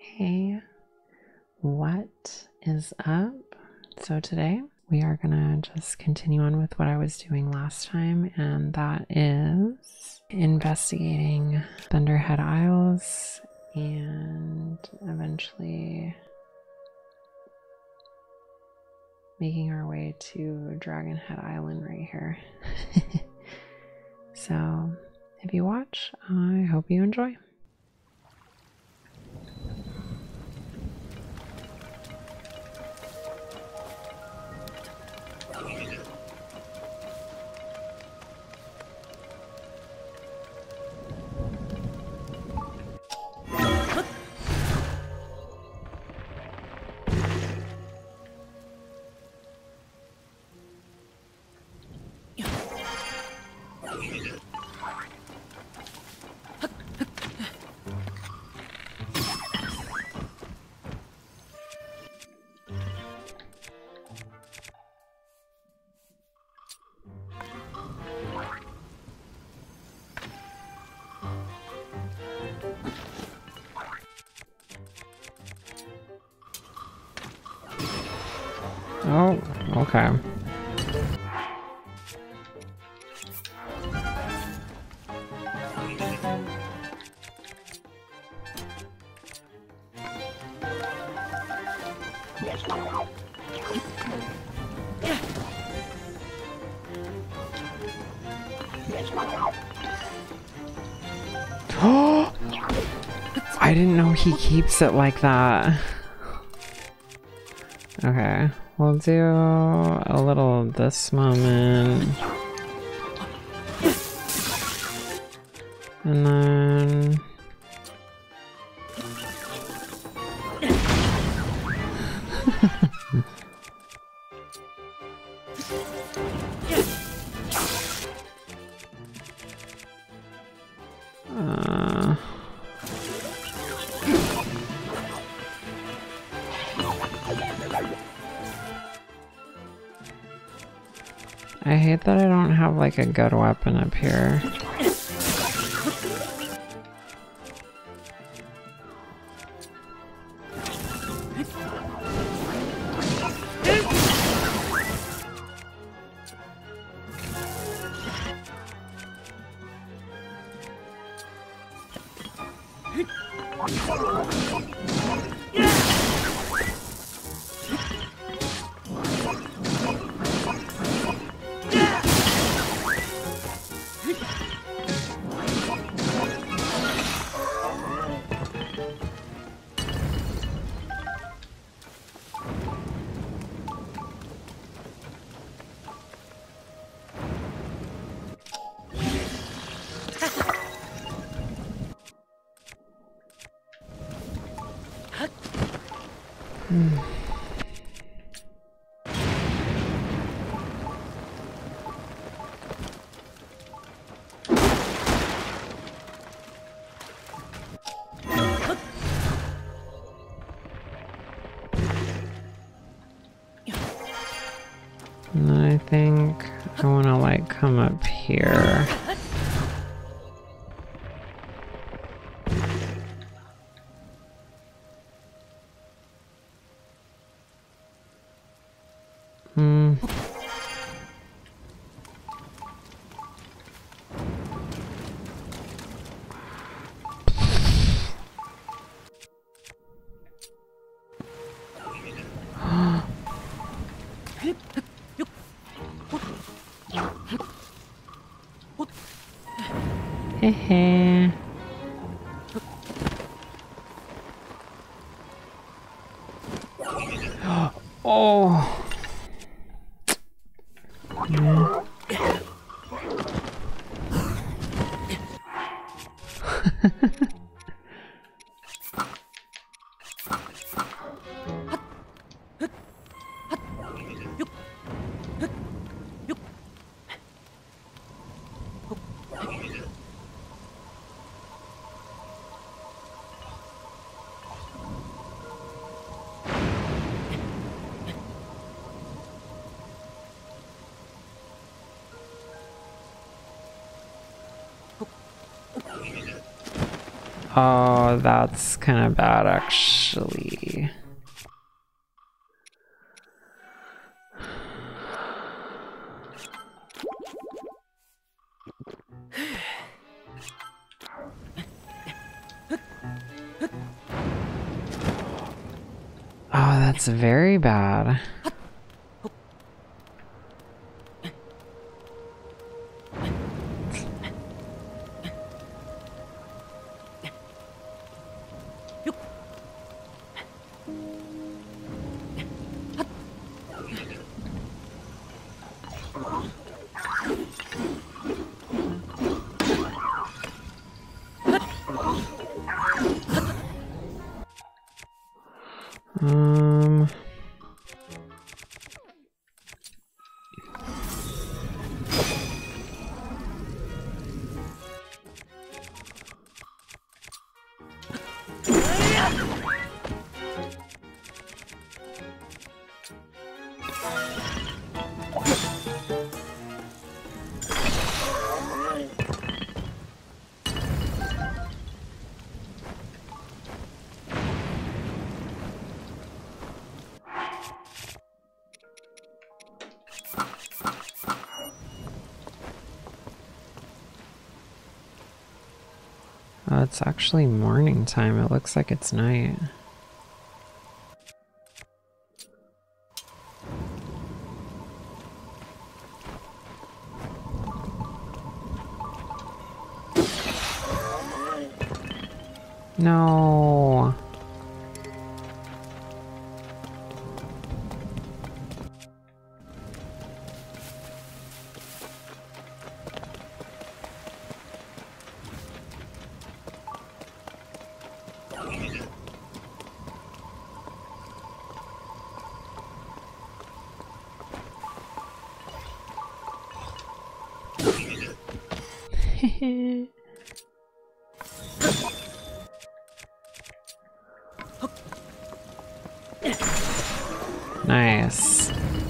Hey, what is up? So today we are gonna just continue on with what I was doing last time, and that is investigating Thunderhead Isles and eventually making our way to Dragonhead Island right here. So if you watch, I hope you enjoy. Oh, okay. Oh, I didn't know he keeps it like that. Okay, we'll do a little this moment. And then... I hate that I don't have like a good weapon up here. And then I think I want to like come up here. Hehe. Oh. Yeah. Oh, that's kind of bad, actually. Oh, that's very bad. Oh, it's actually morning time. It looks like it's night. No. Nice.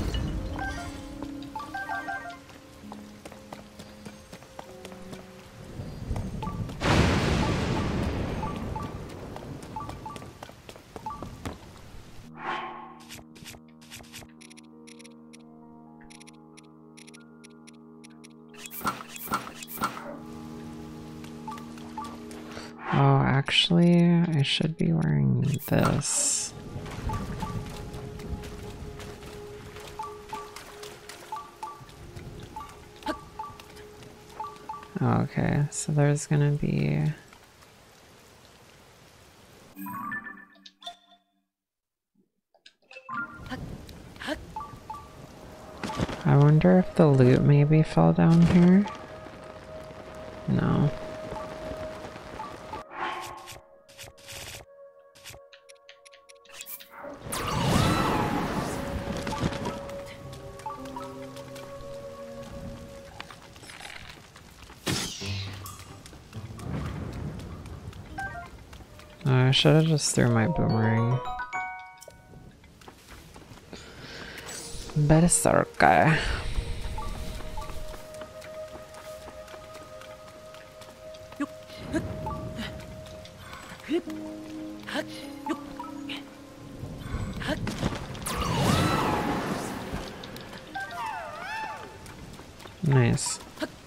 Oh, actually, I should be wearing this. Okay, so there's gonna be... I wonder if the loot maybe fell down here? No. I should have just threw my boomerang. Berserker. Nice.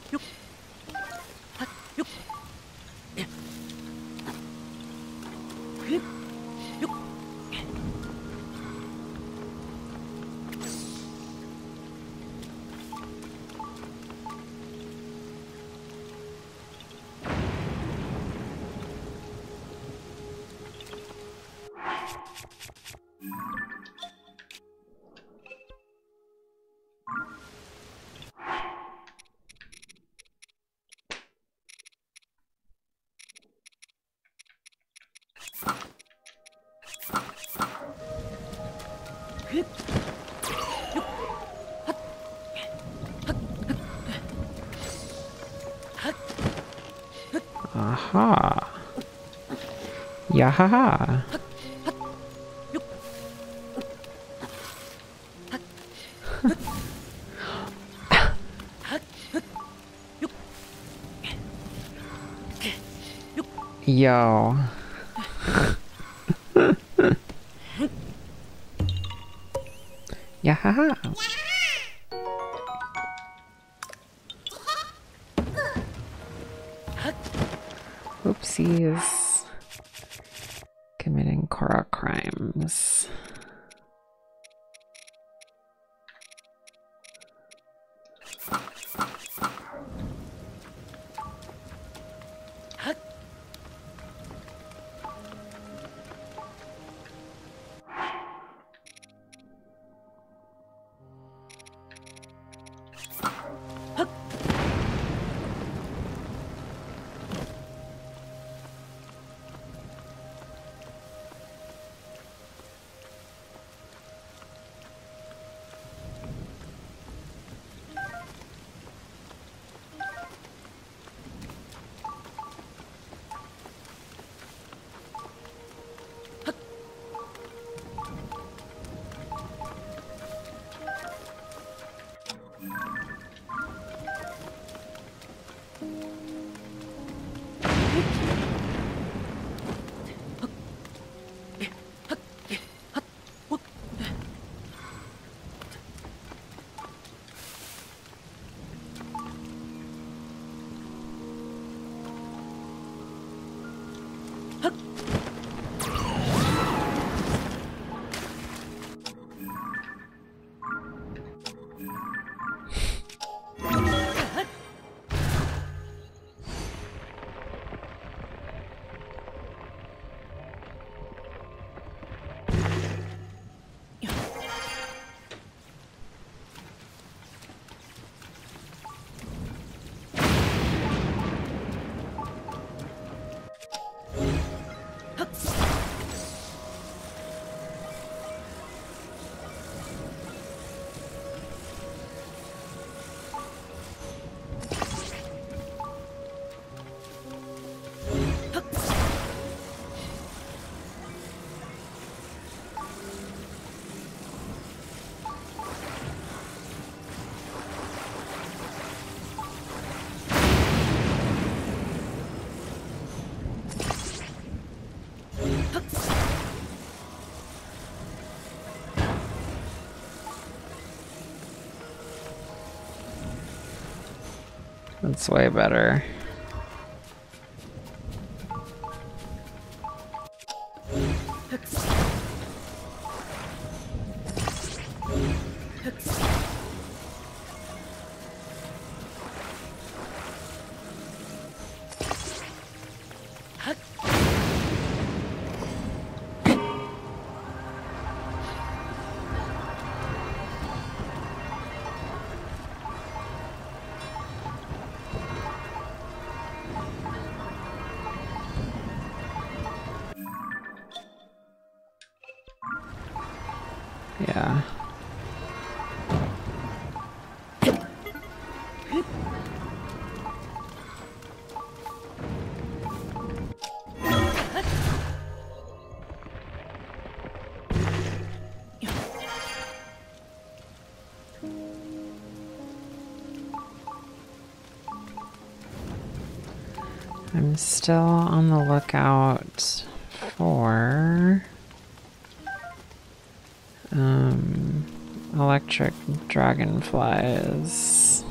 Aha. Yahaha. Yo. Yeah. Oopsies. Committing Korra crimes. That's way better. Yeah. I'm still on the lookout for electric dragonflies.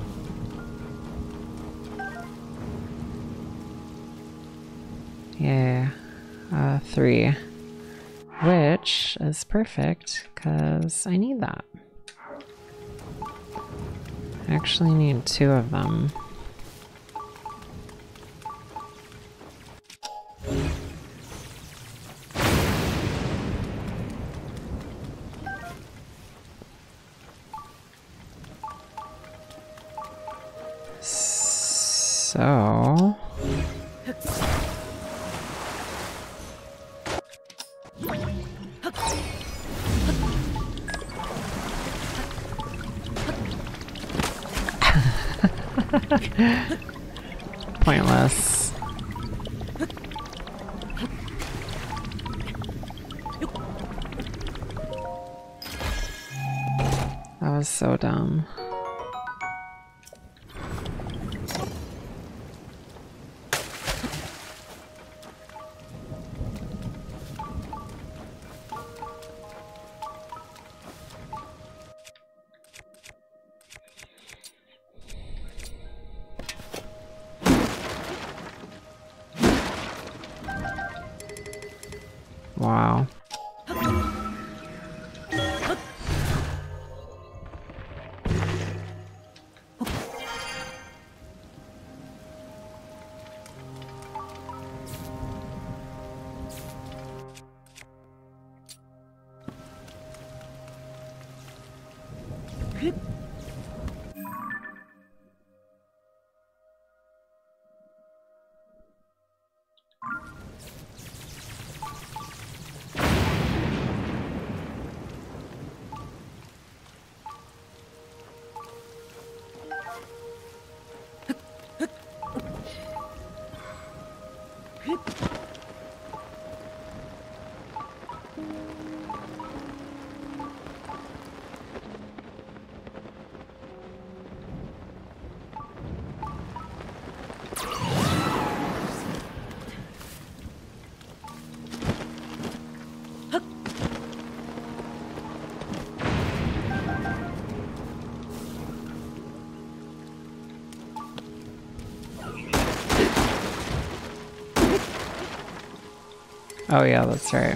Yeah, 3, which is perfect because I need that. I actually need 2 of them. So pointless. That was so dumb. Wow. Oh yeah, that's right.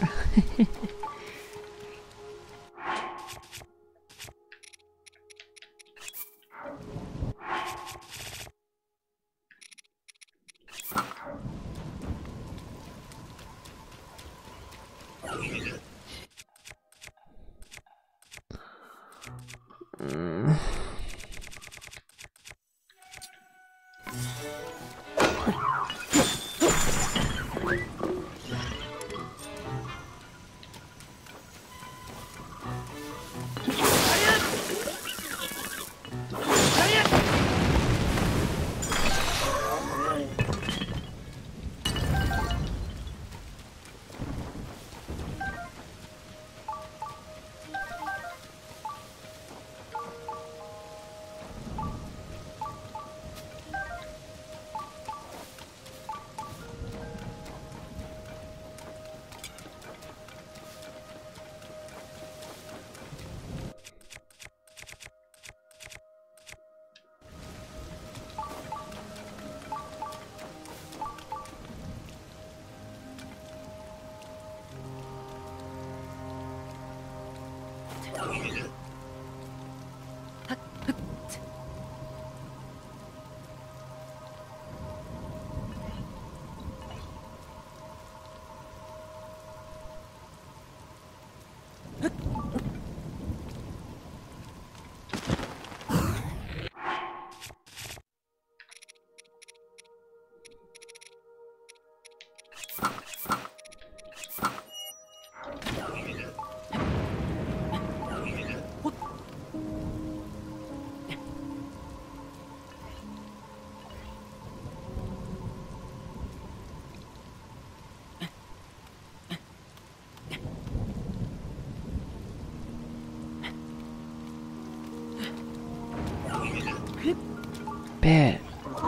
Bit.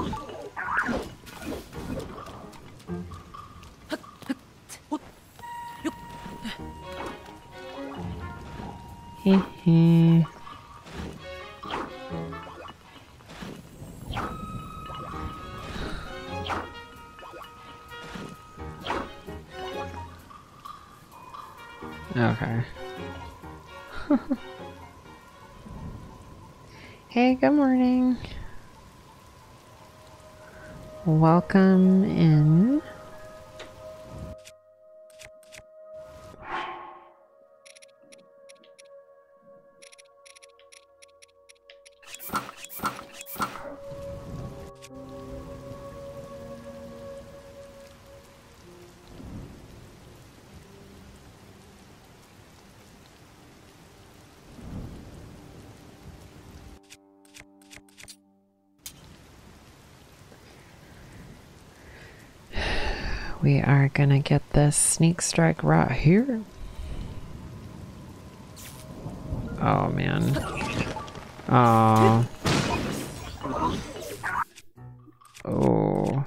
Hee hee. Okay. Hey, good morning. Welcome in. We are gonna get this sneak strike right here. Oh man. Oh. Oh.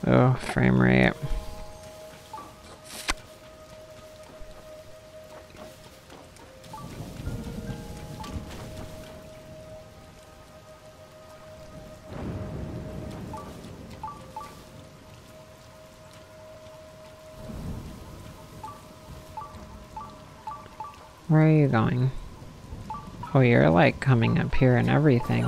Oh, frame rate. Where are you going? Oh, you're like coming up here and everything.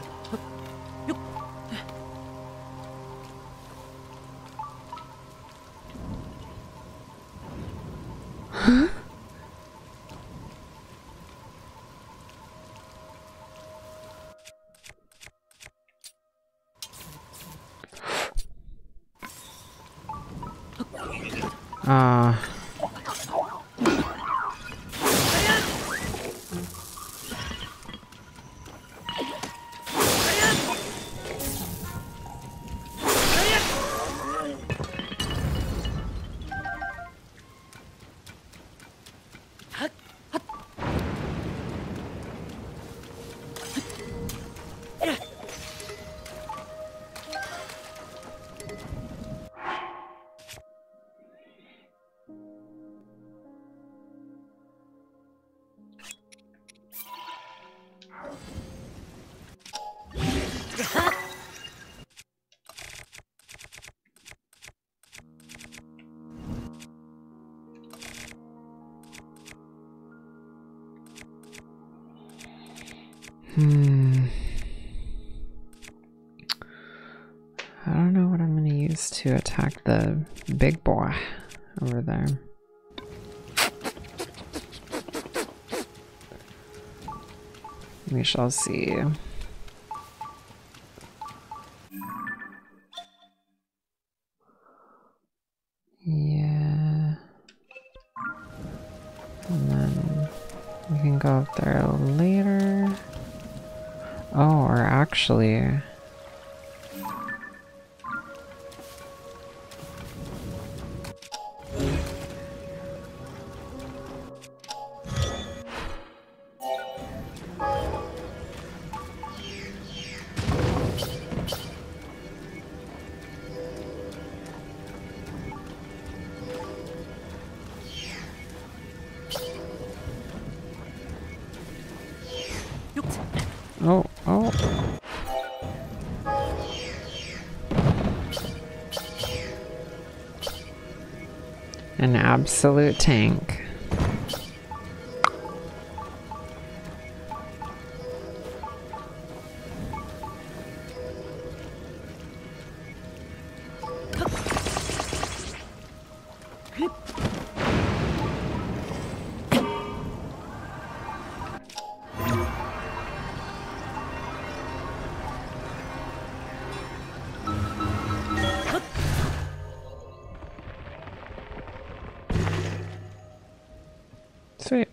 I don't know what I'm going to use to attack the big boy over there. We shall see. Yeah. And then we can go up there later. Oh, or actually... Oh, oh. An absolute tank. Sweet.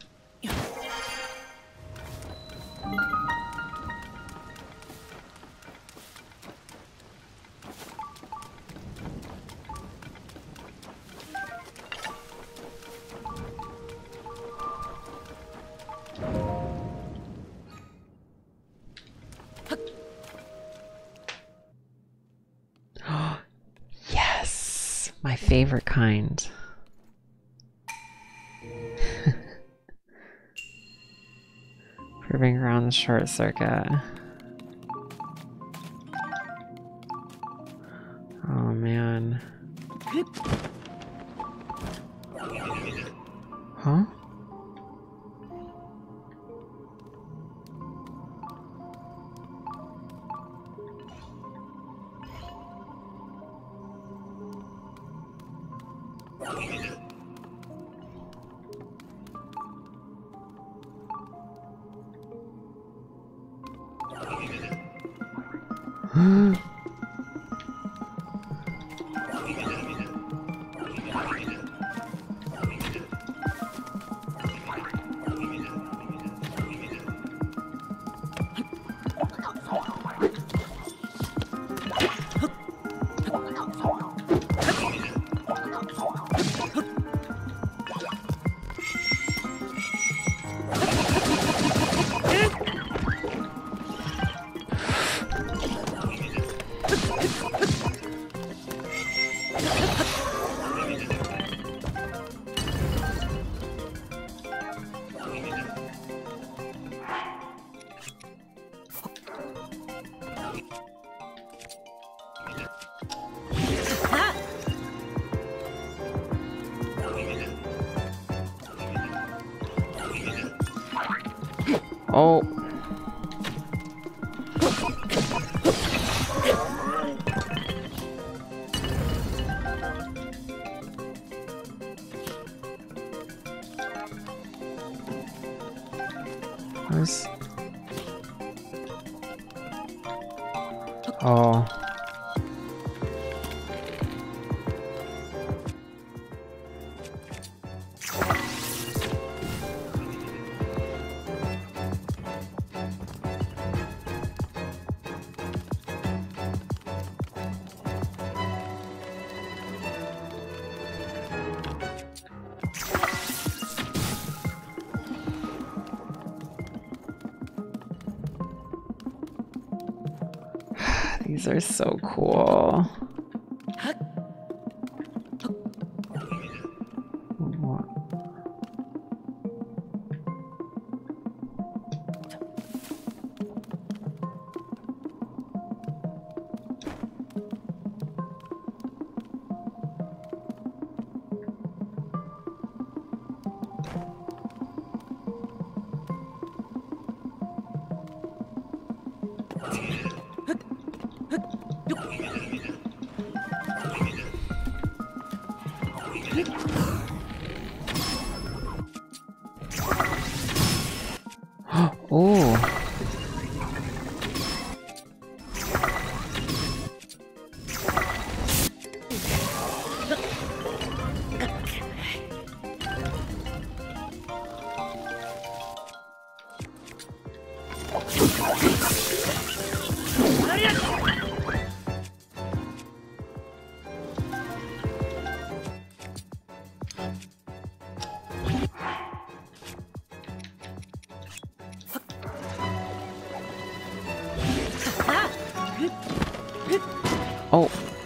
Yes, my favorite kind. Proving around the short circuit. Oh man. Huh? Oh. Where's... Oh. These are so cool. What? Oh. Oh.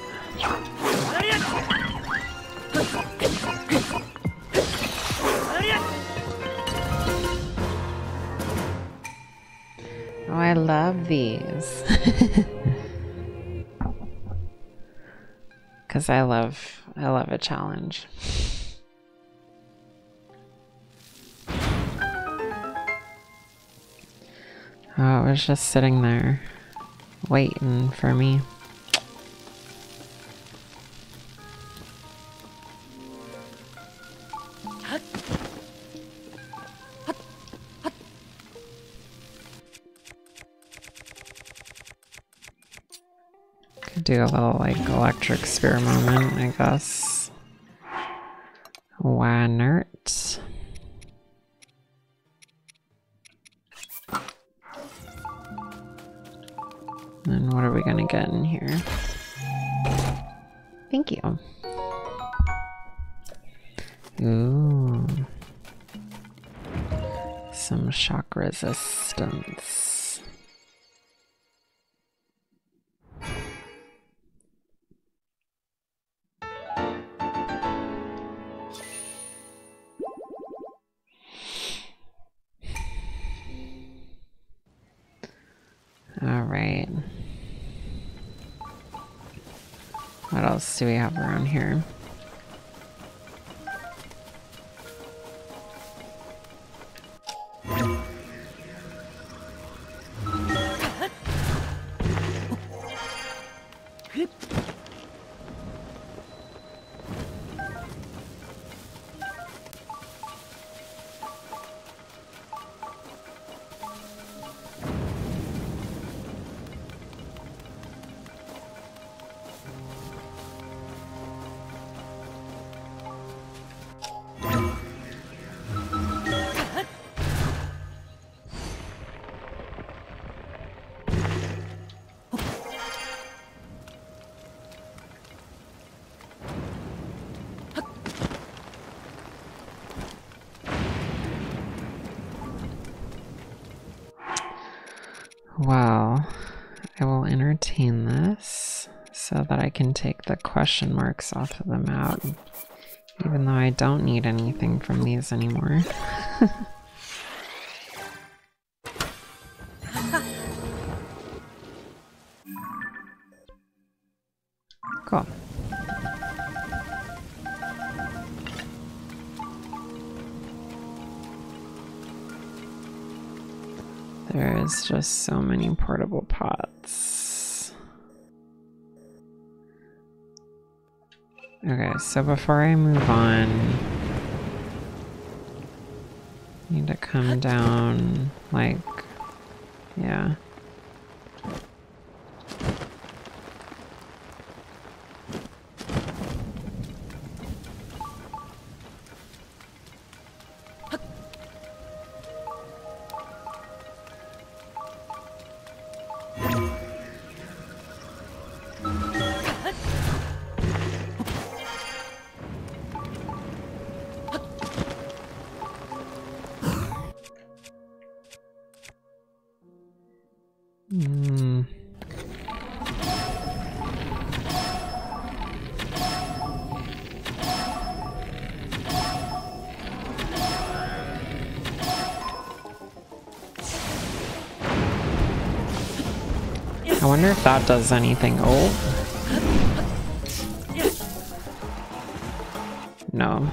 Oh, I love these. Cause I love a challenge. Oh, it was just sitting there waiting for me. Could do a little like electric spear moment, I guess. Why not? And what are we gonna get in here? Thank you. Ooh. Some shock resistance. All right. What else do we have around here? Well, I will entertain this so that I can take the question marks off of the map, even though I don't need anything from these anymore. Cool. There's just so many portable pots. Okay, so before I move on, I need to come down, like, yeah. I wonder if that does anything. Oh. No.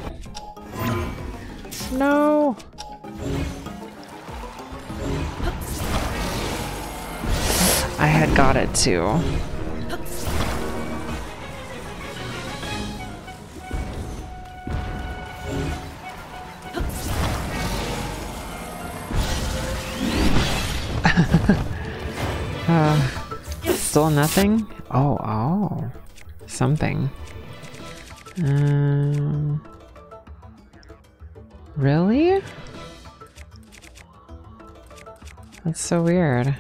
No. I had got it too. Still nothing? Oh, something. Really? That's so weird.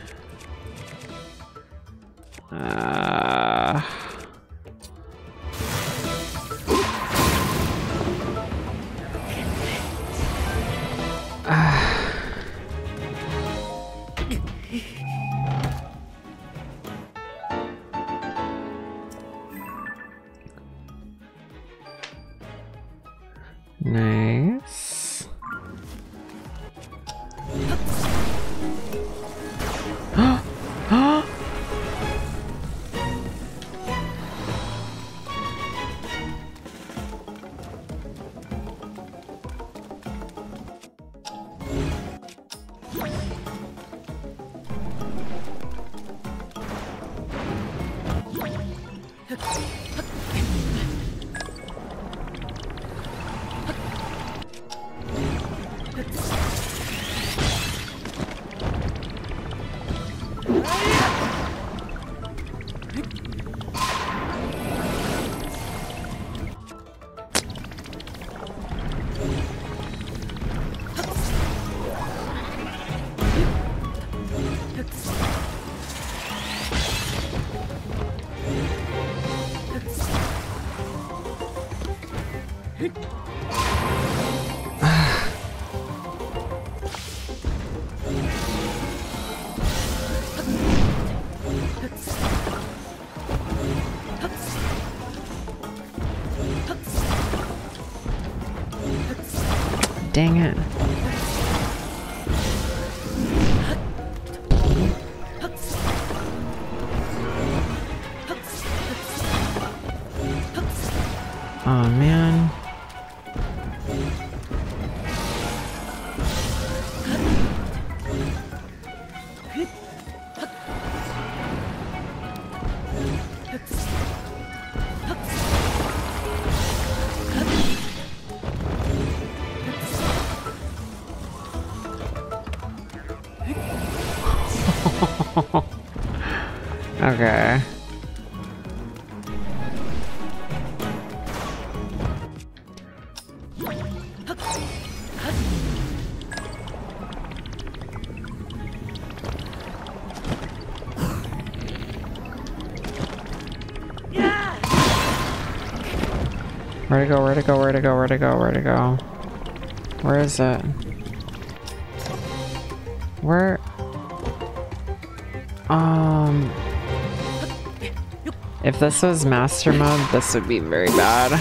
Nice. Dang it. Oh man. Okay. Where'd it go? Where'd it go? Where'd it go? Where'd it go? Where'd it go? Where is it? Where? If this was master mode, this would be very bad.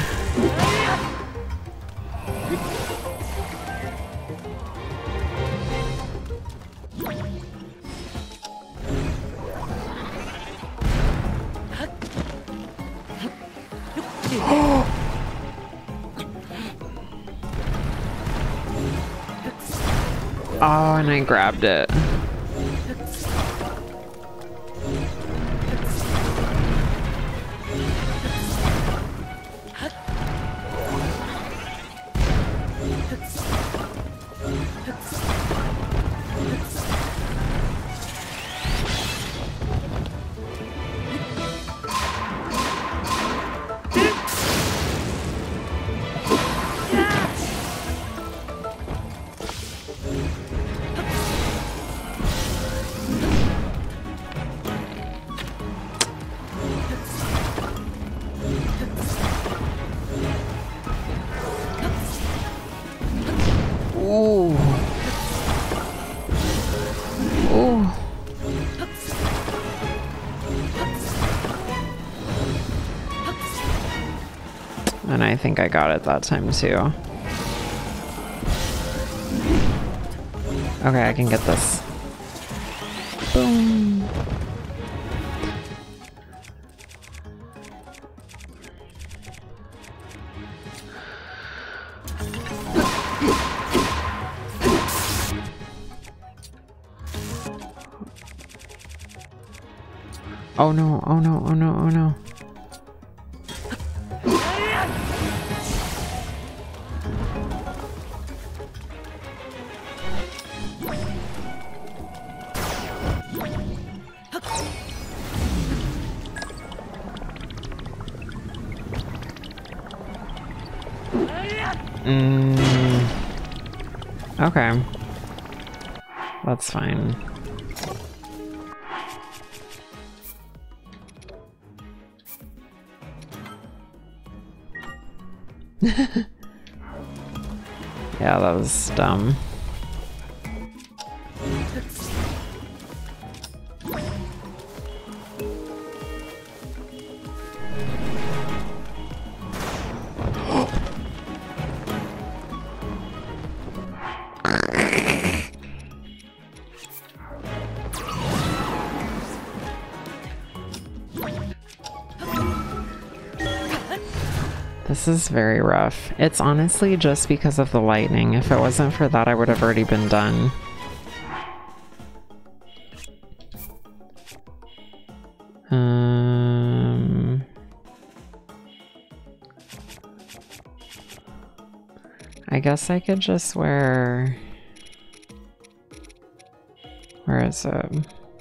Oh, and I grabbed it. Ooh. Ooh. And I think I got it that time too. Okay, I can get this. Boom. Oh no, oh no, oh no, oh no. Okay. That's fine. Yeah, that was dumb. This is very rough. It's honestly just because of the lightning. If it wasn't for that, I would have already been done. I guess I could just wear... Where is it?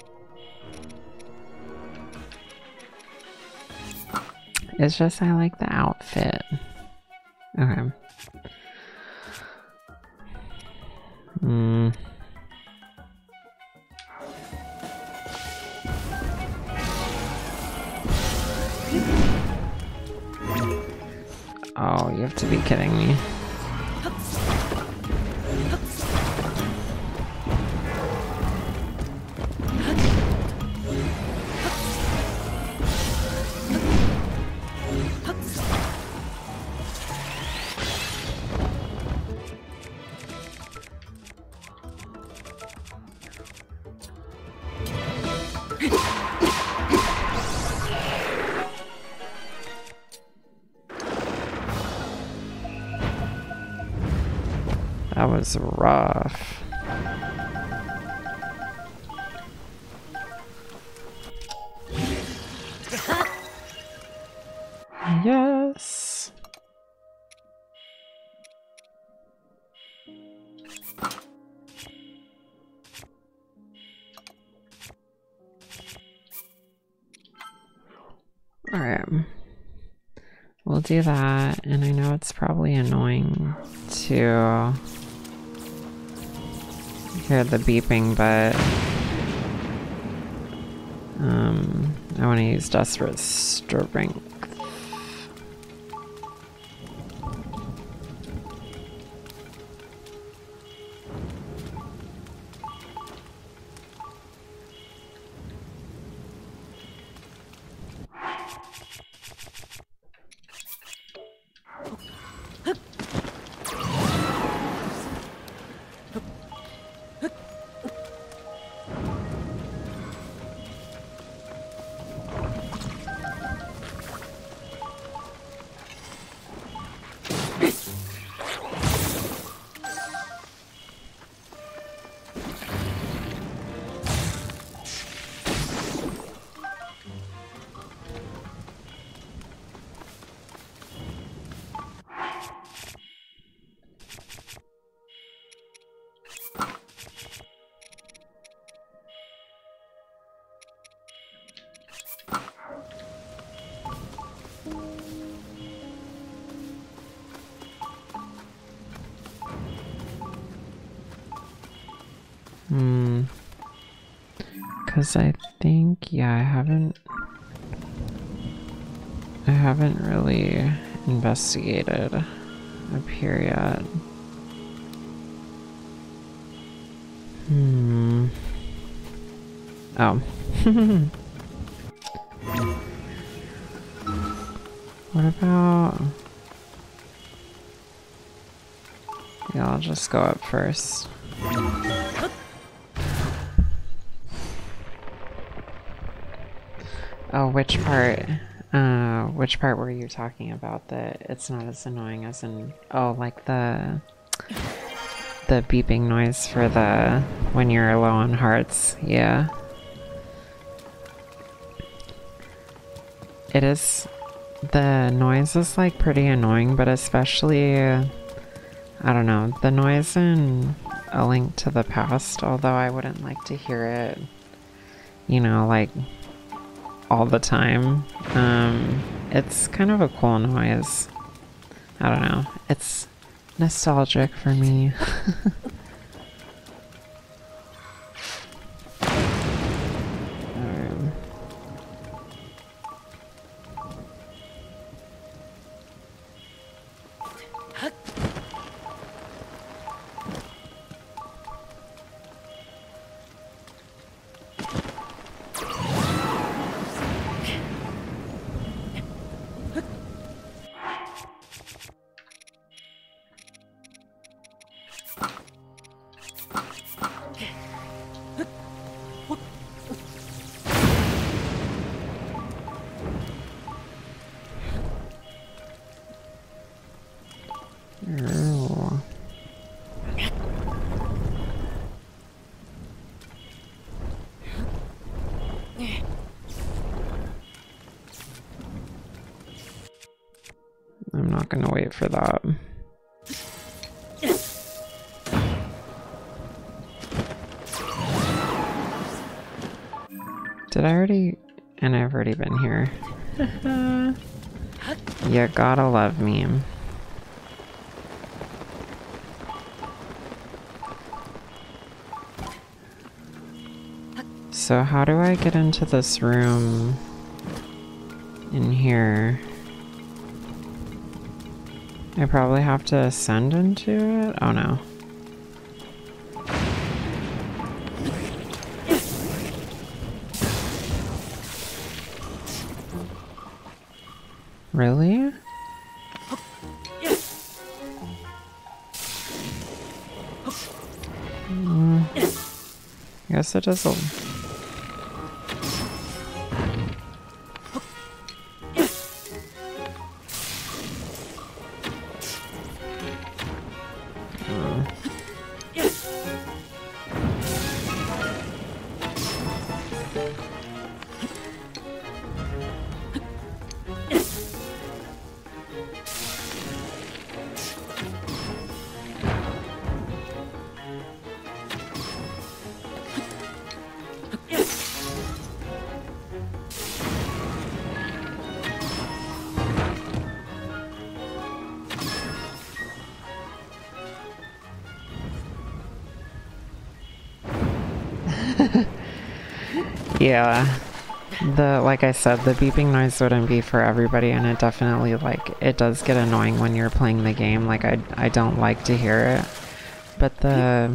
It's just I like the outfit. Okay. Oh, you have to be kidding me. That was rough. Yes. All right. We'll do that, and I know it's probably annoying to hear the beeping, but I want to use Desperate Strength. Because I think, yeah, I haven't really investigated up here yet. Oh. What about... Yeah, I'll just go up first. Oh, which part? Which part were you talking about that it's not as annoying as in... Oh, like the beeping noise for the... when you're low on hearts. Yeah. It is... The noise is like pretty annoying, but especially... I don't know, the noise in A Link to the Past, although I wouldn't like to hear it, you know, like, all the time. It's kind of a cool noise. I don't know. It's nostalgic for me. I'm not gonna wait for that. Did I already? And I've already been here. You gotta love me. So how do I get into this room in here? I probably have to ascend into it? Oh no. Really? I guess it does a... Yeah, like I said, the beeping noise wouldn't be for everybody, and it definitely, like, it does get annoying when you're playing the game. Like, I don't like to hear it, but the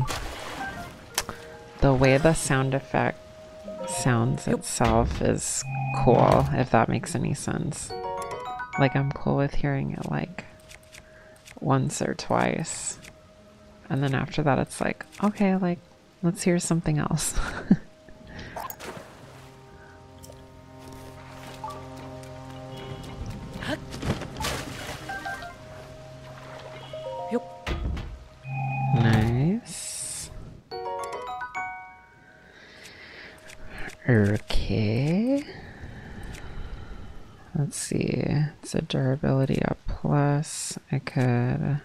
way the sound effect sounds itself is cool, if that makes any sense. Like, I'm cool with hearing it, like, once or twice, and then after that it's like, okay, like, let's hear something else. Nice. Okay. Let's see. It's a durability up plus. I could...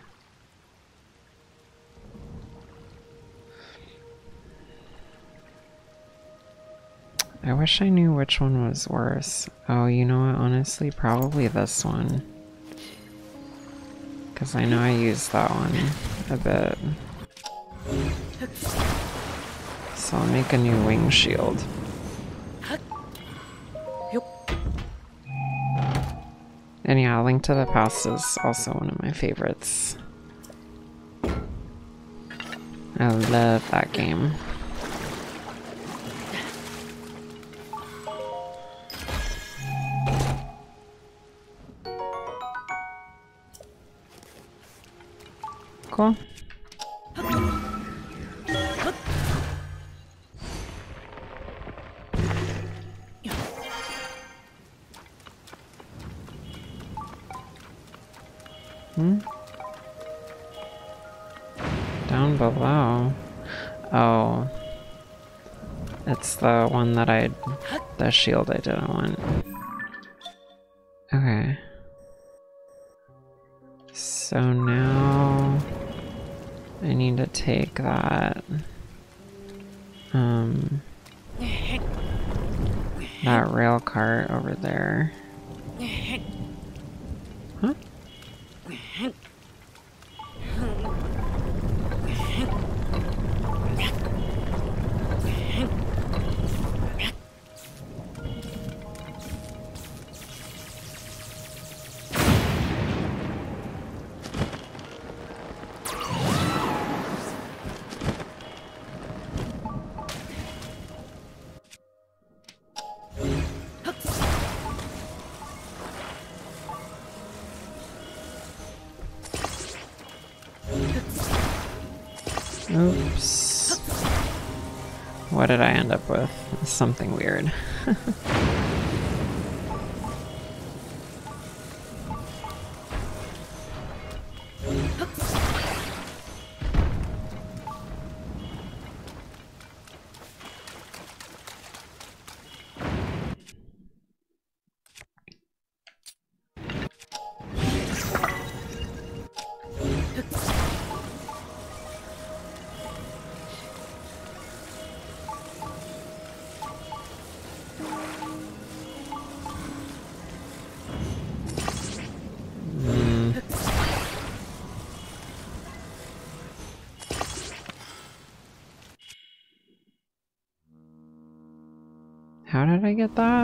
I wish I knew which one was worse. Oh, you know what? Honestly, probably this one. Because I know I used that one a bit. So I'll make a new wing shield. And yeah, Link to the Past is also one of my favorites. I love that game. Cool. Down below. Oh. It's the one that the shield I didn't want. Okay. So now I need to take that that rail cart over there. Huh? Oops. What did I end up with? Something weird. How did I get that?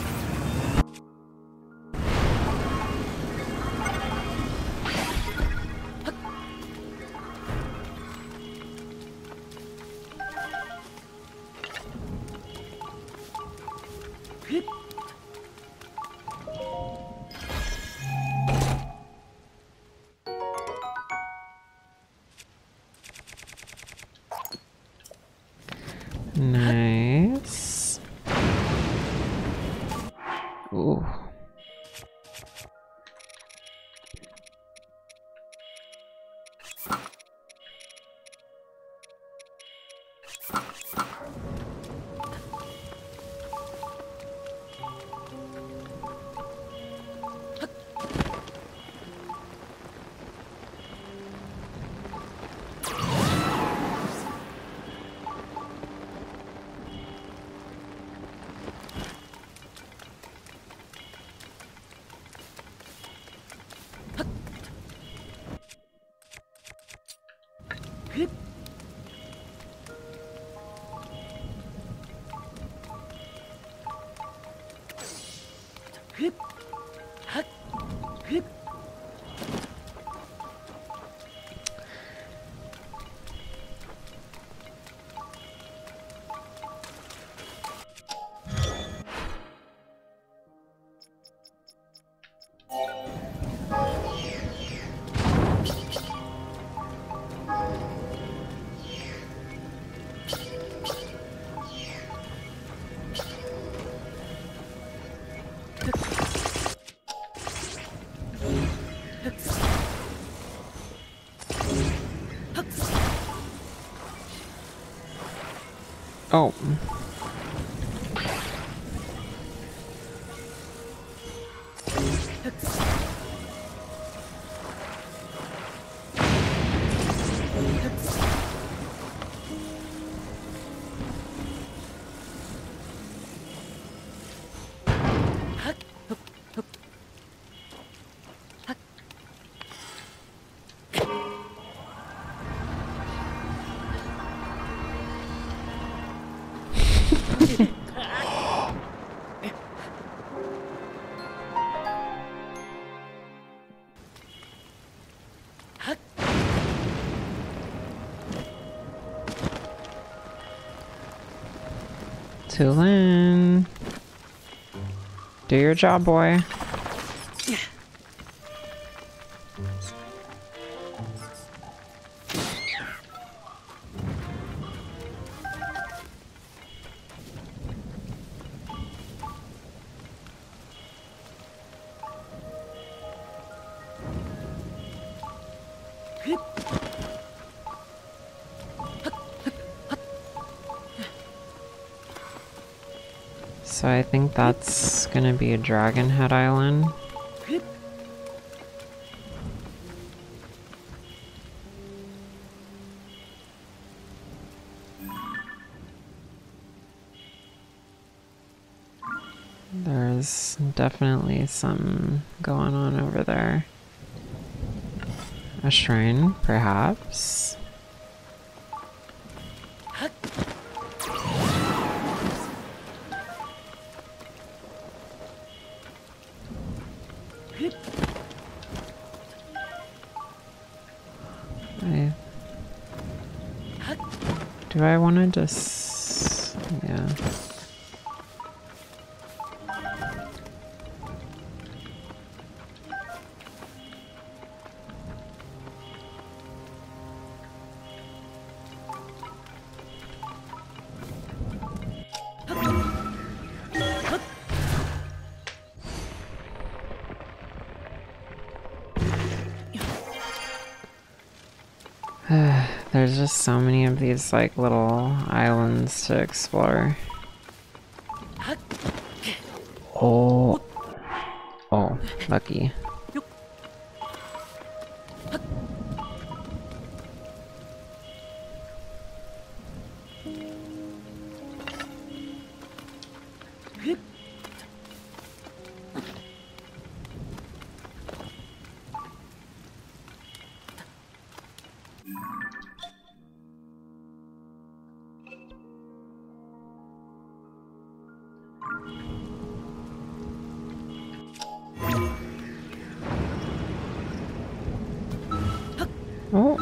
Nice. Ooh. Oh. Tulin, do your job, boy. So I think that's gonna be a Dragon Head Island. There's definitely something going on over there. A shrine, perhaps. Do I want to just... yeah. There's just so many of these like little islands to explore. Oh. Oh, lucky. Oh.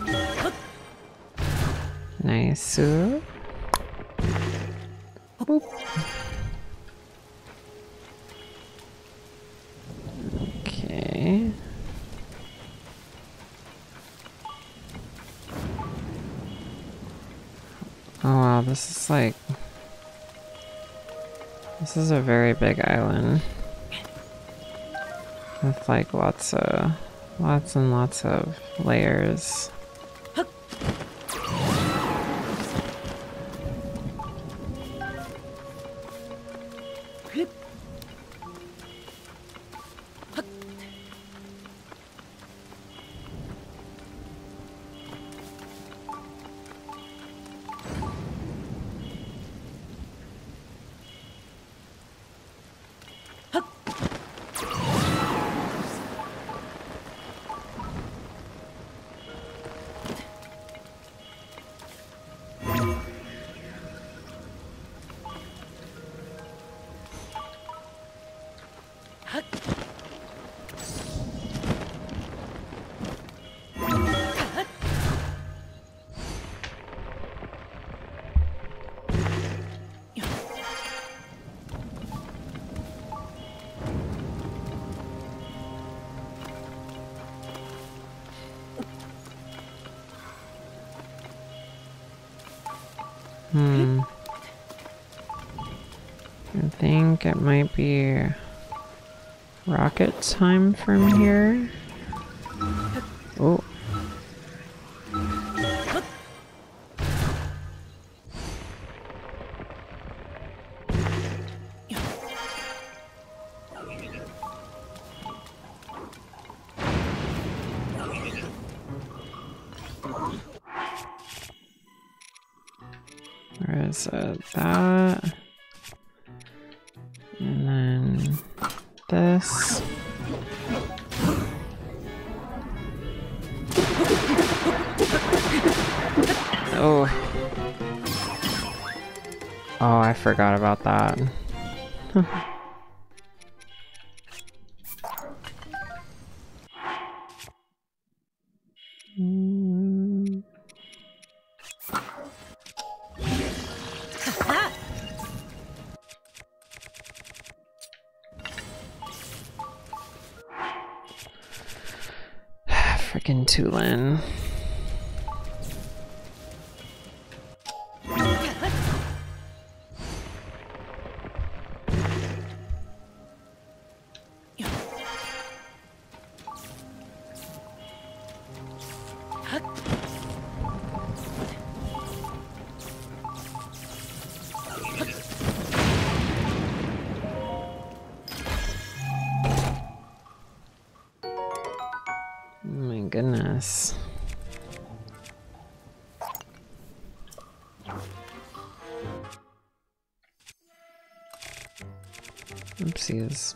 Nice. Boop. Okay. Oh wow, this is like... this is a very big island. With like lots and lots of layers. I think it might be rocket time from here. Oh. Where is it? That. And then this. Oh. Oh, I forgot about that. Frickin' Tulin. Goodness. Oopsies.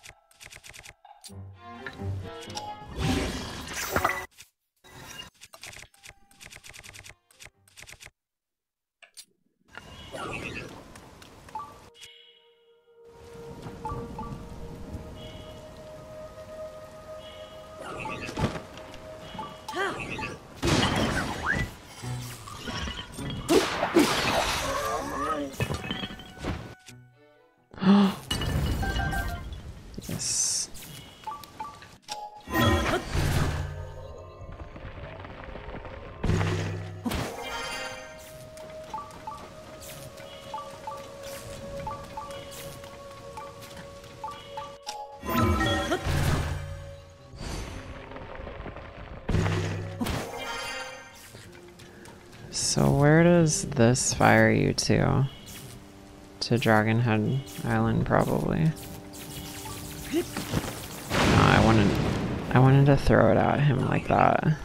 Yes. So where does this fire you to? To Dragonhead Island, probably. No, I wanted to throw it at him like that.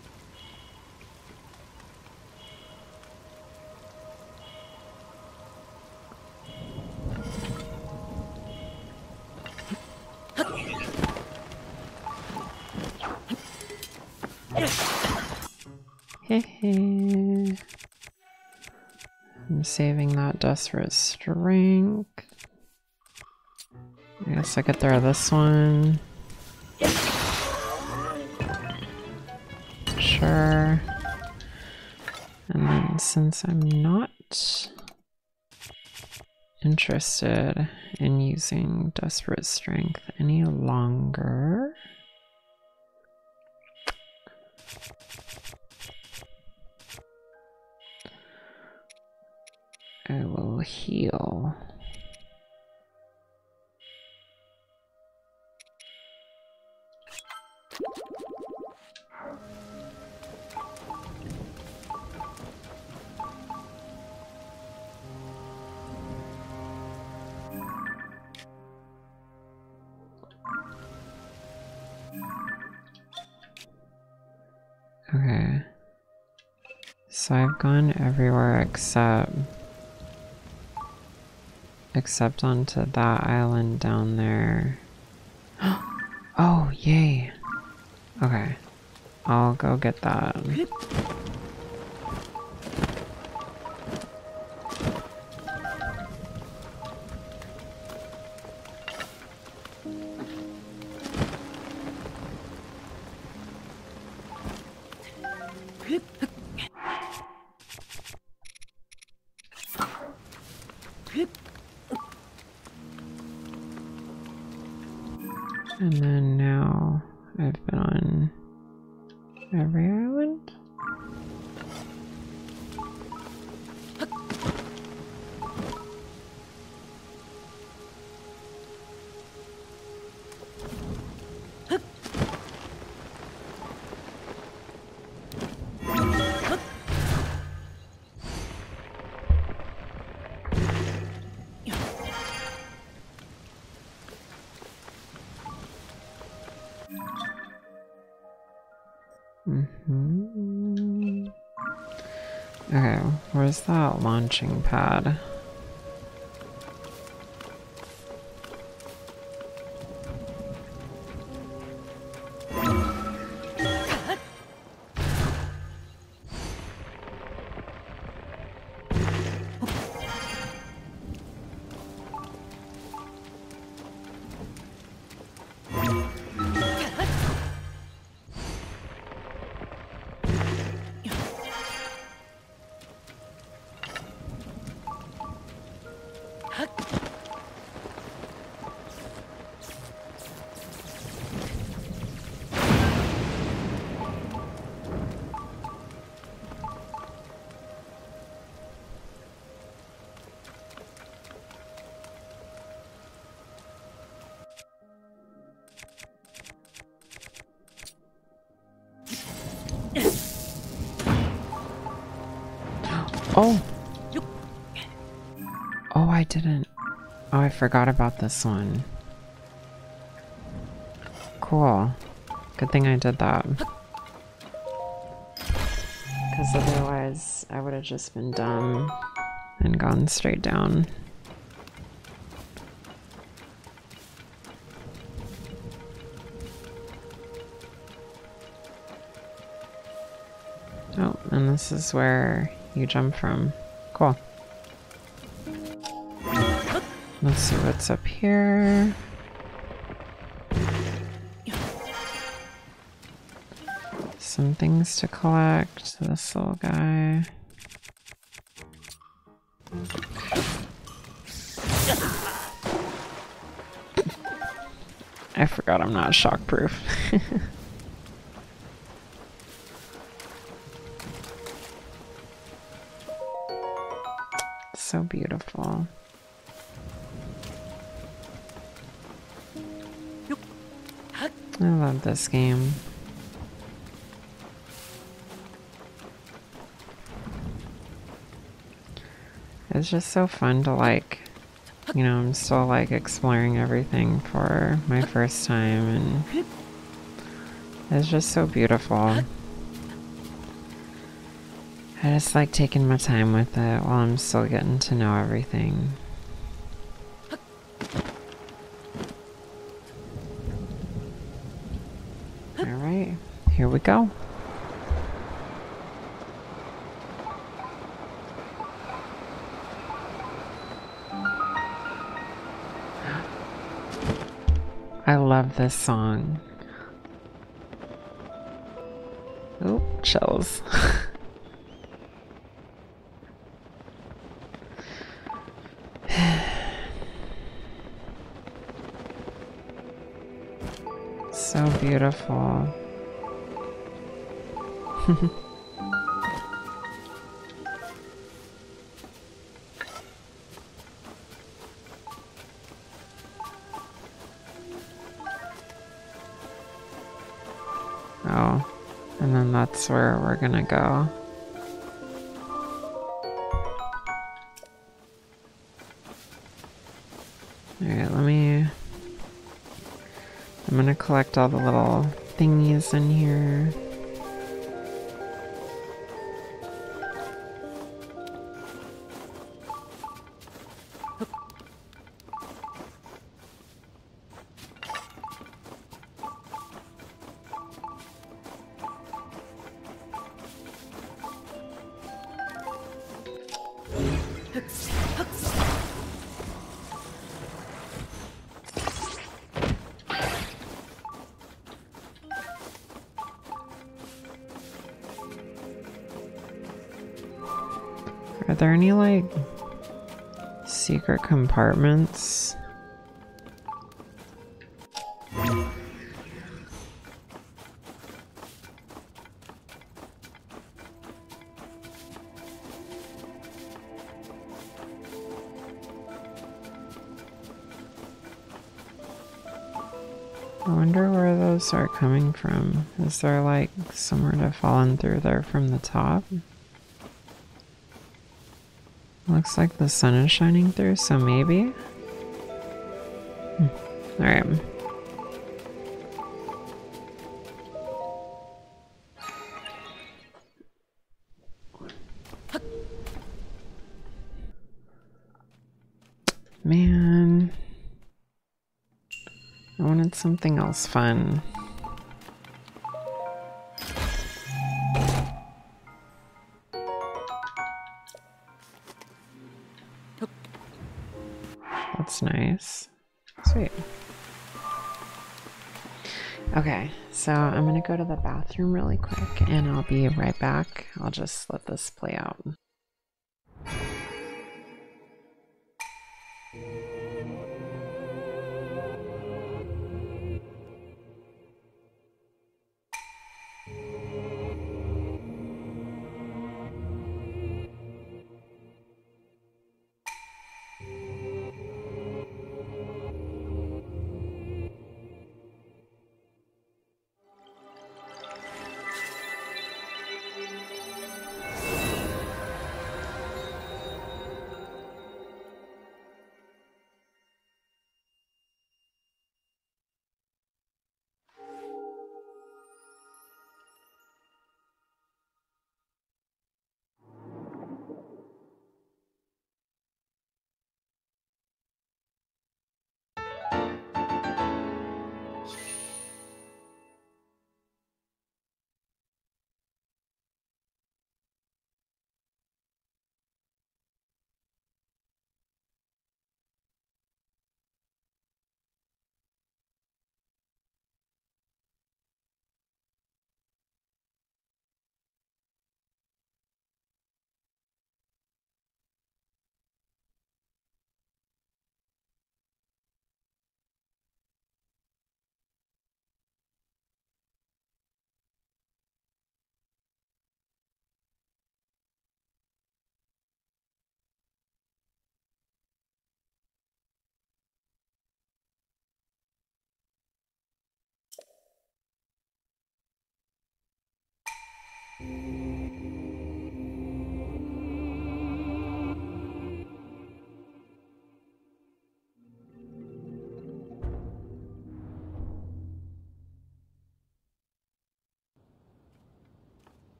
Hehe. I'm saving that Desperate Strength. I guess I could throw this one. Sure. And then since I'm not interested in using Desperate Strength any longer, I will heal. Okay. So I've gone everywhere except onto that island down there. Oh, yay. Okay. I'll go get that. And then now I've been on every island. Okay, where's that launching pad? Oh! Oh, I didn't. Oh, I forgot about this one. Cool. Good thing I did that. Because otherwise, I would have just been dumb and gone straight down. Oh, and this is where you jump from. Cool. Let's see what's up here. Some things to collect. This little guy. I forgot I'm not shockproof. So beautiful. I love this game. It's just so fun to like, you know, I'm still like exploring everything for my first time and it's just so beautiful. I just like taking my time with it while I'm still getting to know everything. Alright, here we go. I love this song. Oh, chills. So beautiful. Oh, and then that's where we're gonna go. Alright, I'm gonna collect all the little thingies in here. Are there any, like, secret compartments? I wonder where those are coming from. Is there, like, somewhere to fall in through there from the top? Looks like the sun is shining through, so maybe? Alright. Man. I wanted something else fun. That's nice. Sweet. Okay, so I'm gonna go to the bathroom really quick and I'll be right back. I'll just let this play out.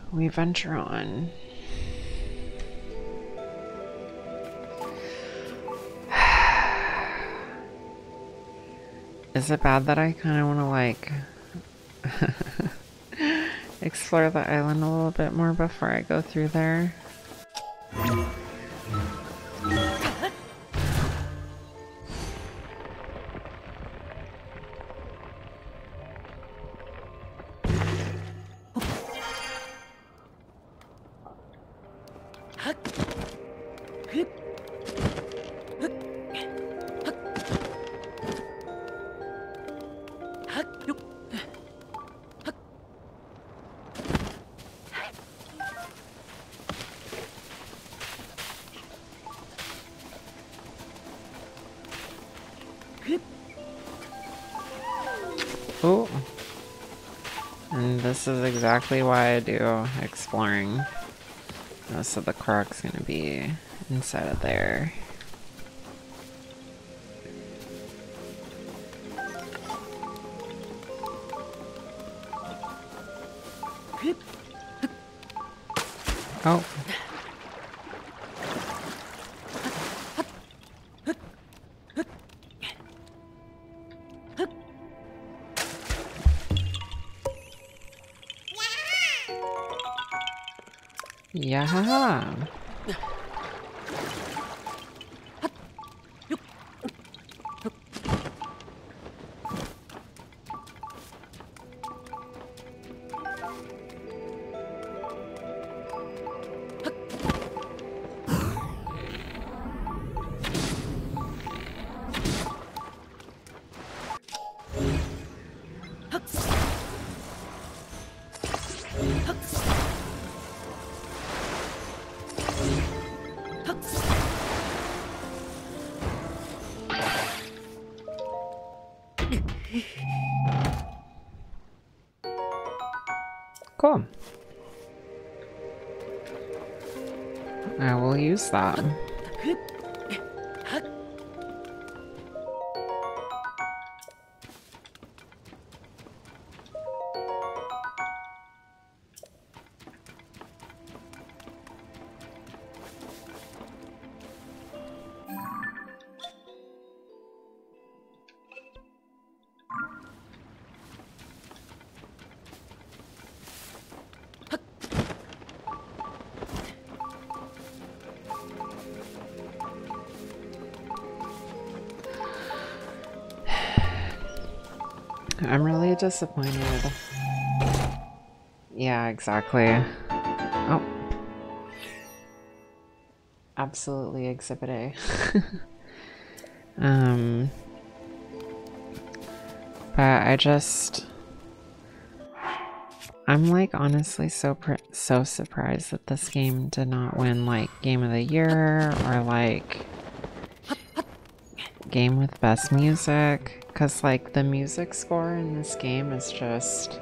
we venture on. Is it bad that I kind of want to like explore the island a little bit more before I go through there? Oh, and this is exactly why I do exploring. So the croc's gonna be inside of there. Oh. Yeah. Cool. I will use that. I'm really disappointed. Yeah, exactly. Oh. Absolutely Exhibit A. But I'm like honestly so surprised that this game did not win like Game of the Year or like Game with Best Music, because like the music score in this game is just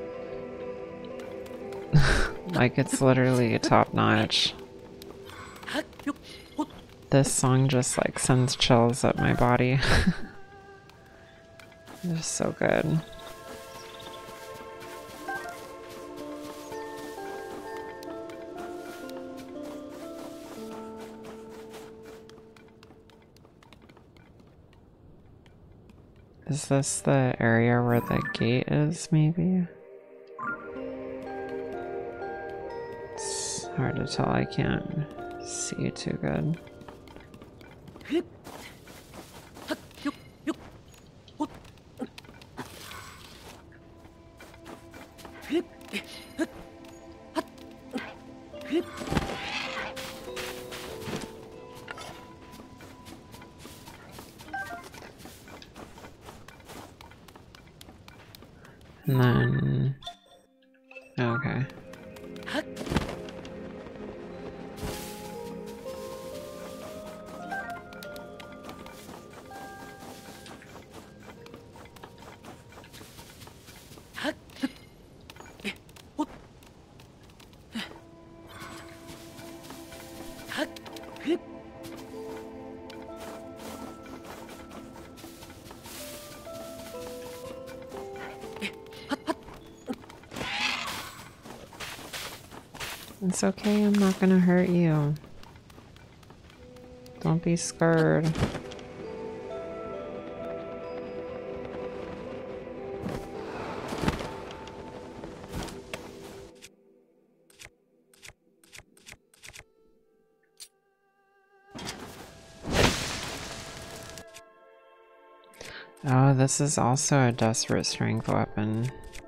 like it's literally top notch. This song just like sends chills up my body. It's so good. Is this the area where the gate is, maybe? It's hard to tell, I can't see too good. And then... okay. It's okay, I'm not gonna hurt you. Don't be scared. Oh, this is also a desperate strength weapon.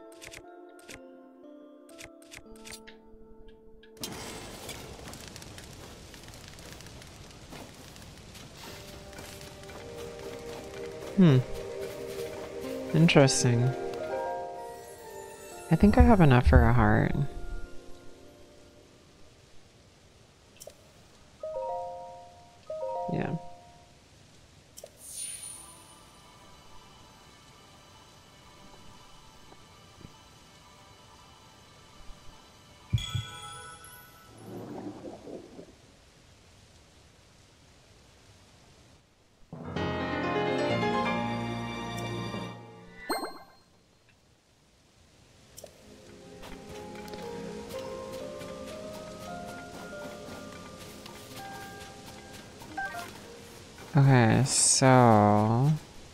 Interesting. I think I have enough for a heart. Yeah. Okay, so...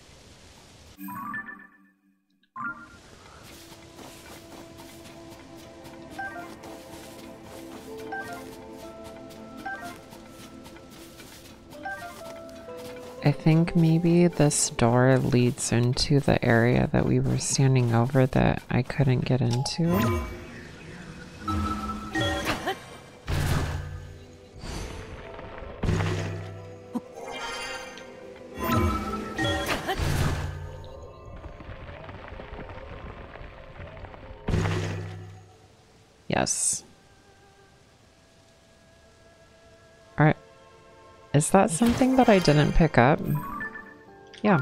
I think maybe this door leads into the area that we were standing over that I couldn't get into. Yes. Alright. Is that something that I didn't pick up? Yeah.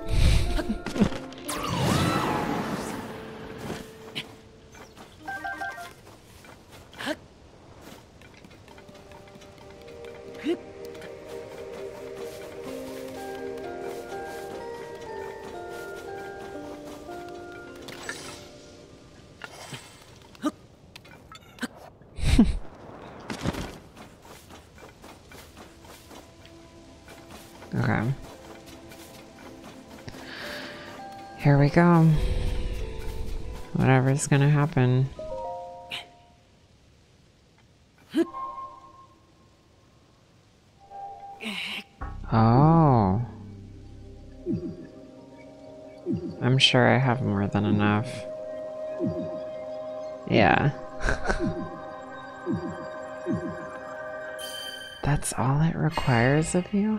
Okay. Here we go. Whatever's gonna happen. Oh. I'm sure I have more than enough. Yeah. That's all it requires of you?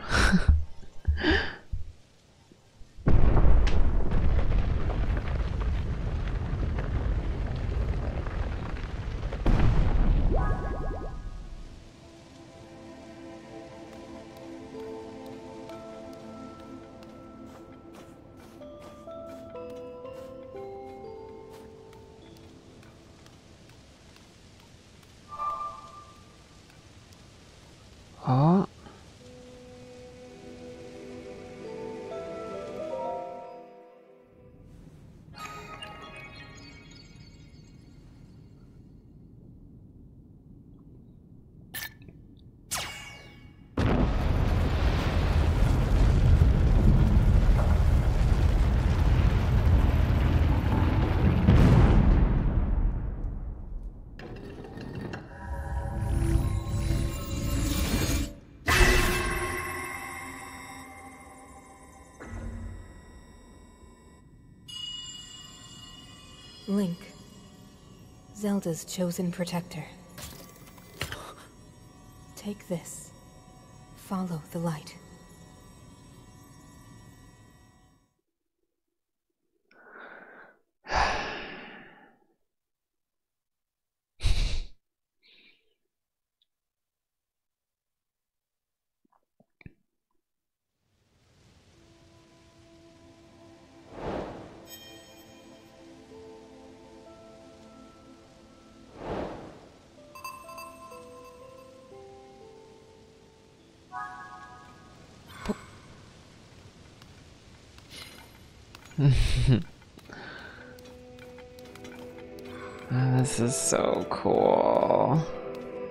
Oh. Link, Zelda's chosen protector. Take this. Follow the light. Oh, this is so cool.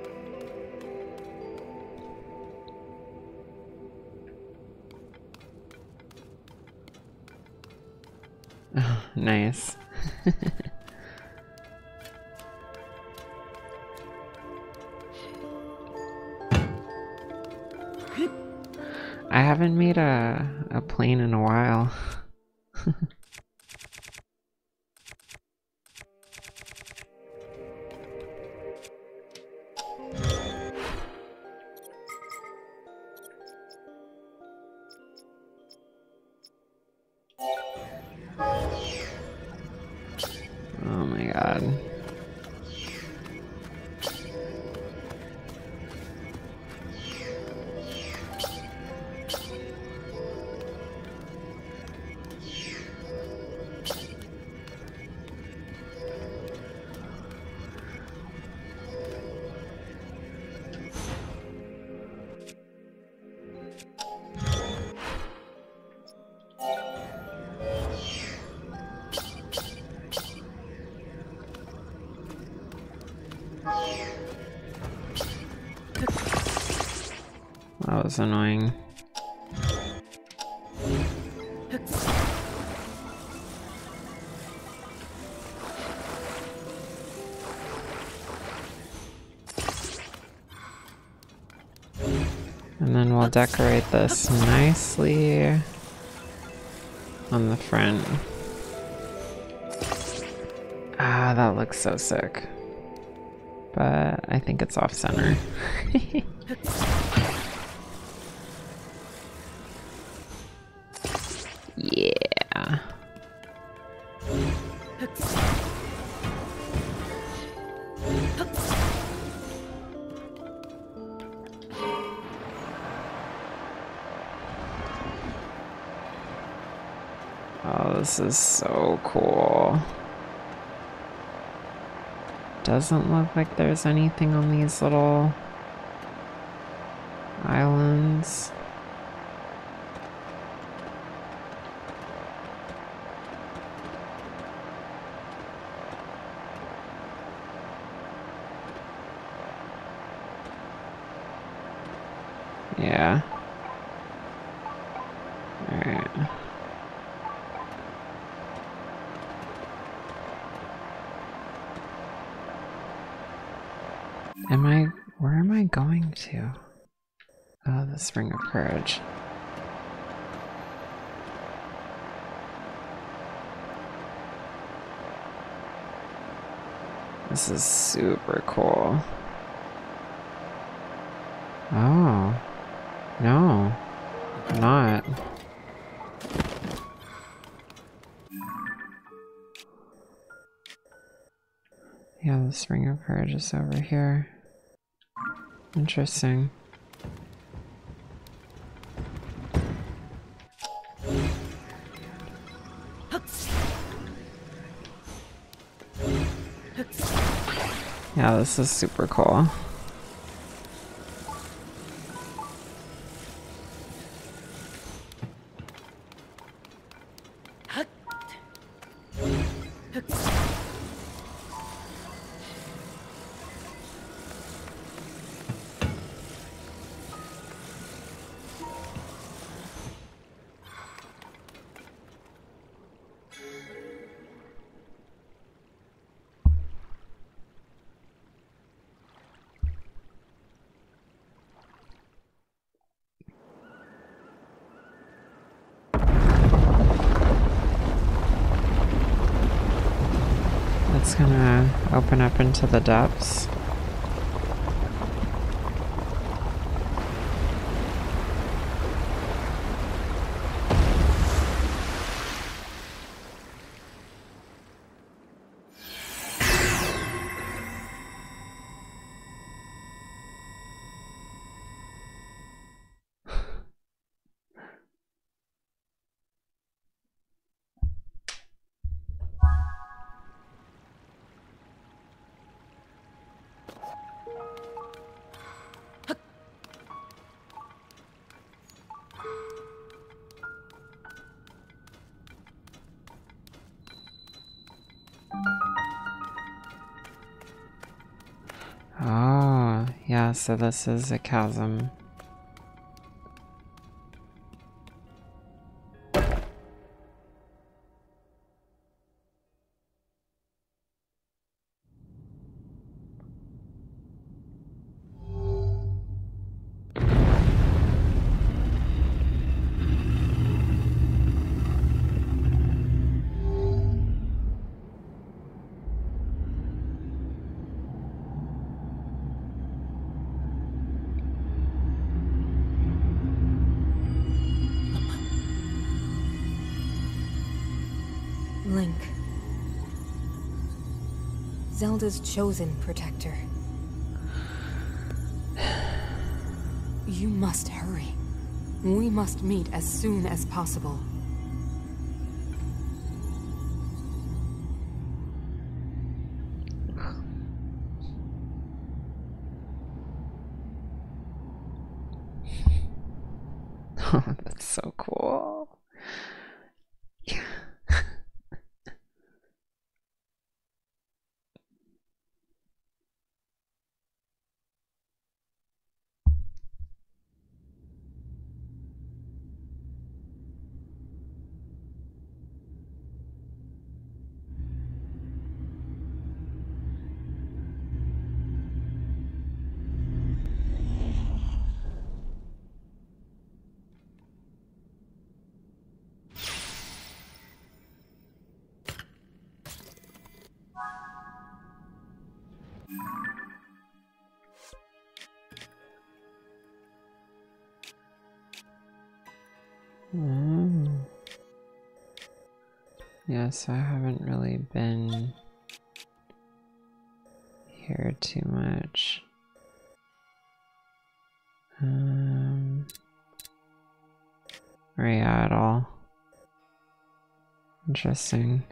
Nice. I haven't made a plane in a while. Oh my god. That was annoying. And then we'll decorate this nicely on the front. Ah, that looks so sick. But I think it's off center. Yeah. Oh, this is so cool. Doesn't look like there's anything on these little islands. Yeah. Alright. Where am I going to? Oh, the Spring of Courage. This is super cool. Oh. No. Not. Yeah, the Spring of Courage is over here. Interesting. Yeah, this is super cool. It's gonna open up into the depths. Oh, yeah, so this is a chasm. Zelda's chosen protector. You must hurry. We must meet as soon as possible. Oh, that's so cool. Yeah. Yes, I haven't really been here too much. Or yeah, at all. Interesting.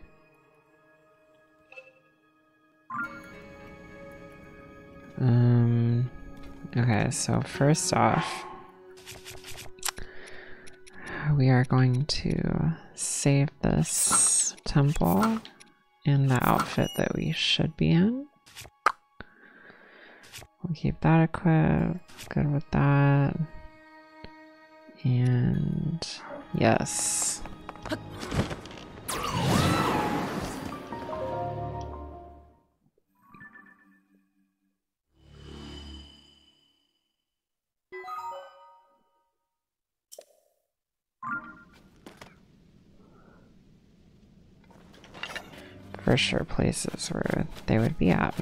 Okay, so first off, we are going to save this temple in the outfit that we should be in. We'll keep that equipped. Good with that. And yes. For sure places where they would be at.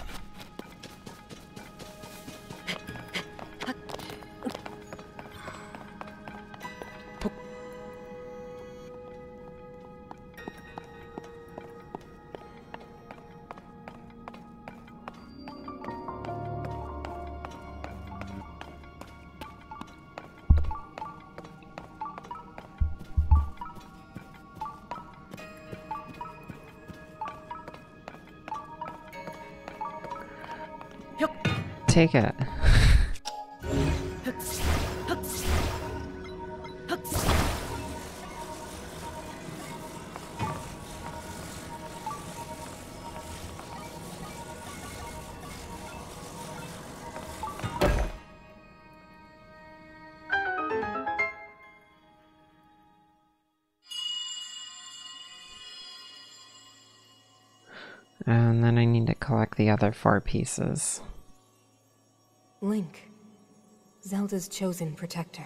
Take it. And then I need to collect the other 4 pieces. Link, Zelda's chosen protector.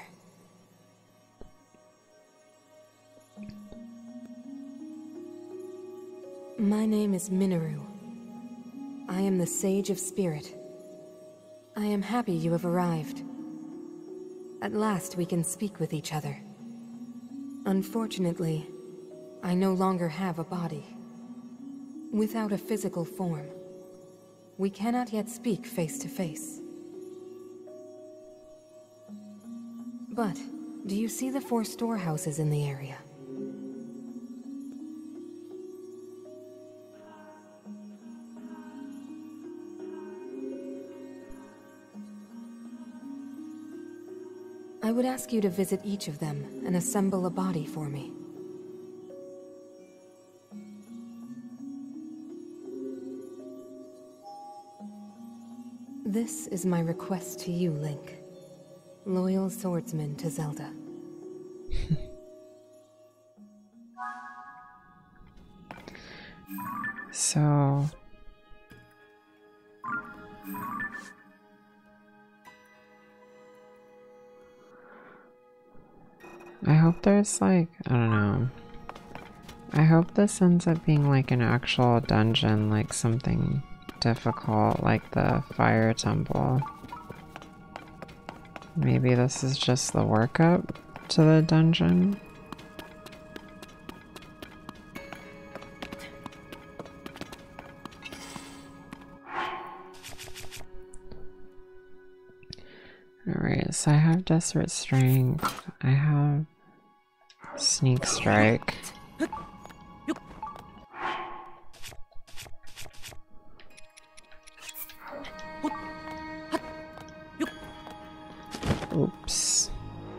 My name is Minoru. I am the Sage of Spirit. I am happy you have arrived. At last we can speak with each other. Unfortunately, I no longer have a body. Without a physical form, we cannot yet speak face to face. But, do you see the 4 storehouses in the area? I would ask you to visit each of them and assemble a body for me. This is my request to you, Link. Loyal swordsman to Zelda. So... I hope there's like, I don't know. I hope this ends up being like an actual dungeon, like something difficult like the Fire Temple. Maybe this is just the workup to the dungeon. Alright, so I have Desperate Strength. I have Sneak Strike. Oops.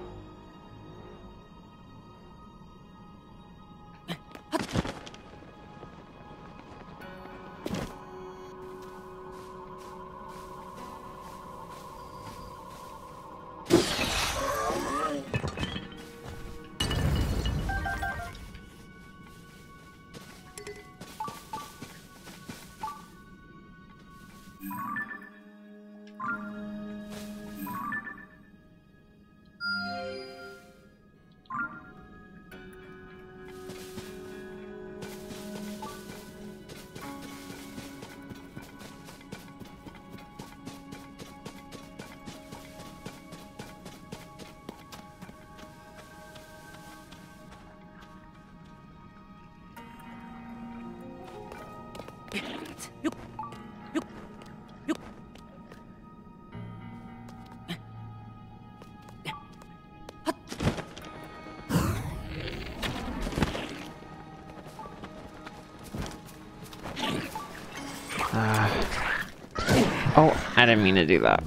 Oh, I didn't mean to do that.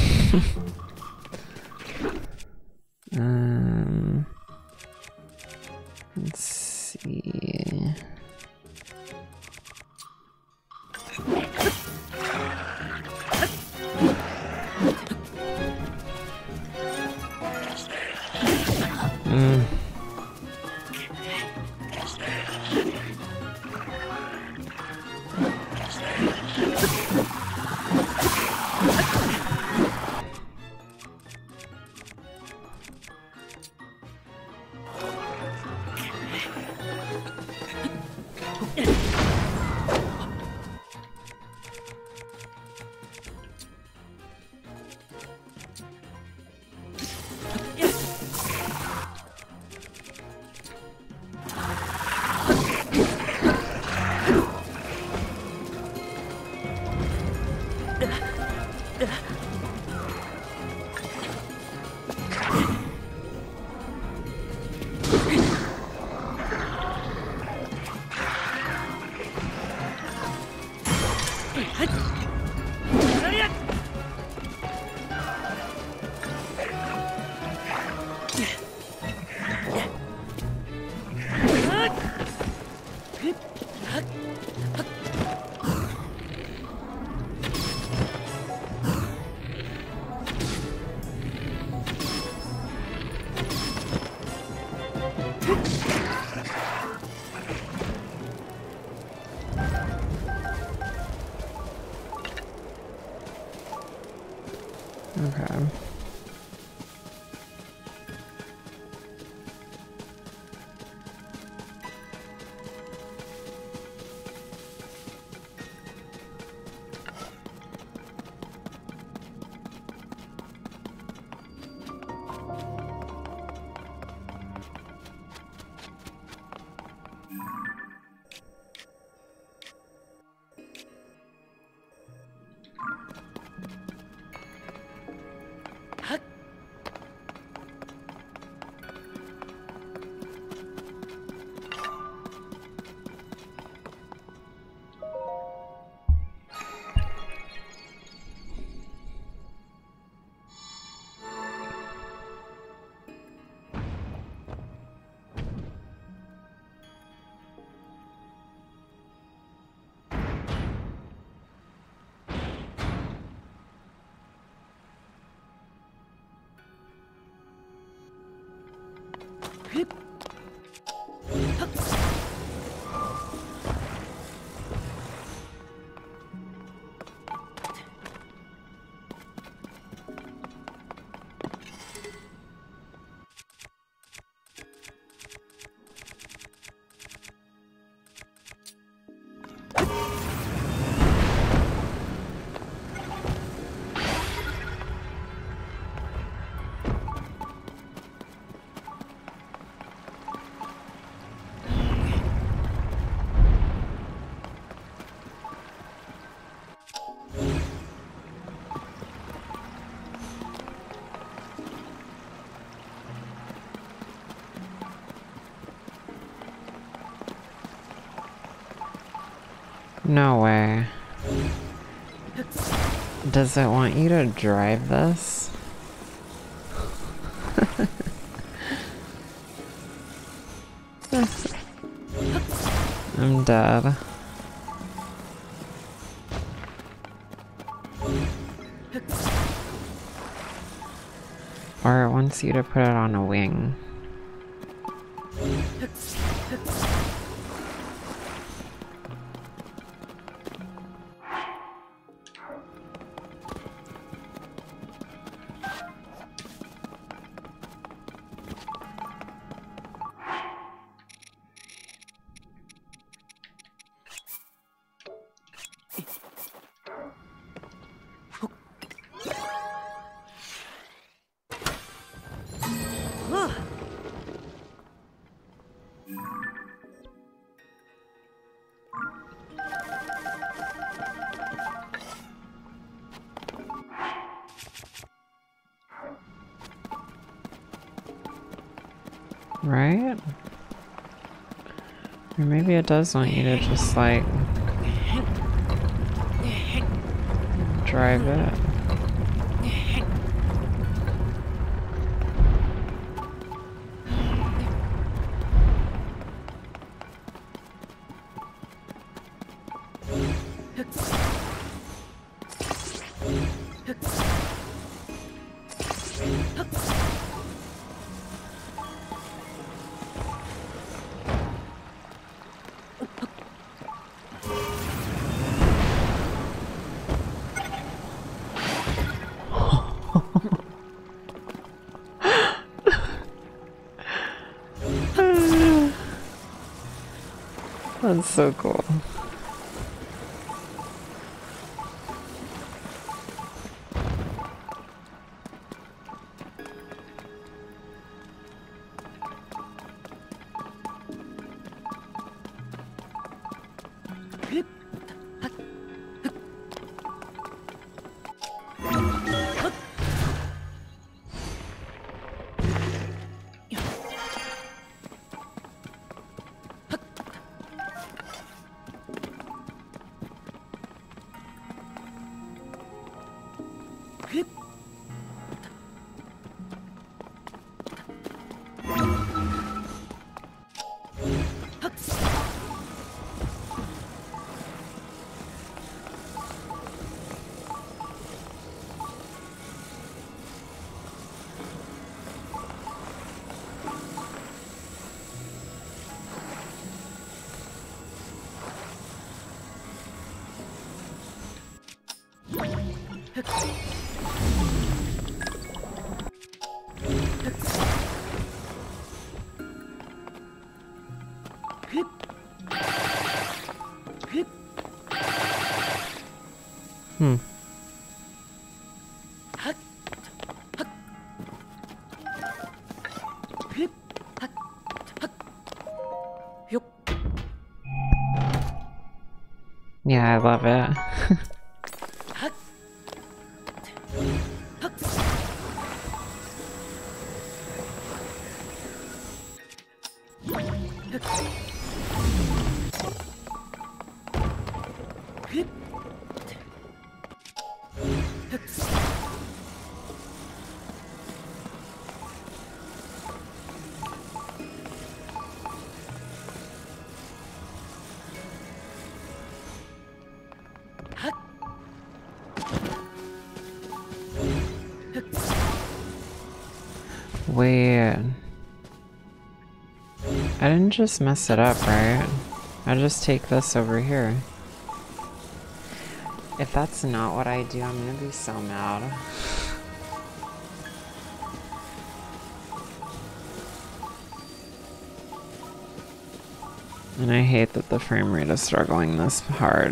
Let's see. Okay. No way. Does it want you to drive this? I'm dead. Or it wants you to put it on a wing. Right? Or maybe it does want you to just like drive it. That's so cool. Yeah, I love it. Wait. I didn't just mess it up, right? I just take this over here. If that's not what I do, I'm gonna be so mad. And I hate that the frame rate is struggling this hard.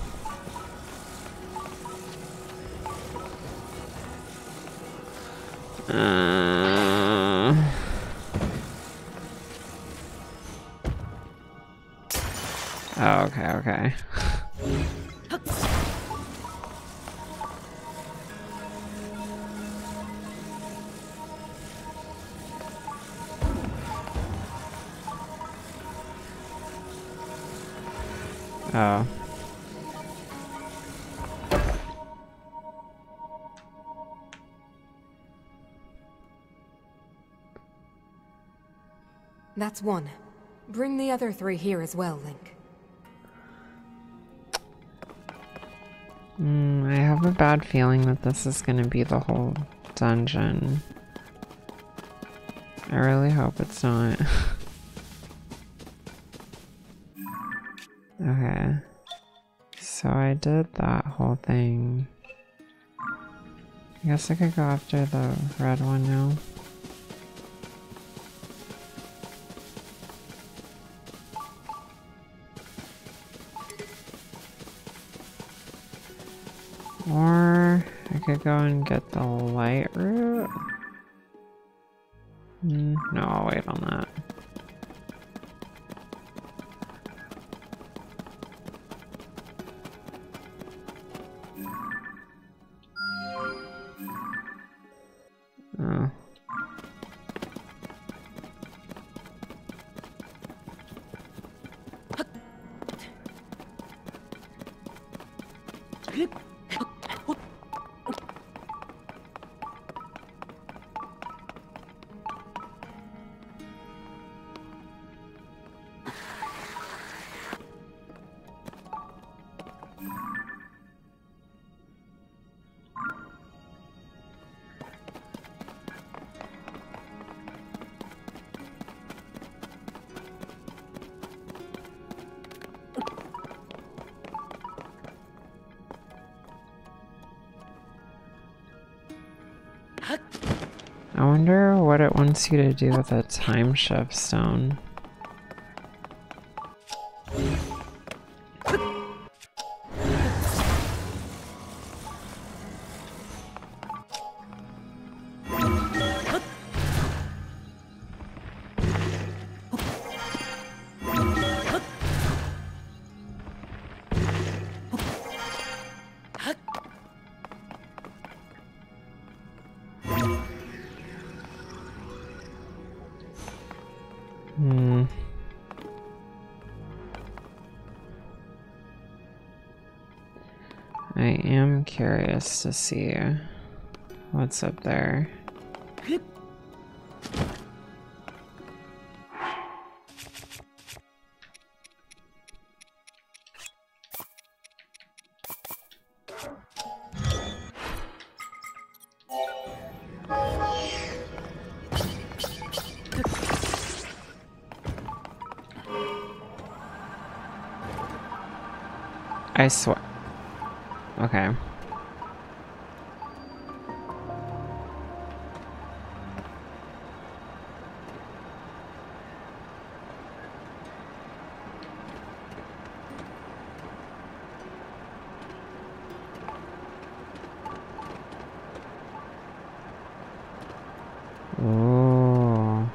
Oh, okay, okay. Oh. That's one. Bring the other 3 here as well, Link. I have a bad feeling that this is going to be the whole dungeon. I really hope it's not. Okay. So I did that whole thing. I guess I could go after the red one now. Or I could go and get the light route. No, I'll wait on that. Oh. I wonder what it wants you to do with a time shift stone. I am curious to see what's up there. I swear. Okay. Ooh.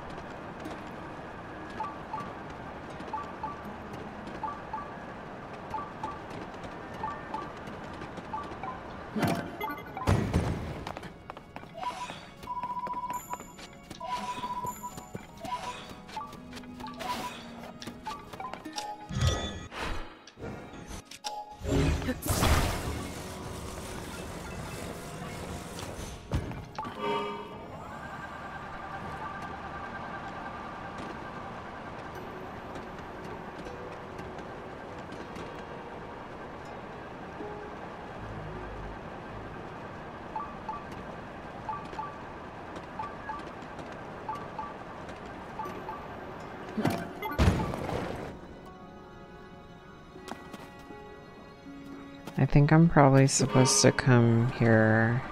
I think I'm probably supposed to come here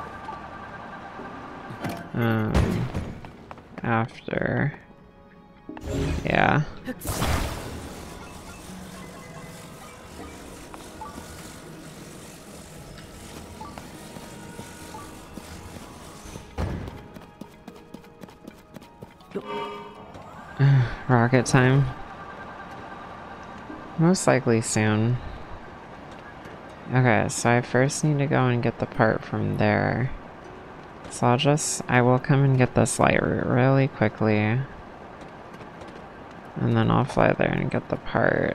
after. Yeah. Rocket time. Most likely soon. Okay, so I first need to go and get the part from there. So I will come and get this light route really quickly. And then I'll fly there and get the part.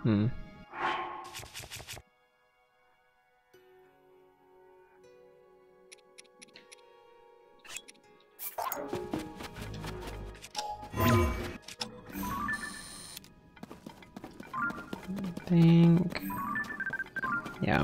Think. Yeah.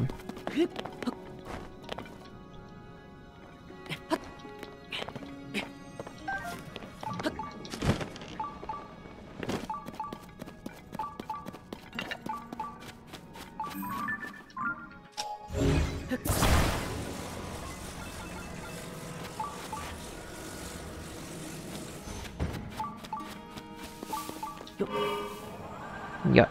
Yep.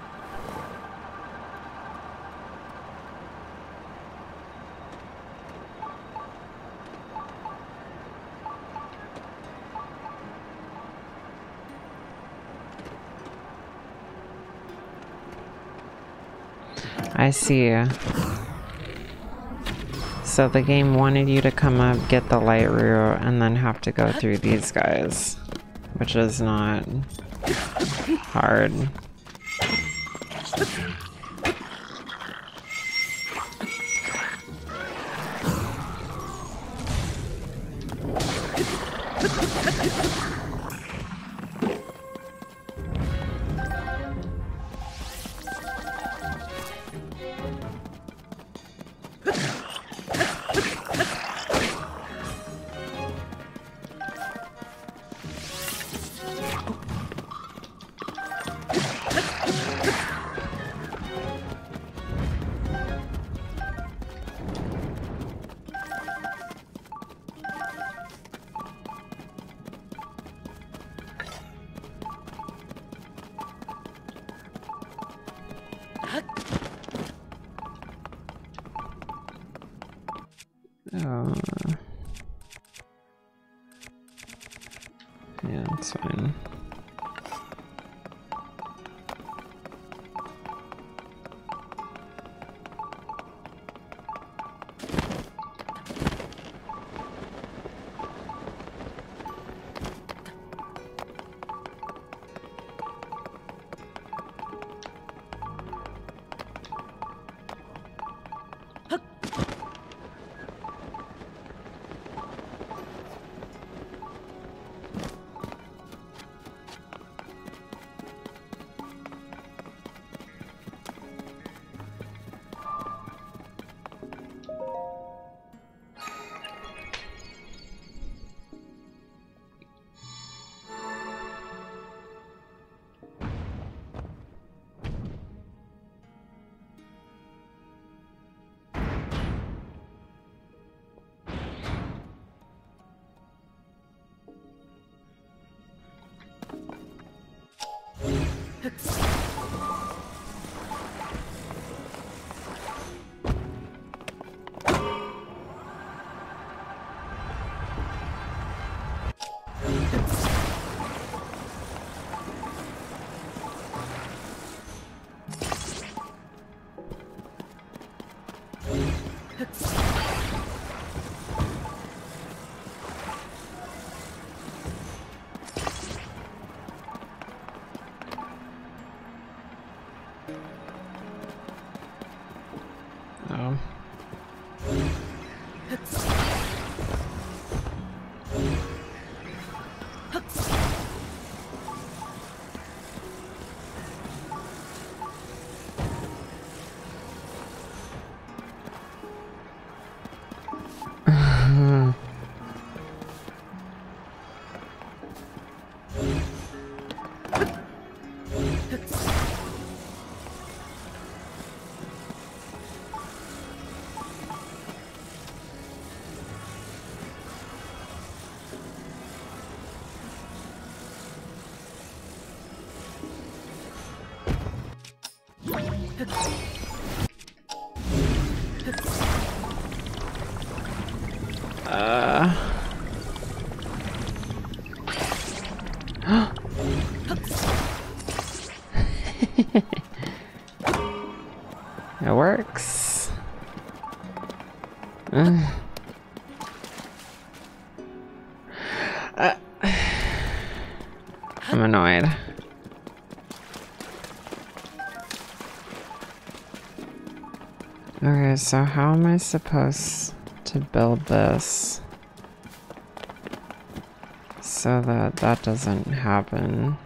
I see. So the game wanted you to come up, get the light root, and then have to go through these guys, which is not hard. Yeah, it's fine. Oh. It works. I'm annoyed. Okay, so how am I supposed to build this so that that doesn't happen?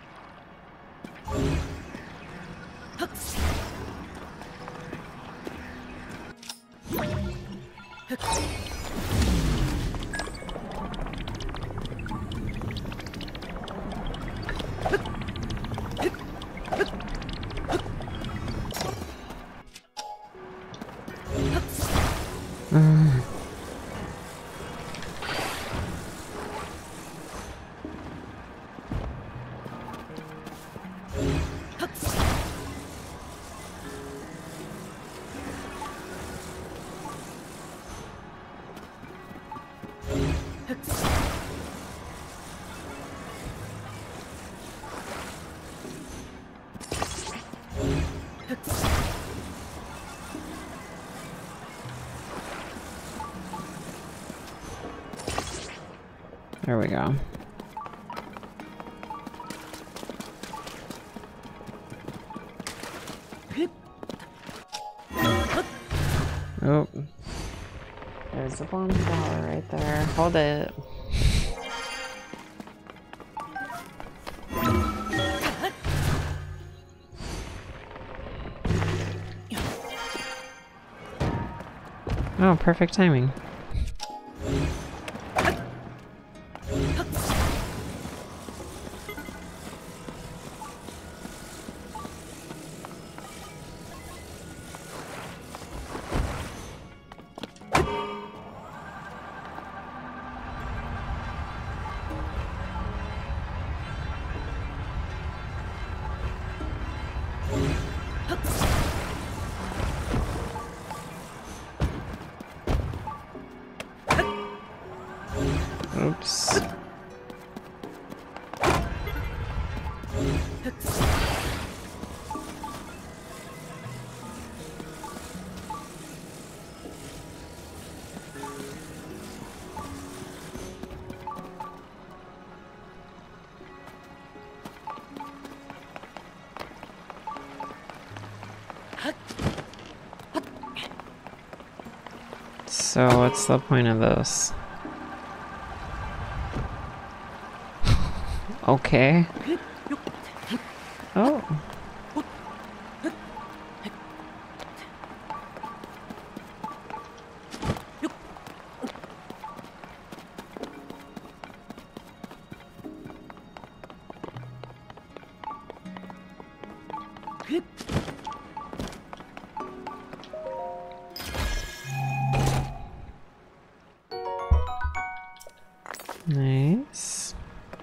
There we go. Oh, there's a bomb flower right there. Hold it. Oh, perfect timing. Oops. So what's the point of this? Okay. Oh. Nice.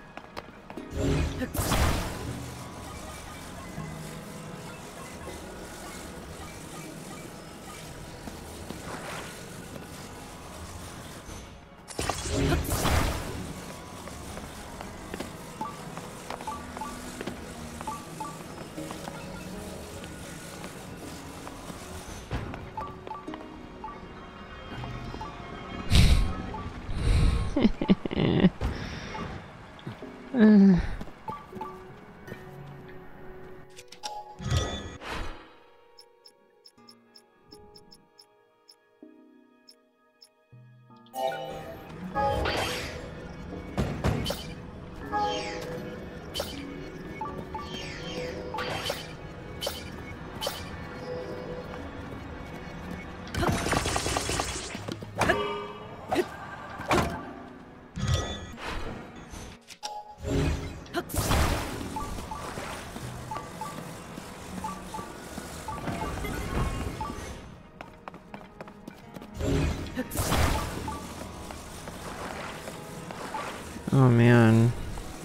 Oh man.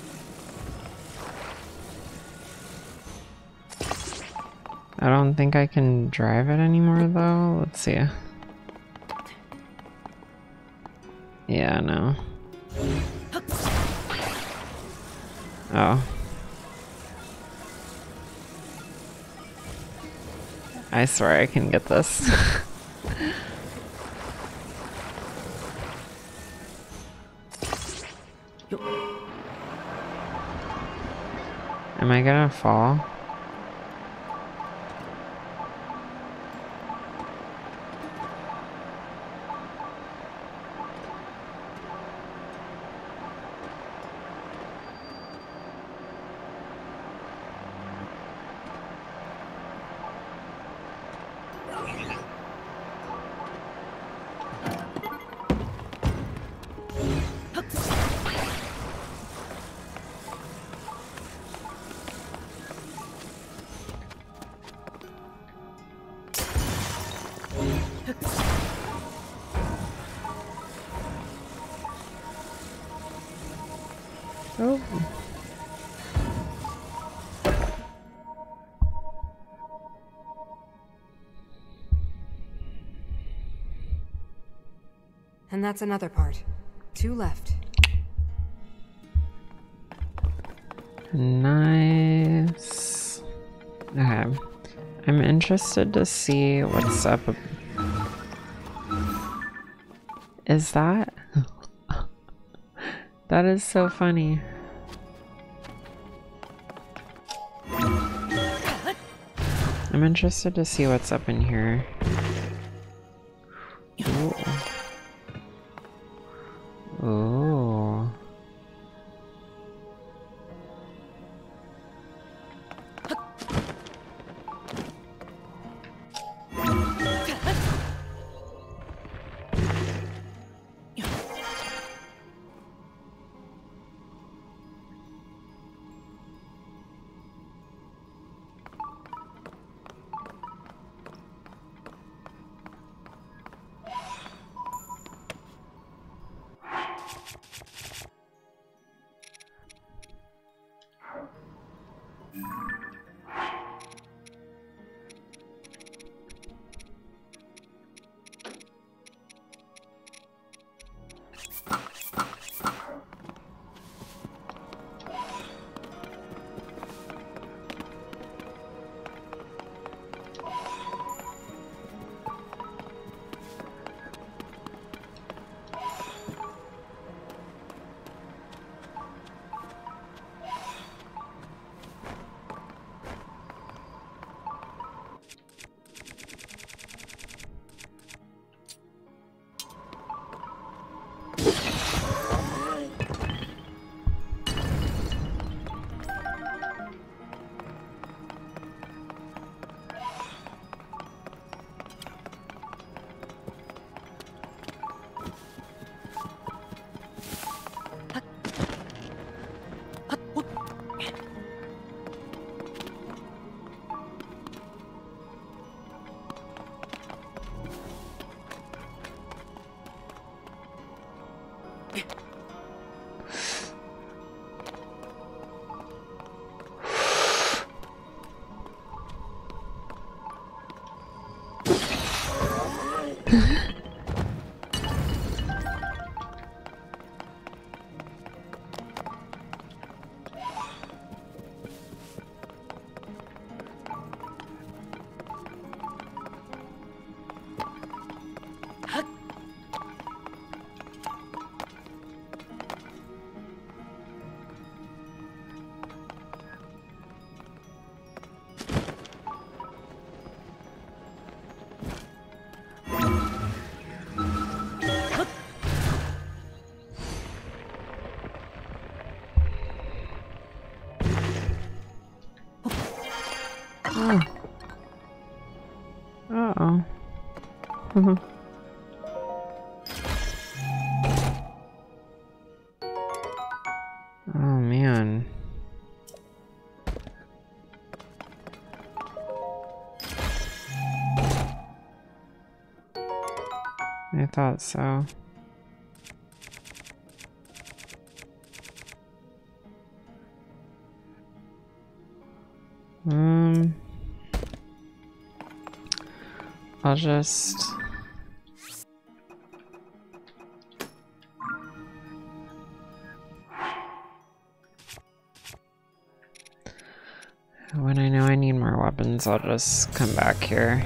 I don't think I can drive it anymore though. Let's see. Yeah, no. Oh. I swear I can get this. Am I gonna fall? Oh. And that's another part. 2 left. Nice. Okay. I'm interested to see what's up. Is that? That is so funny. I'm interested to see what's up in here. Ooh. Ooh. Oh. Uh-oh. Oh, man. I thought so. I'll just... When I know I need more weapons, I'll just come back here.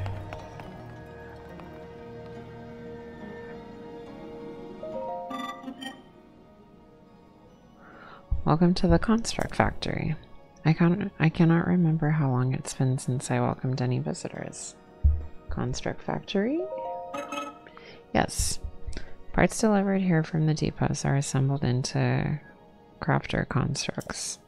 Welcome to the Construct Factory. I cannot remember how long it's been since I welcomed any visitors. Construct Factory? Yes. Parts delivered here from the depots are assembled into crafter constructs.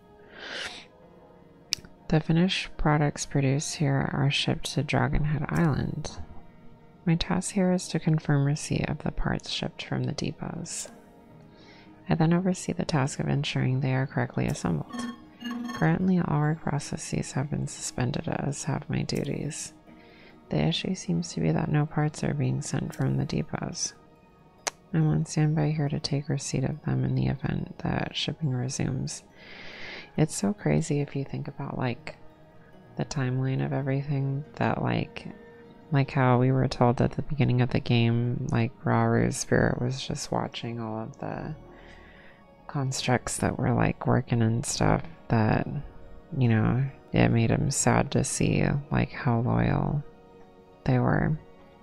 The finished products produced here are shipped to Dragonhead Island. My task here is to confirm receipt of the parts shipped from the depots. I then oversee the task of ensuring they are correctly assembled. Currently, all work processes have been suspended, as have my duties. The issue seems to be that no parts are being sent from the depots. I'm on standby here to take receipt of them in the event that shipping resumes. It's so crazy if you think about like the timeline of everything, that like how we were told at the beginning of the game, like Raru's spirit was just watching all of the constructs that were like working and stuff, that, you know, it made him sad to see like how loyal they were.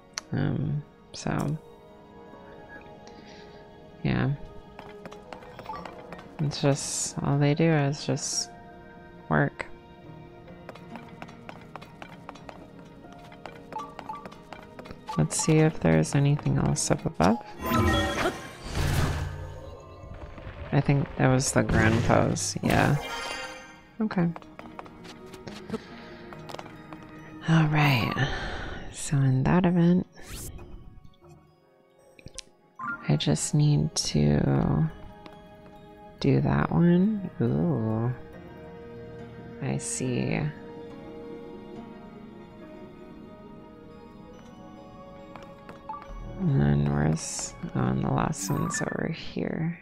So yeah, it's just all they do is just work. Let's see if there's anything else up above. I think that was the grand pose, yeah. Okay. Alright, so in that event, I just need to do that one. Ooh, I see. And then where's, and the last one's over here.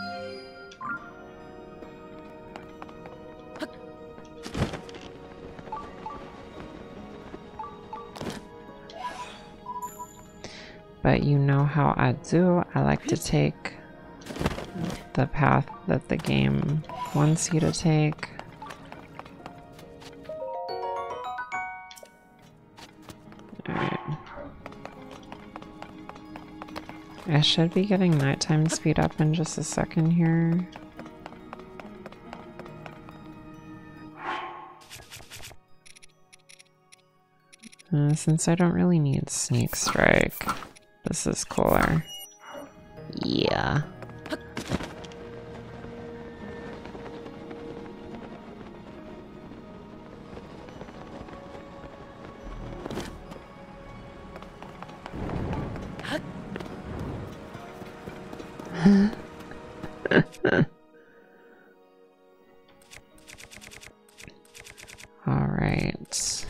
But you know how I do. I like to take the path that the game wants you to take. Alright. I should be getting nighttime speed up in just a second here. Since I don't really need Sneak Strike, this is cooler. Yeah. All right.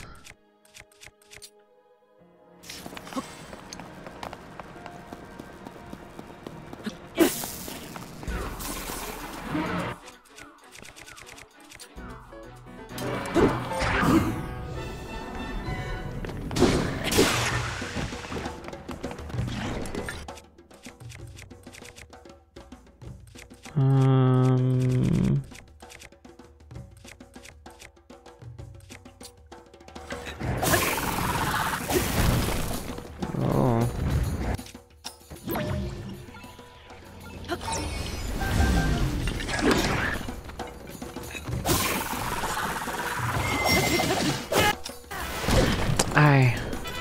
Oh. Aye.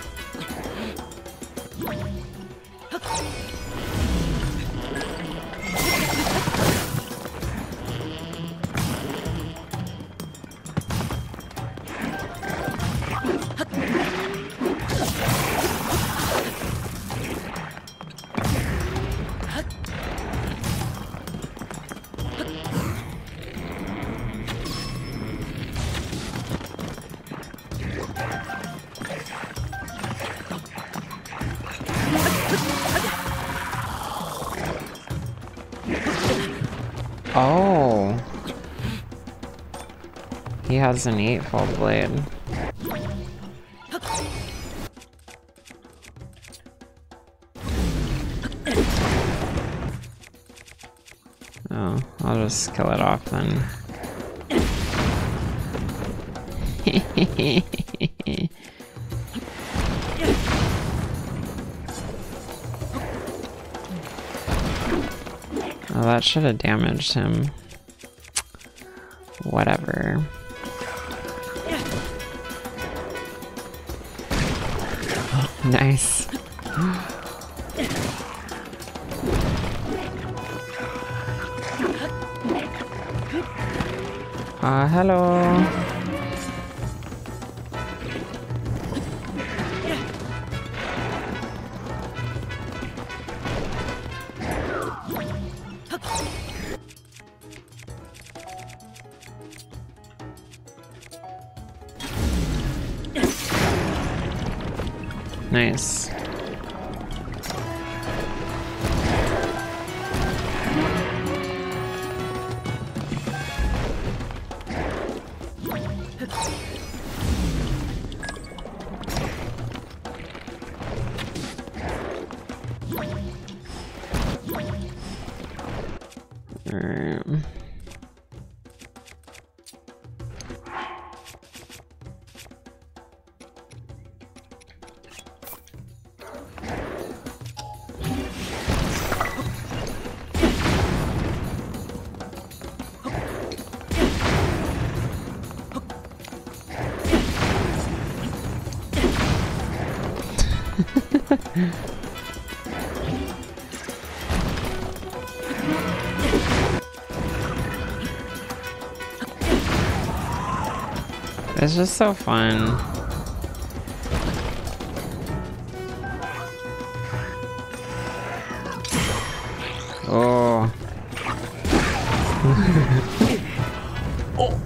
Oh. He has an 8-fold blade. Oh, I'll just kill it off then. Oh, that should have damaged him. Whatever. Nice. Hello. Nice. Alright. It's just so fun. Oh. Oh.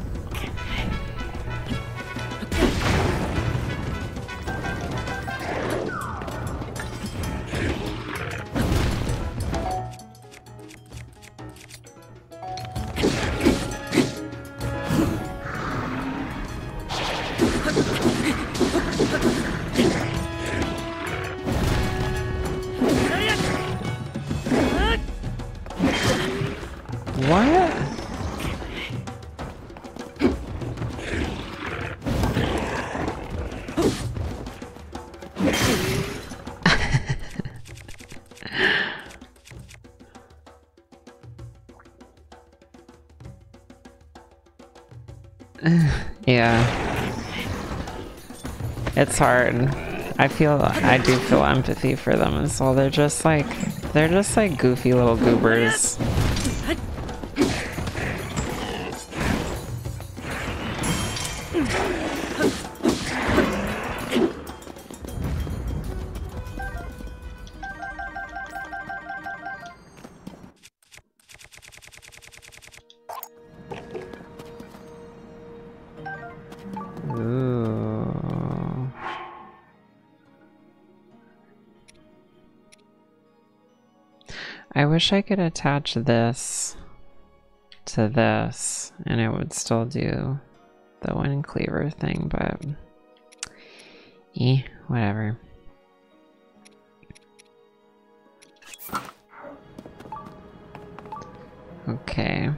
What? Yeah. It's hard. I do feel empathy for them as well. They're just like goofy little goobers. Ooh. I wish I could attach this to this and it would still do the wind cleaver thing, but whatever. Okay.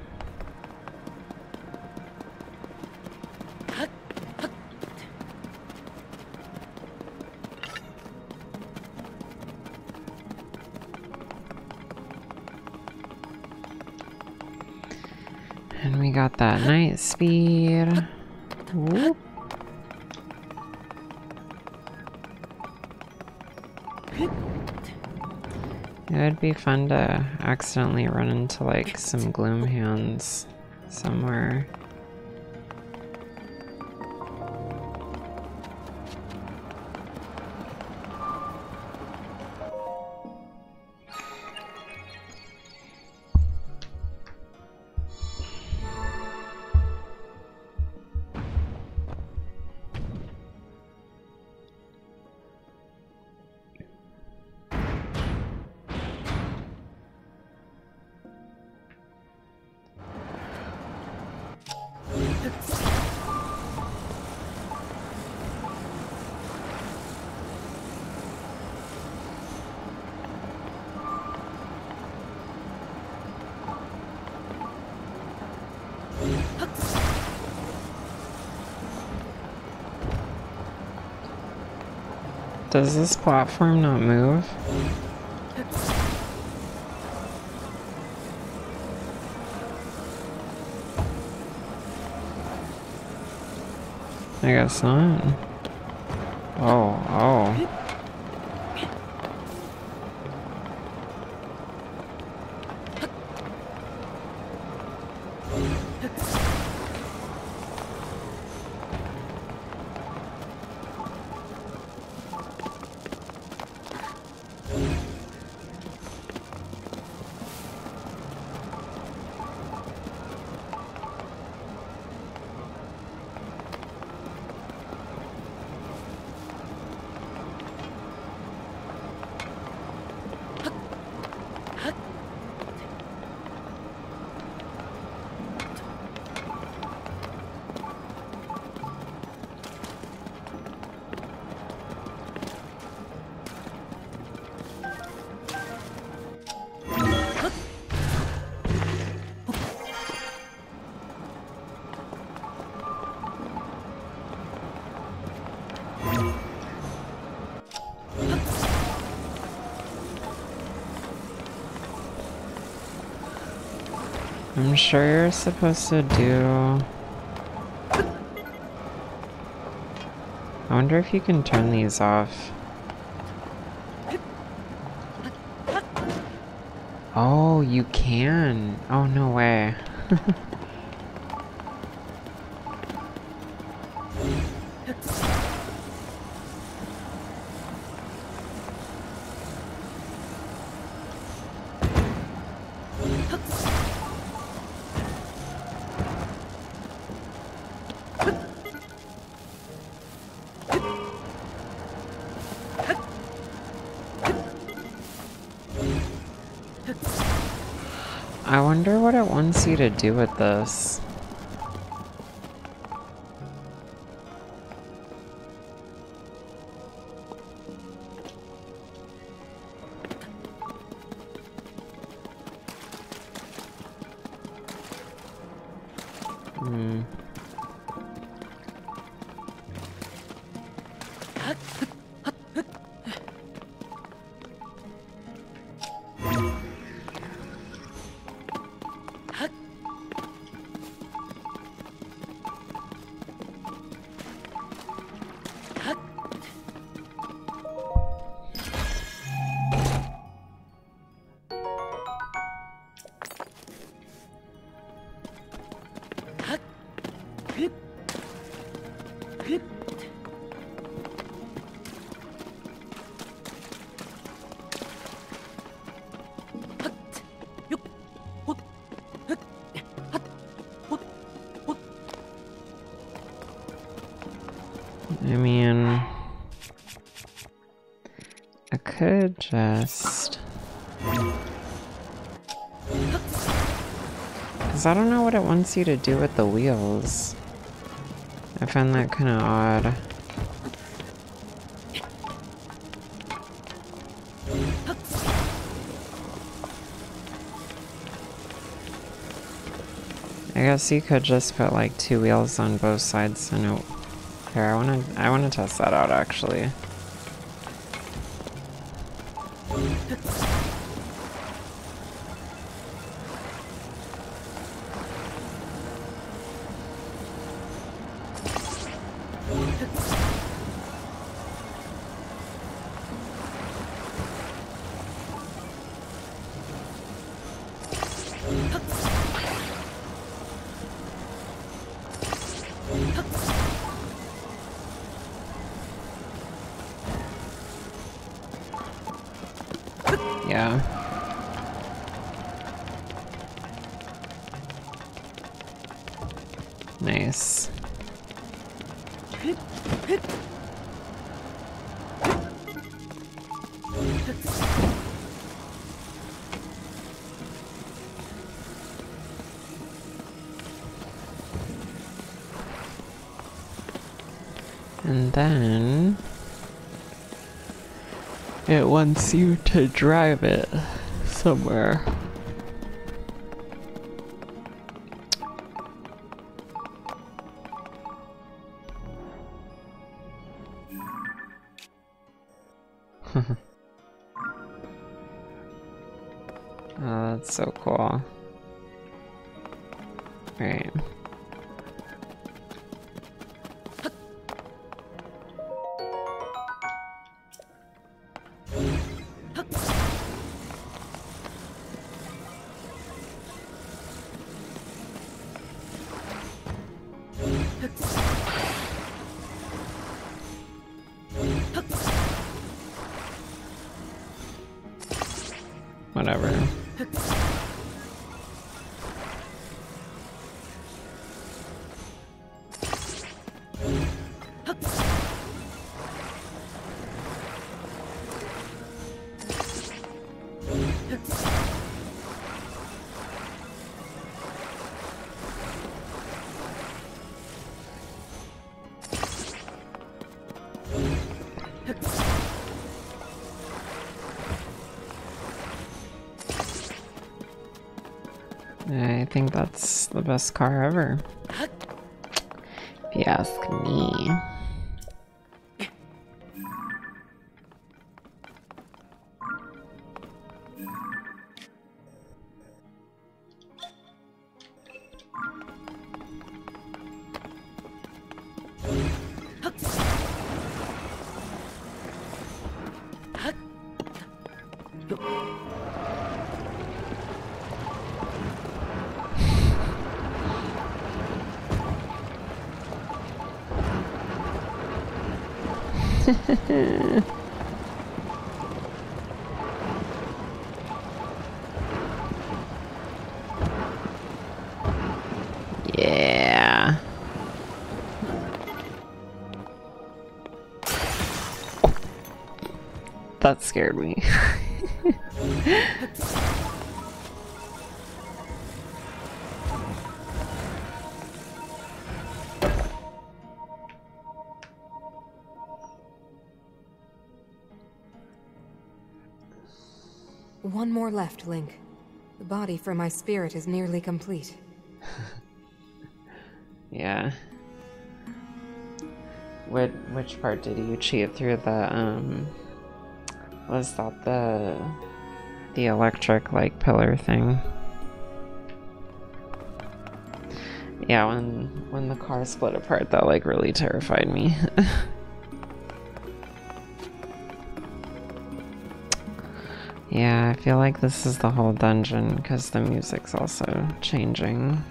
And we got that night speed. Whoop. It would be fun to accidentally run into like some gloom hands somewhere. Does this platform not move? I guess not. Oh. I'm sure you're supposed to do... I wonder if you can turn these off. Oh, you can. Oh, no way. I wonder what it wants you to do with this. I mean, I could just... Because I don't know what it wants you to do with the wheels. I find that kind of odd. I guess you could just put like 2 wheels on both sides and it... Here, I wanna test that out actually. Yeah. Nice. And then it wants you to drive it somewhere. Oh, that's so cool. Right. Whatever. I think that's the best car ever, if you ask me. Yeah. That scared me. One more left, Link. The body for my spirit is nearly complete. Yeah. Which part did you cheat through the, was that the electric, like, pillar thing? Yeah, when the car split apart, that, like, really terrified me. Yeah, I feel like this is the whole dungeon, because the music's also changing.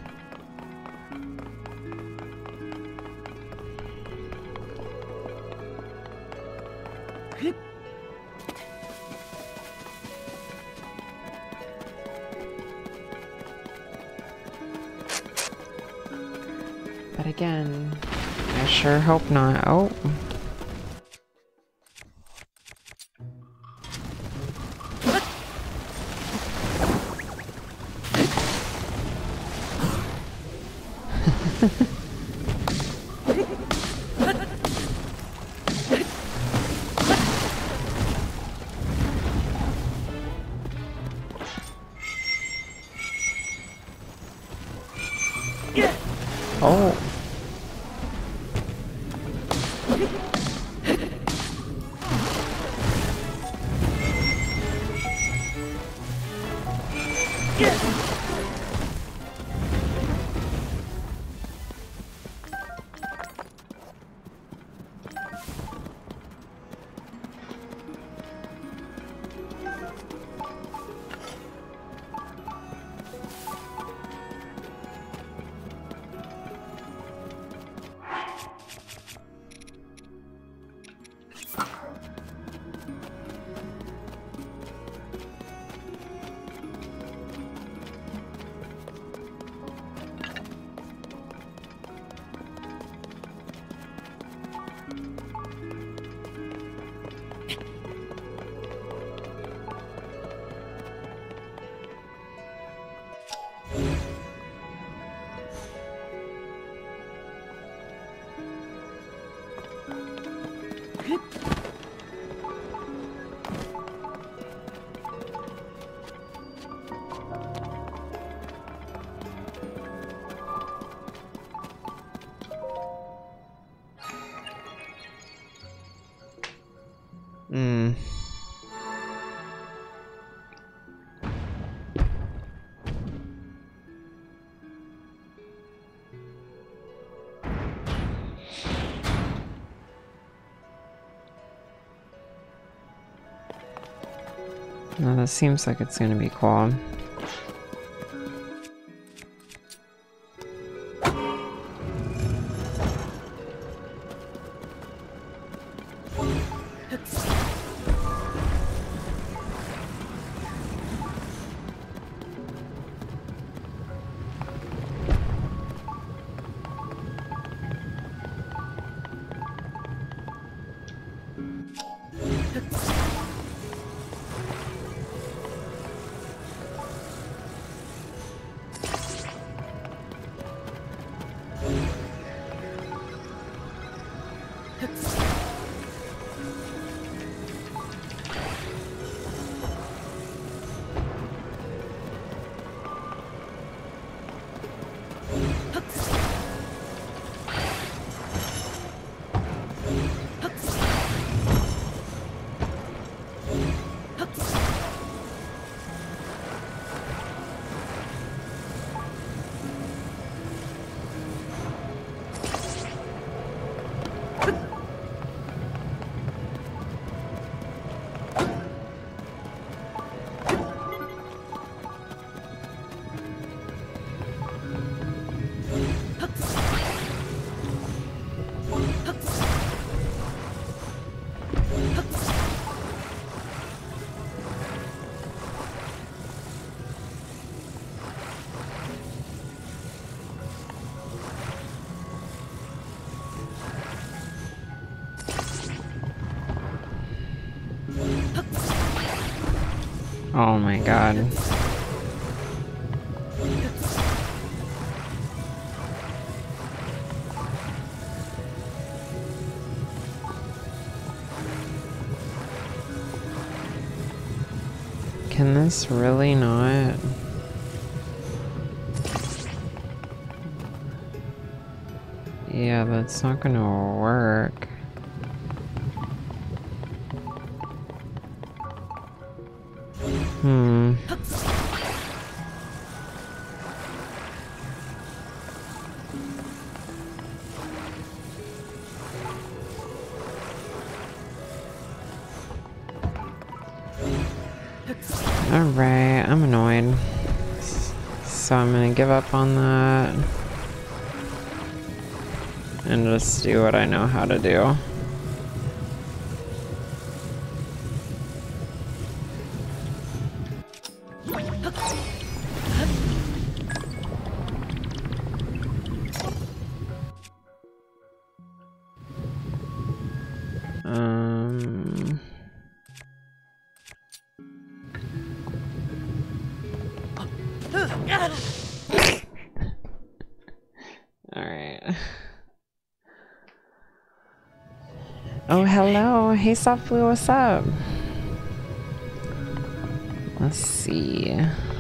But again, I sure hope not. Oh. Oh. No, this seems like it's gonna be cool. Oh my god. Can this really not? Yeah, that's not gonna work. Alright, I'm annoyed. So I'm gonna give up on that. And just do what I know how to do. Alright. Oh, hello. Hey, Softly, what's up? Let's see.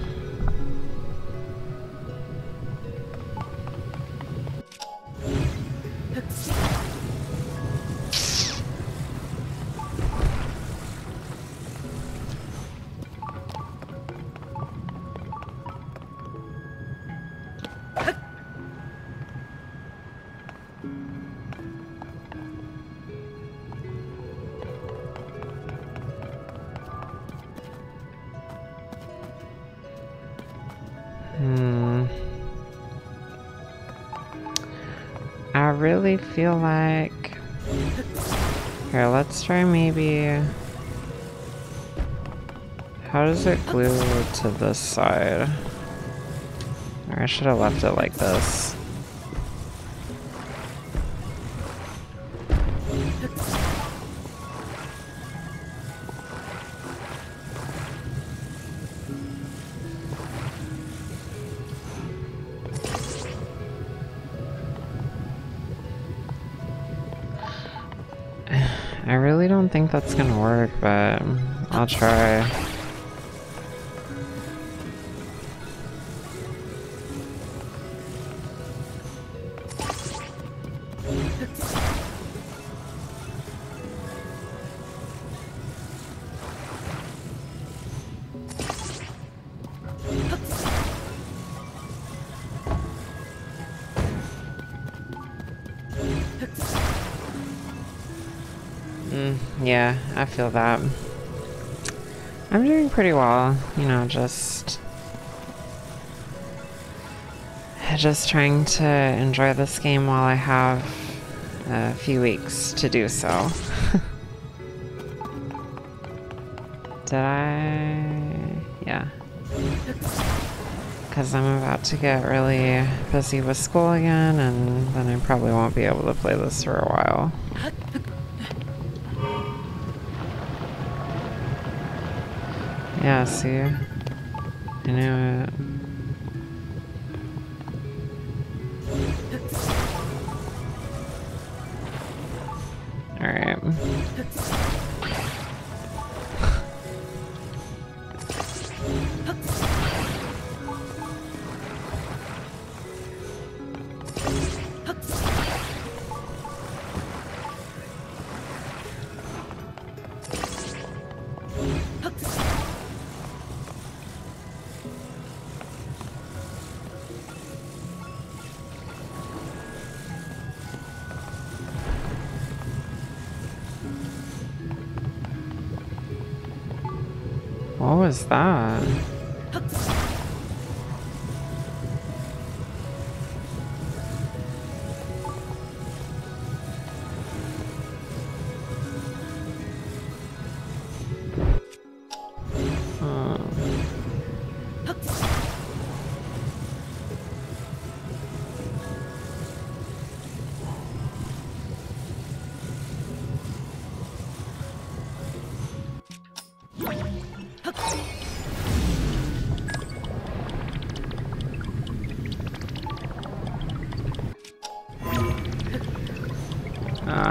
I really feel like... Here, let's try maybe... How does it glue to this side? Or I should have left it like this. I really don't think that's gonna work, but I'll try. Yeah, I feel that. I'm doing pretty well, you know, just trying to enjoy this game while I have a few weeks to do so. Did I? Yeah. Because I'm about to get really busy with school again, and then I probably won't be able to play this for a while. Yeah, see? I knew it. Alright. What was that?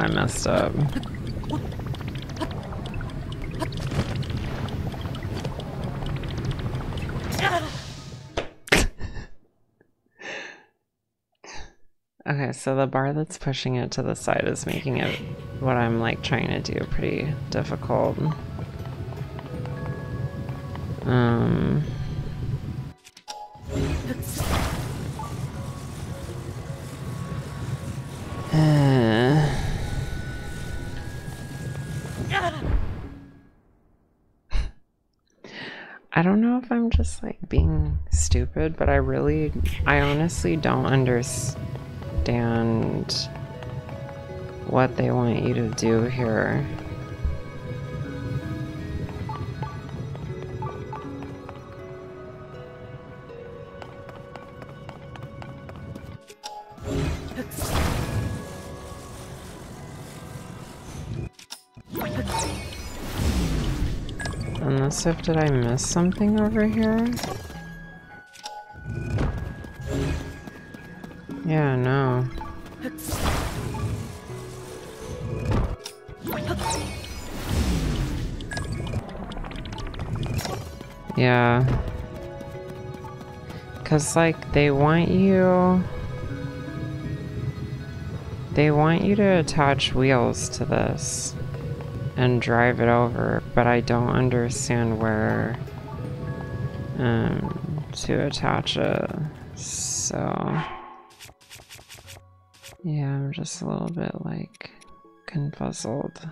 I messed up. Okay, so the bar that's pushing it to the side is making it, what I'm like trying to do, pretty difficult. I don't know if I'm just like being stupid, but I honestly don't understand what they want you to do here. Unless did I miss something over here? Yeah, no. Yeah. 'Cause like they want you to attach wheels to this and drive it over, but I don't understand where to attach it. So yeah, I'm just a little bit like confuzzled.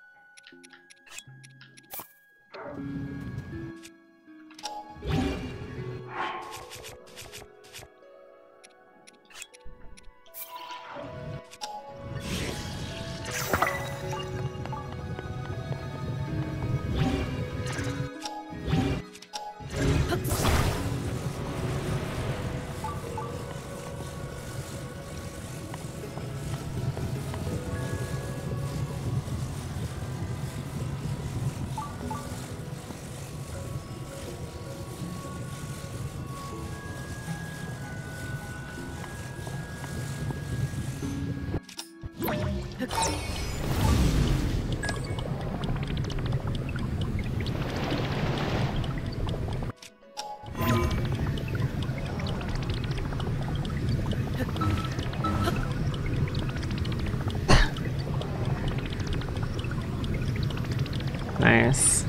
Nice.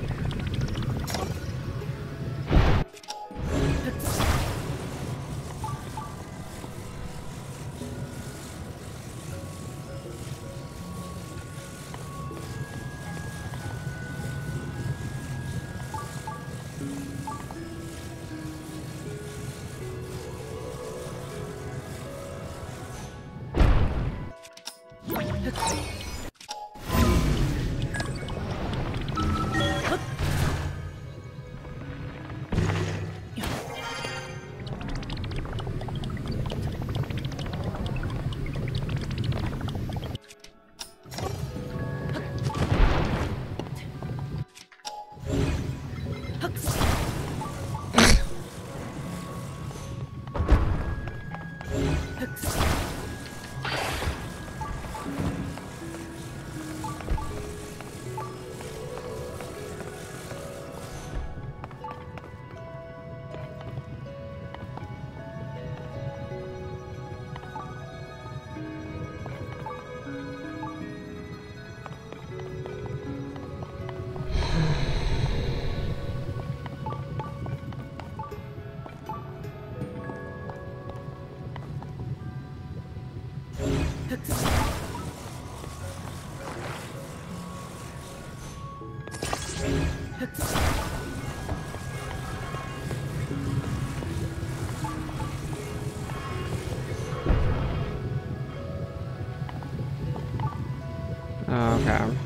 Okay.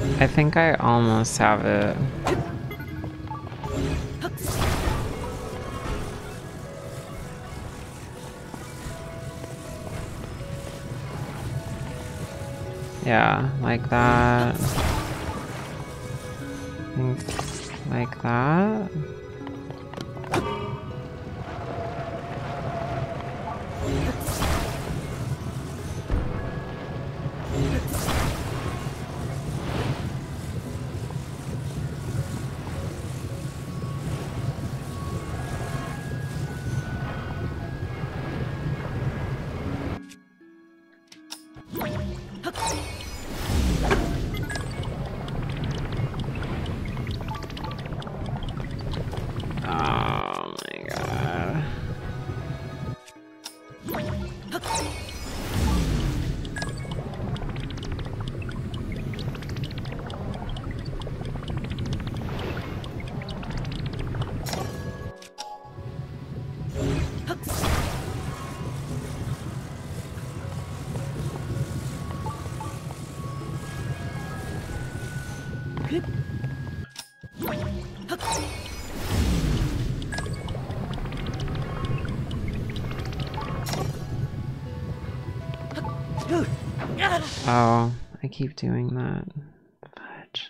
I think I almost have it. Yeah, like that. Like that. Oh my god. Oh, I keep doing that. Fudge.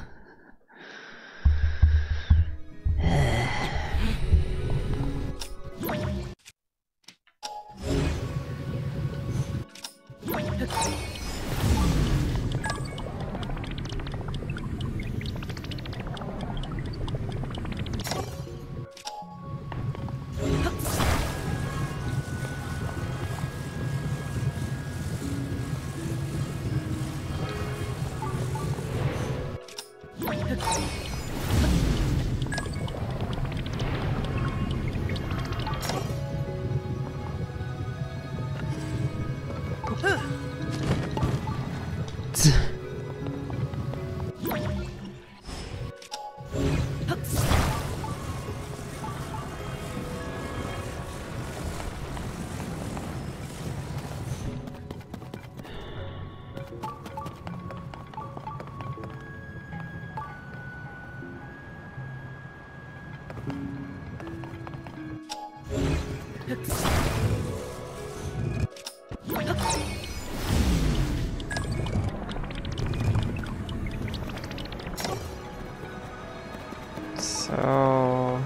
So,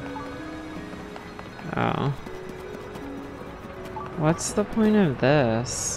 oh, what's the point of this?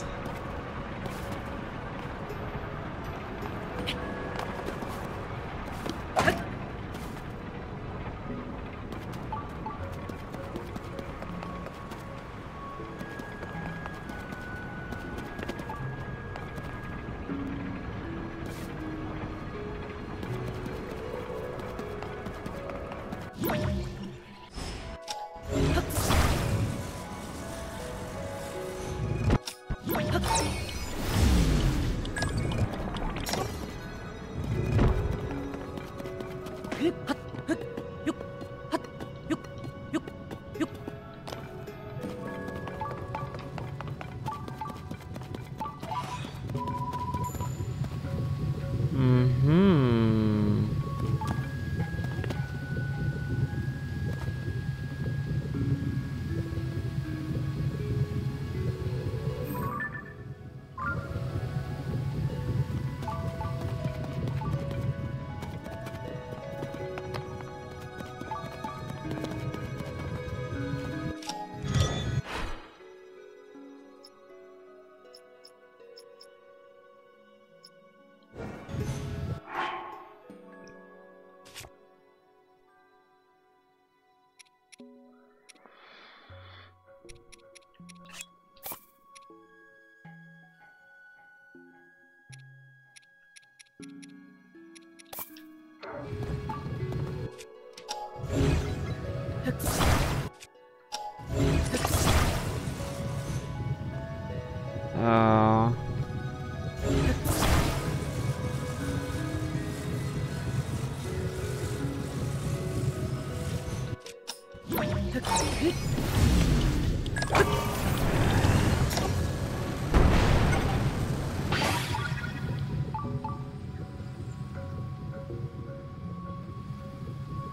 Oh.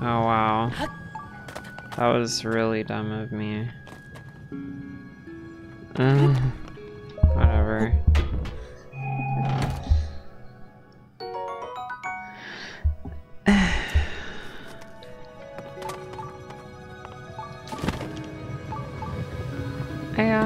Oh wow. That was really dumb of me. Whatever. Yeah.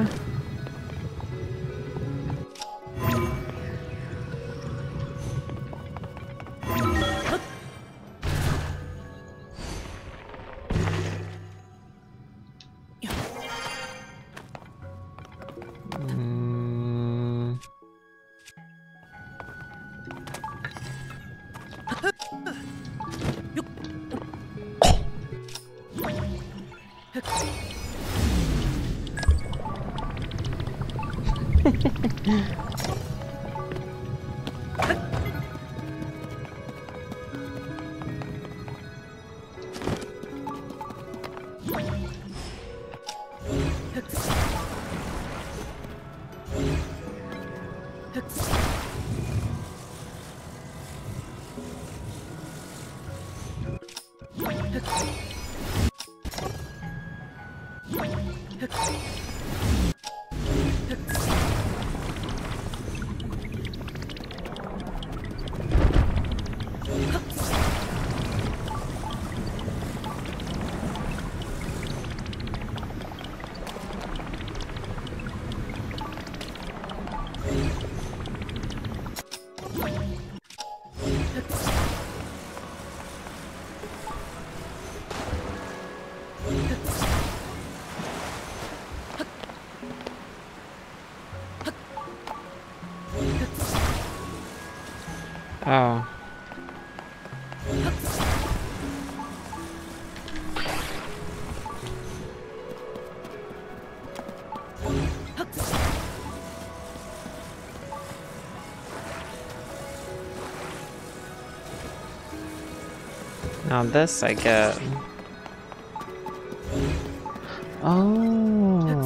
Oh. Now this I get. Oh.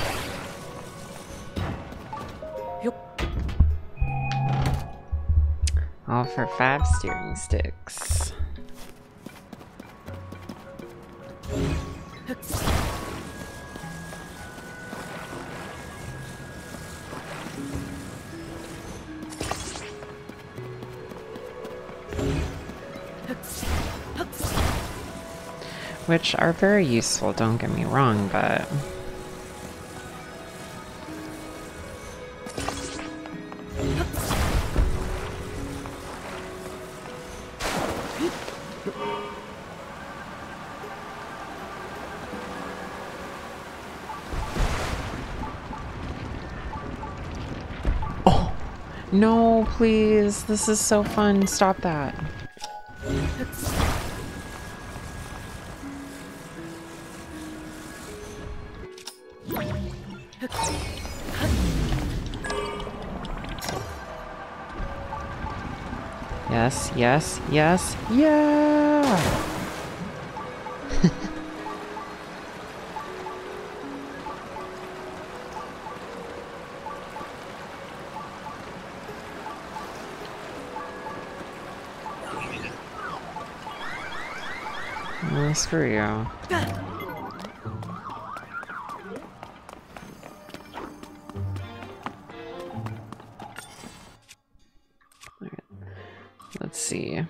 All for 5 steering sticks. Which are very useful, don't get me wrong, but... Oh! No, please! This is so fun. Stop that. Yes, yes, yes, yeah! Oh, screw you. Let's see.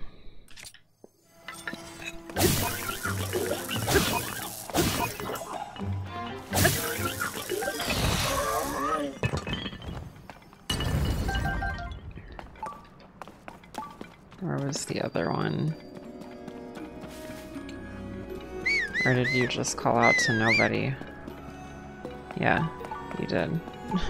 Where was the other one? Or did you just call out to nobody? Yeah, you did.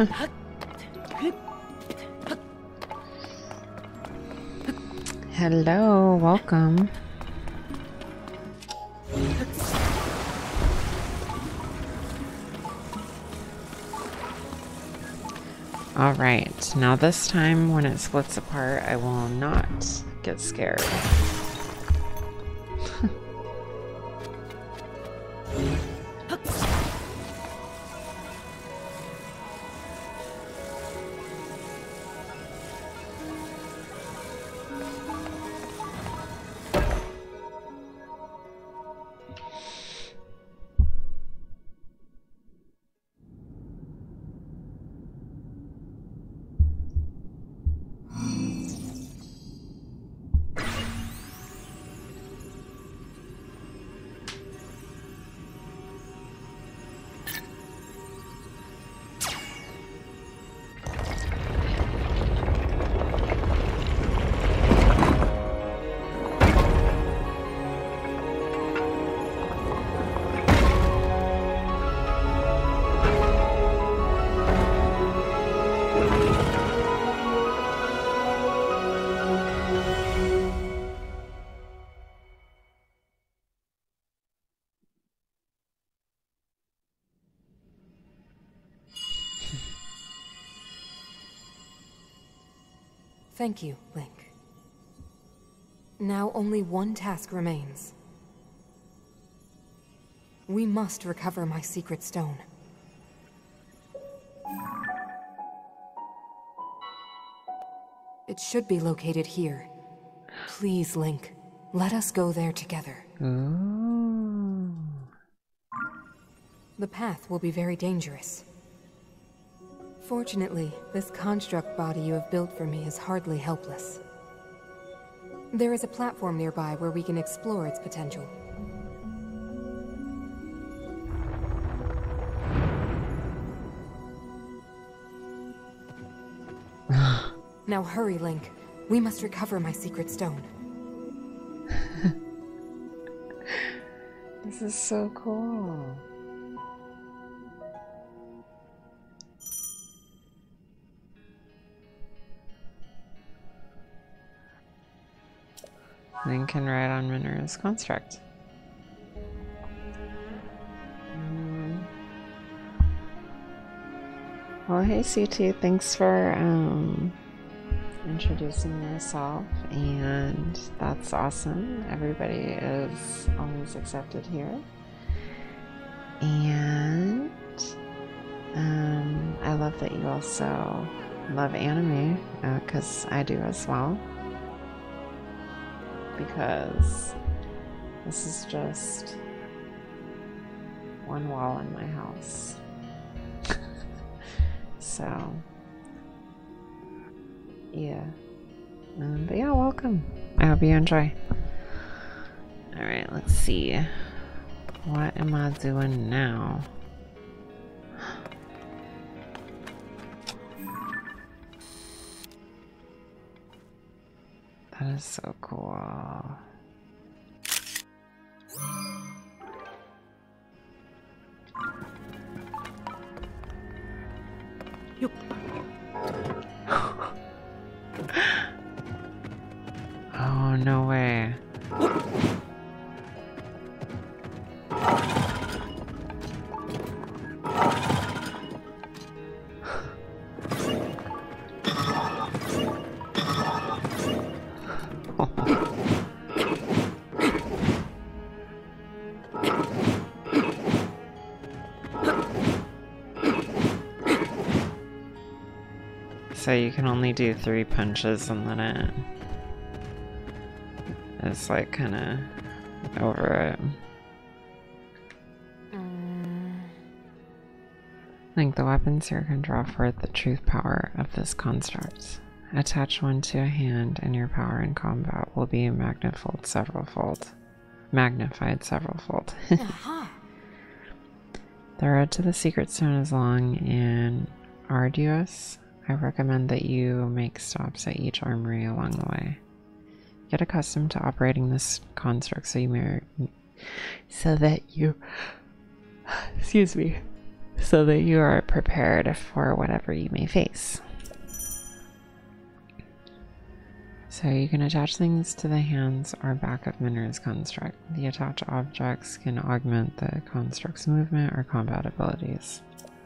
Hello, welcome. All right, now this time when it splits apart, I will not get scared. Thank you, Link. Now only one task remains. We must recover my secret stone. It should be located here. Please, Link, let us go there together. Ooh. The path will be very dangerous. Fortunately, this construct body you have built for me is hardly helpless. There is a platform nearby where we can explore its potential. Now hurry, Link. We must recover my secret stone. This is so cool. Link can ride on Mineru's construct. Well, hey CT, thanks for introducing yourself, and that's awesome. Everybody is always accepted here. And I love that you also love anime, because I do as well. Because this is just one wall in my house. So, yeah. But yeah, welcome. I hope you enjoy. Alright, let's see. What am I doing now? That is so cool. Oh, no way. So you can only do 3 punches and then it's like kinda over it. I think the weapons here can draw forth the truth power of this construct. Attach one to a hand and your power in combat will be magnified severalfold. The road to the secret stone is long and arduous. I recommend that you make stops at each armory along the way. Get accustomed to operating this construct so that you are prepared for whatever you may face. So you can attach things to the hands or back of Mineru's construct. The attached objects can augment the construct's movement or combat abilities.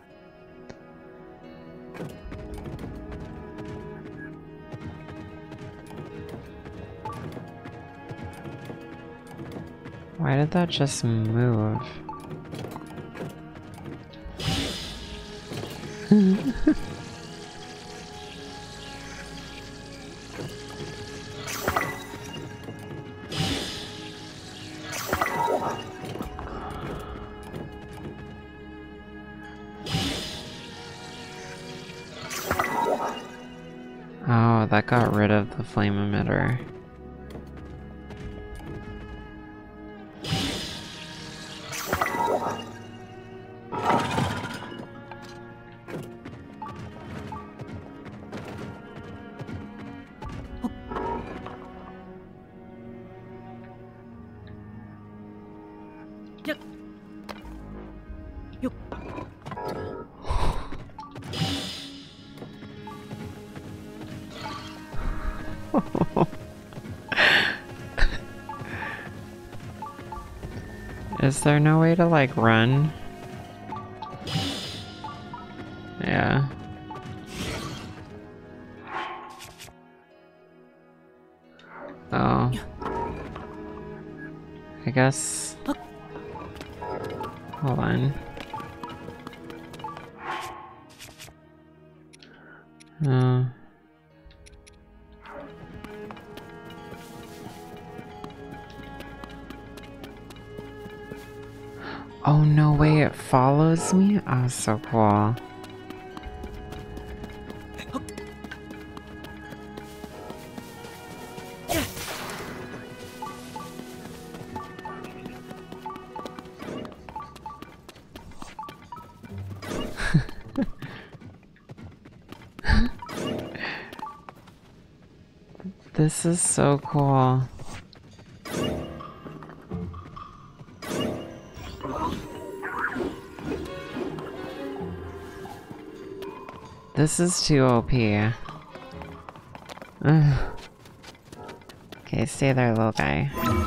Why did that just move? Oh, that got rid of the flame emitter. Is there no way to like run? Yeah. I guess... Hold on. Oh, no way, it follows me? Oh, so cool. This is so cool. This is too OP. Ugh. Okay, stay there, little guy.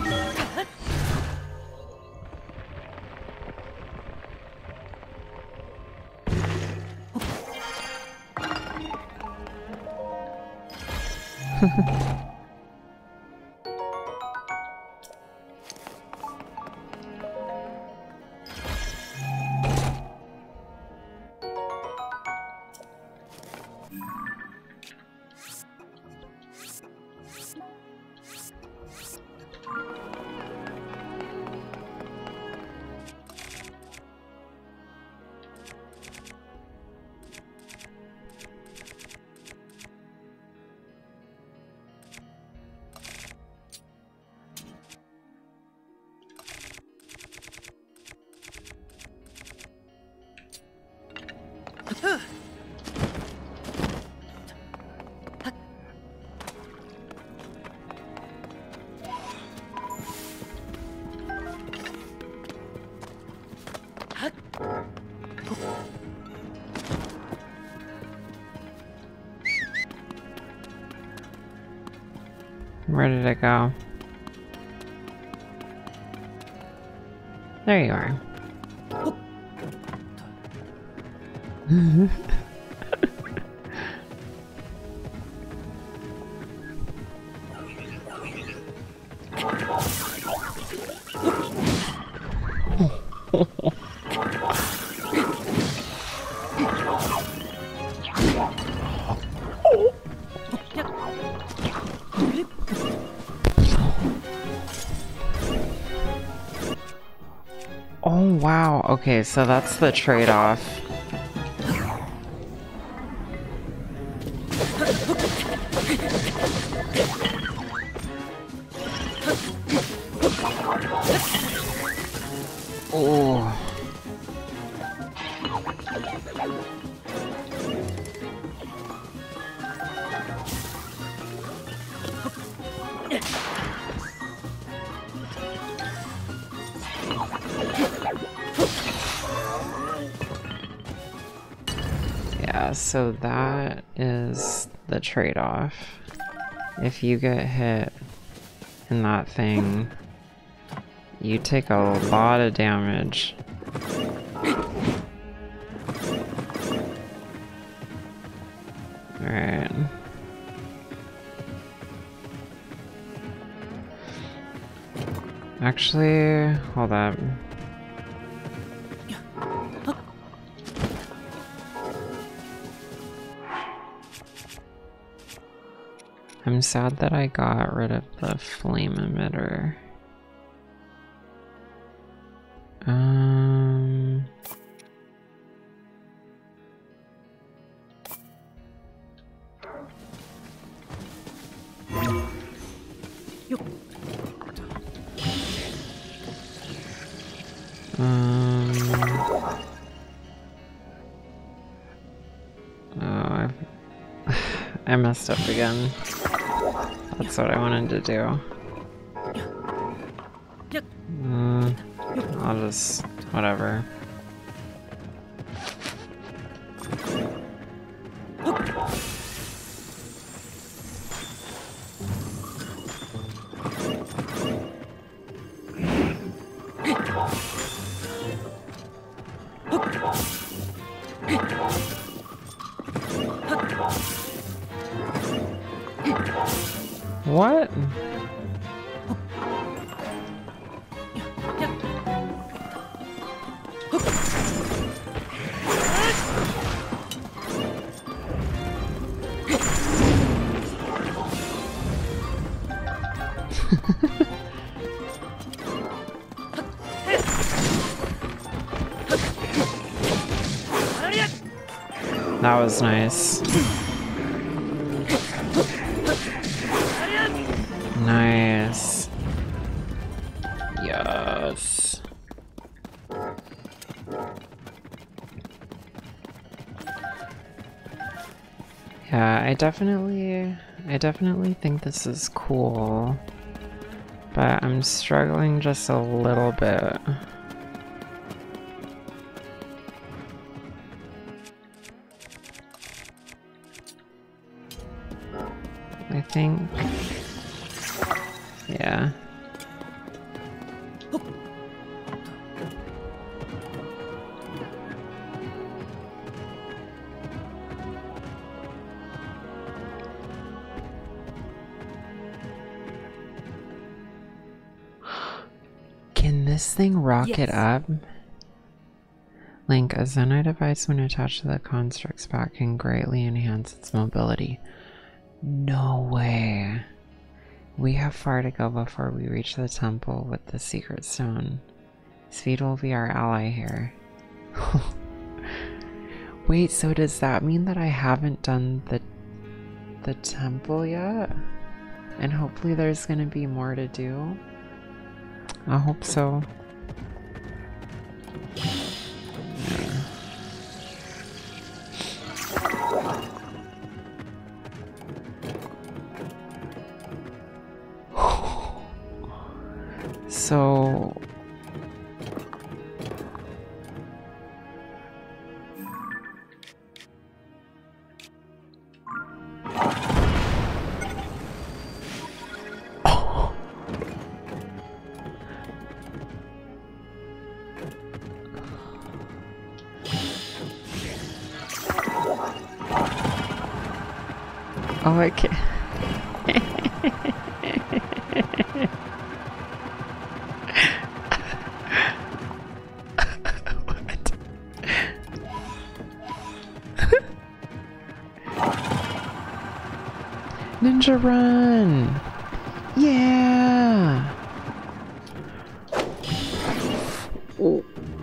Where did it go? There you are. Oh wow, okay, so that's the trade-off. Oh. Yeah, so that is the trade-off. If you get hit in that thing, you take a lot of damage. Alright. Actually, hold up. I'm sad that I got rid of the flame emitter. Oh, I messed up again. That's what I wanted to do. I'll just... whatever. What? That was nice. Nice. Yes. Yeah, I definitely think this is cool, but I'm struggling just a little bit. I think, yeah. Can this thing rocket up? Link, a Zenyte device when attached to the construct's back can greatly enhance its mobility. No way. We have far to go before we reach the temple with the secret stone. Speed will be our ally here. Wait, so does that mean that I haven't done the temple yet? And hopefully there's gonna be more to do? I hope so. So oh, I can't. What? Ninja run! Yeah! Oh.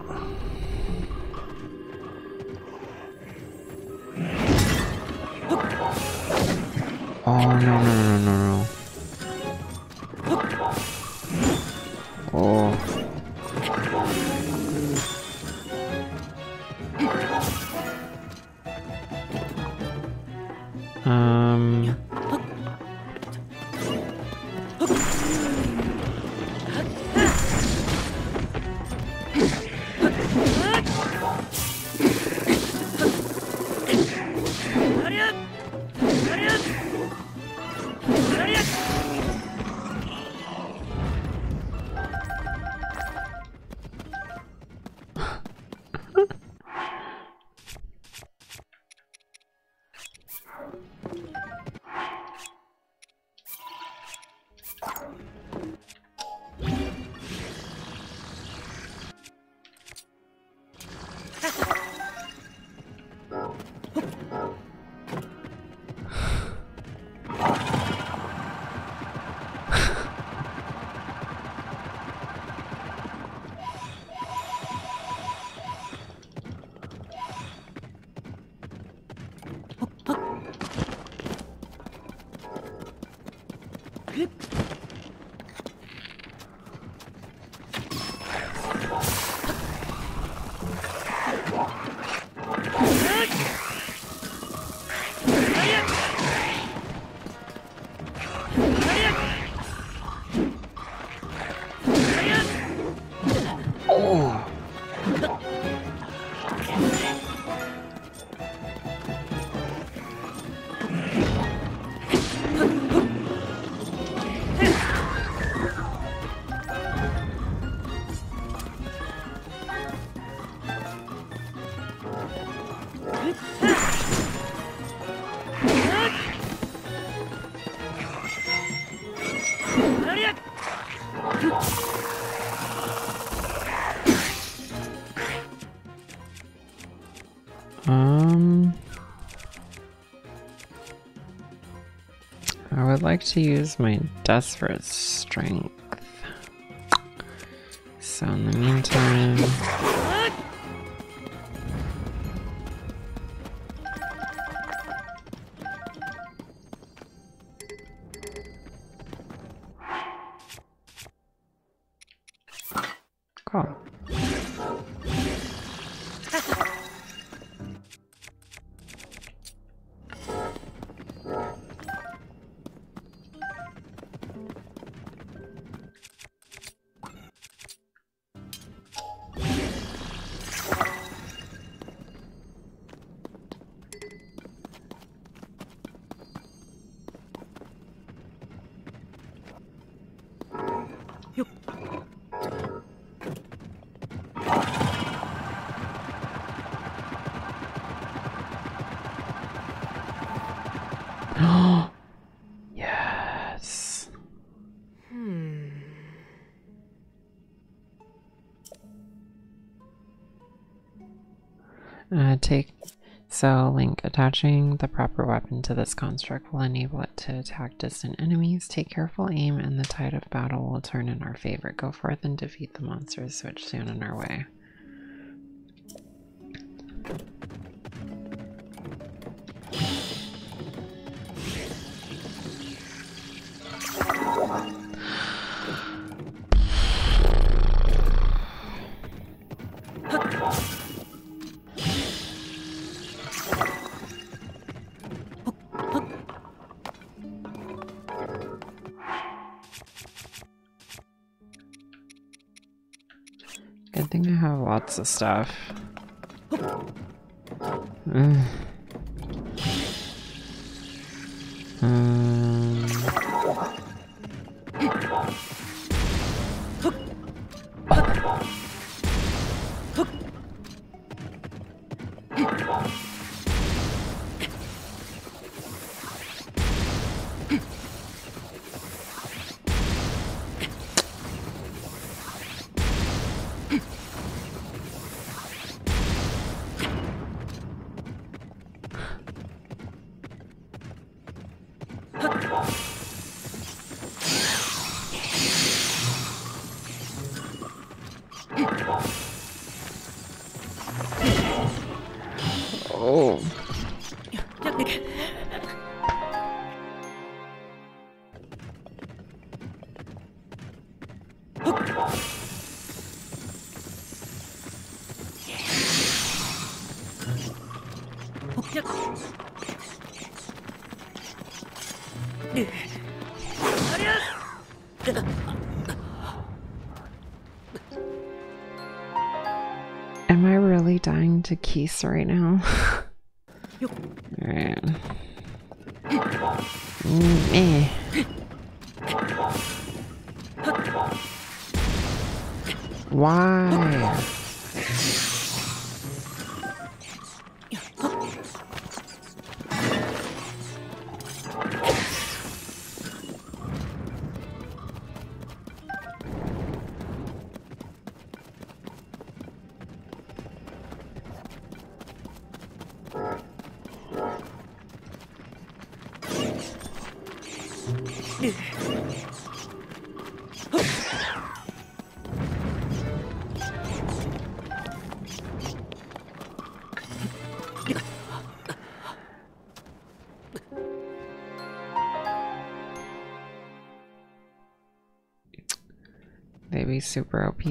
Oh, no. Oh. would like to use my desperate strength. So in the meantime... Cool. Yes. So Link, attaching the proper weapon to this construct will enable it to attack distant enemies. Take careful aim and the tide of battle will turn in our favor. Go forth and defeat the monsters which stand in our way. Good thing I have lots of stuff. Oh. Am I really dying to Keese right now? Alright. Why? They be super OP.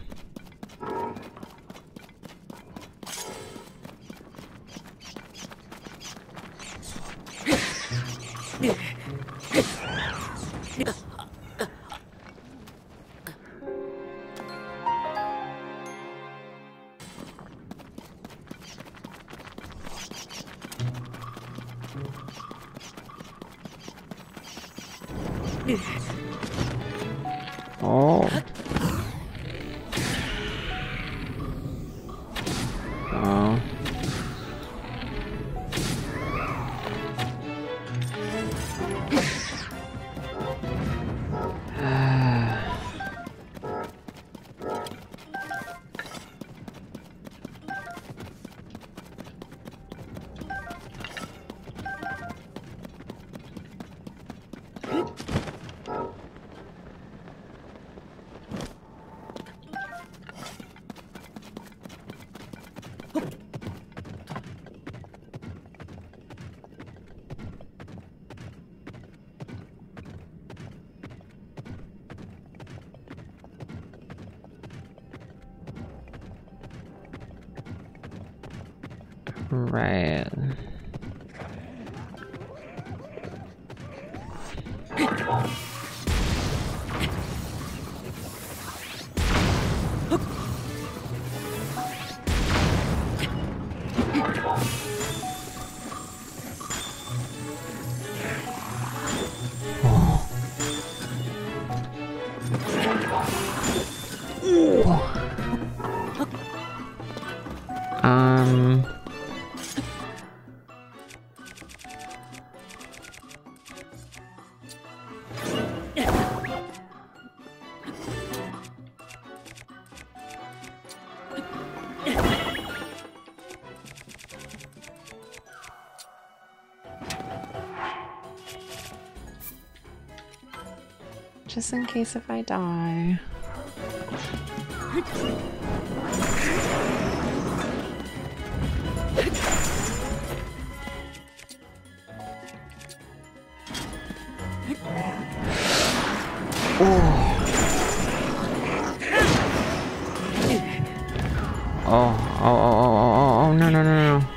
Oh. Oh. Right. Just in case if I die. Oh, no, no, no, no.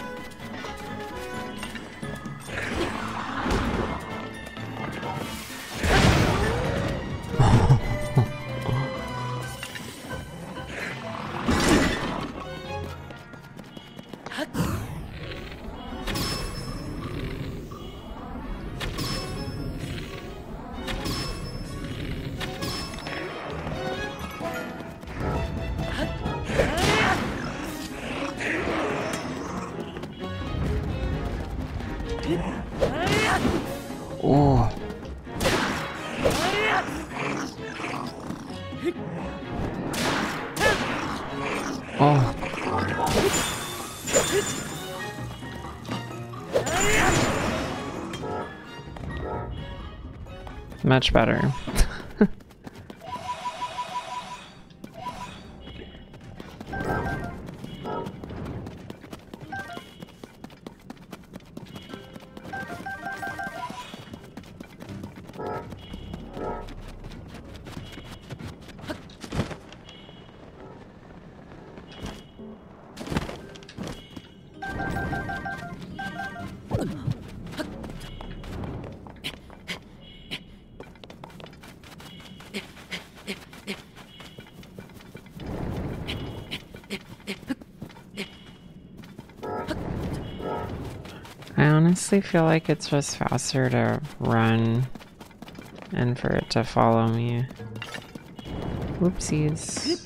Oh. Oh. Much better. I honestly feel like it's just faster to run and for it to follow me. Whoopsies.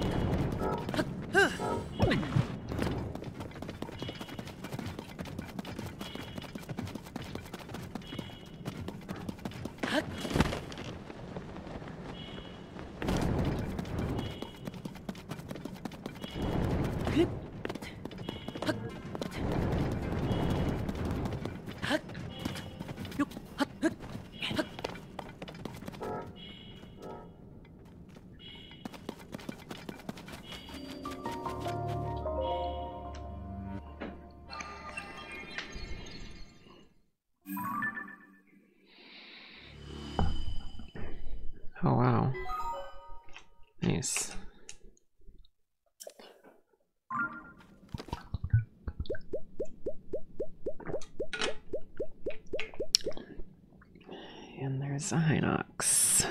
Oh wow. Nice. And there's a Hinox.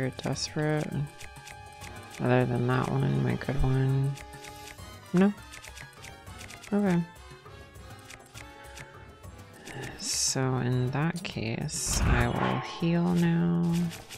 you're desperate? Other than that one, my good one. No? Okay. So in that case, I will heal now.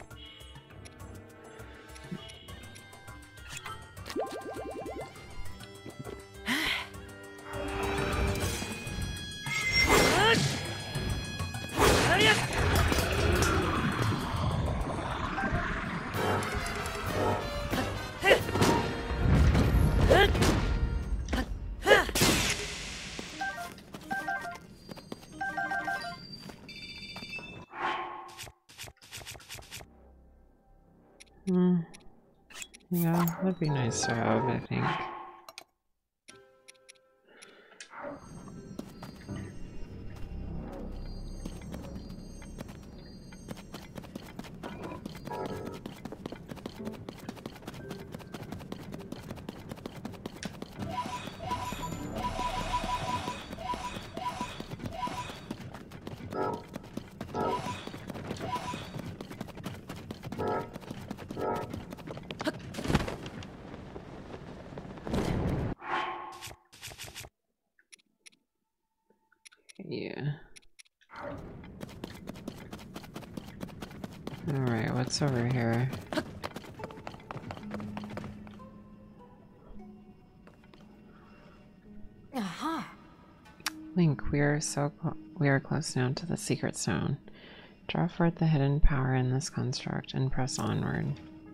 Yeah, that'd be nice to have, I think. Yeah. Alright, what's over here? Aha! Link, we are close now to the secret stone. Draw forth the hidden power in this construct and press onward.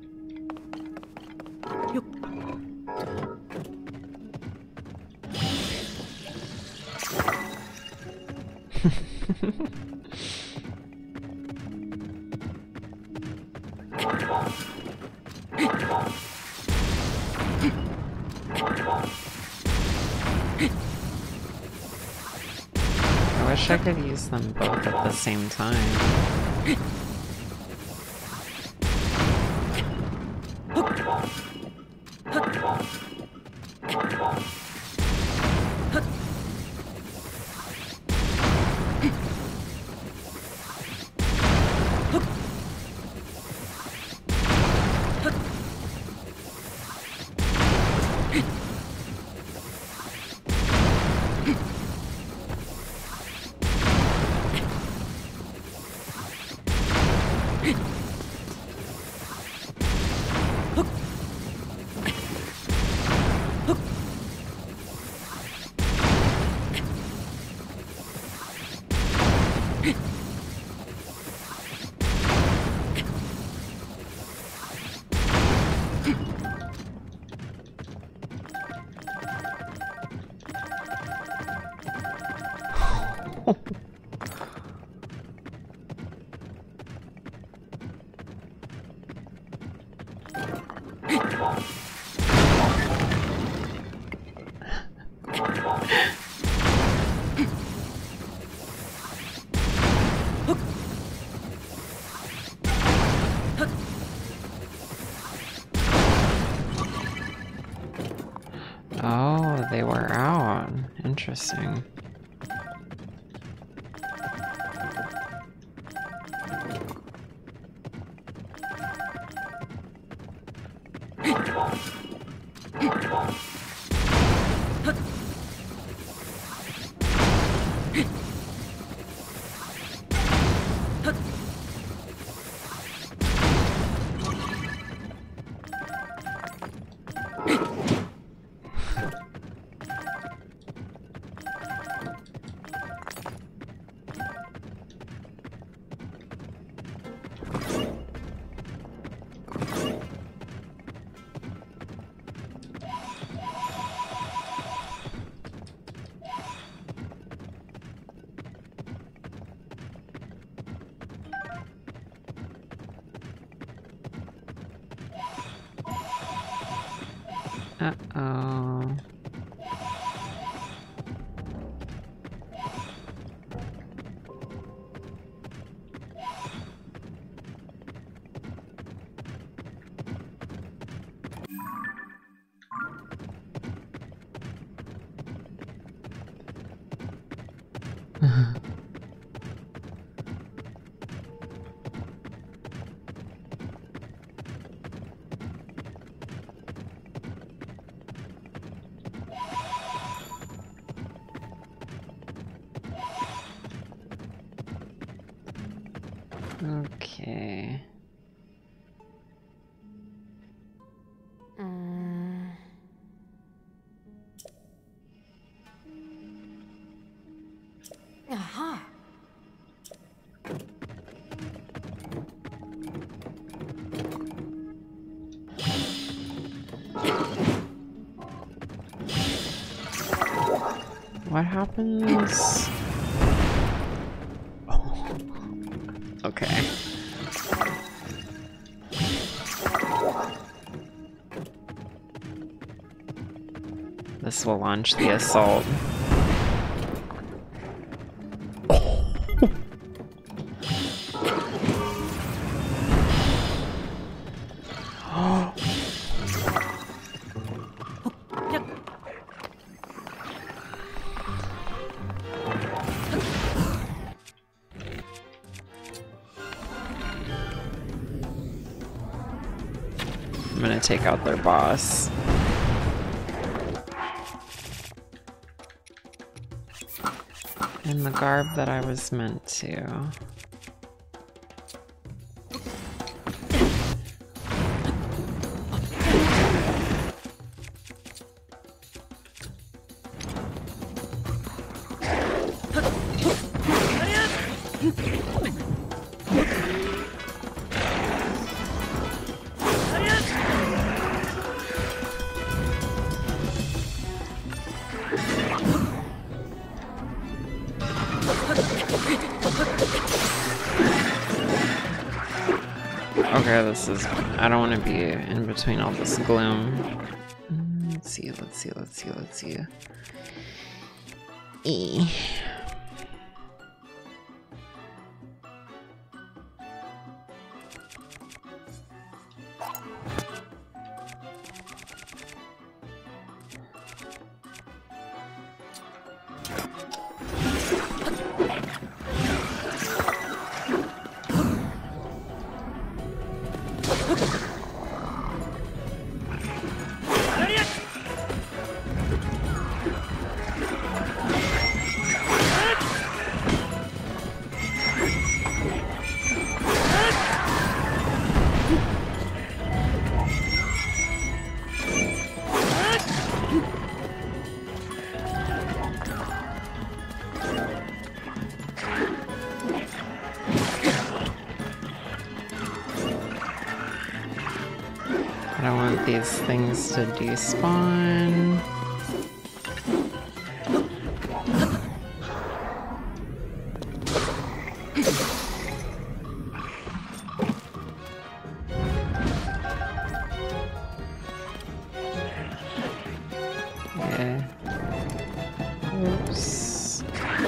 I wish I could use them both at the same time. Oh, they were out. Interesting. Uh-oh. Okay. Aha. What happens? Oh. Okay. This will launch the assault. I'm gonna take out their boss. In the garb that I was meant to. Okay, this is... I don't want to be in between all this gloom. Let's see. E. I don't want these things to despawn. Yeah. Oops.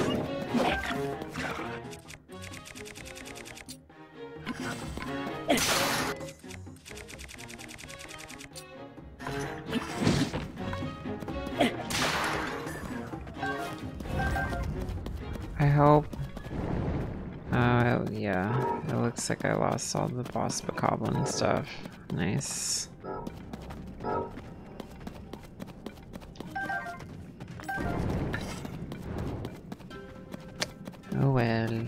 I hope. Yeah, it looks like I lost all the boss bokoblin stuff. Nice. Oh well.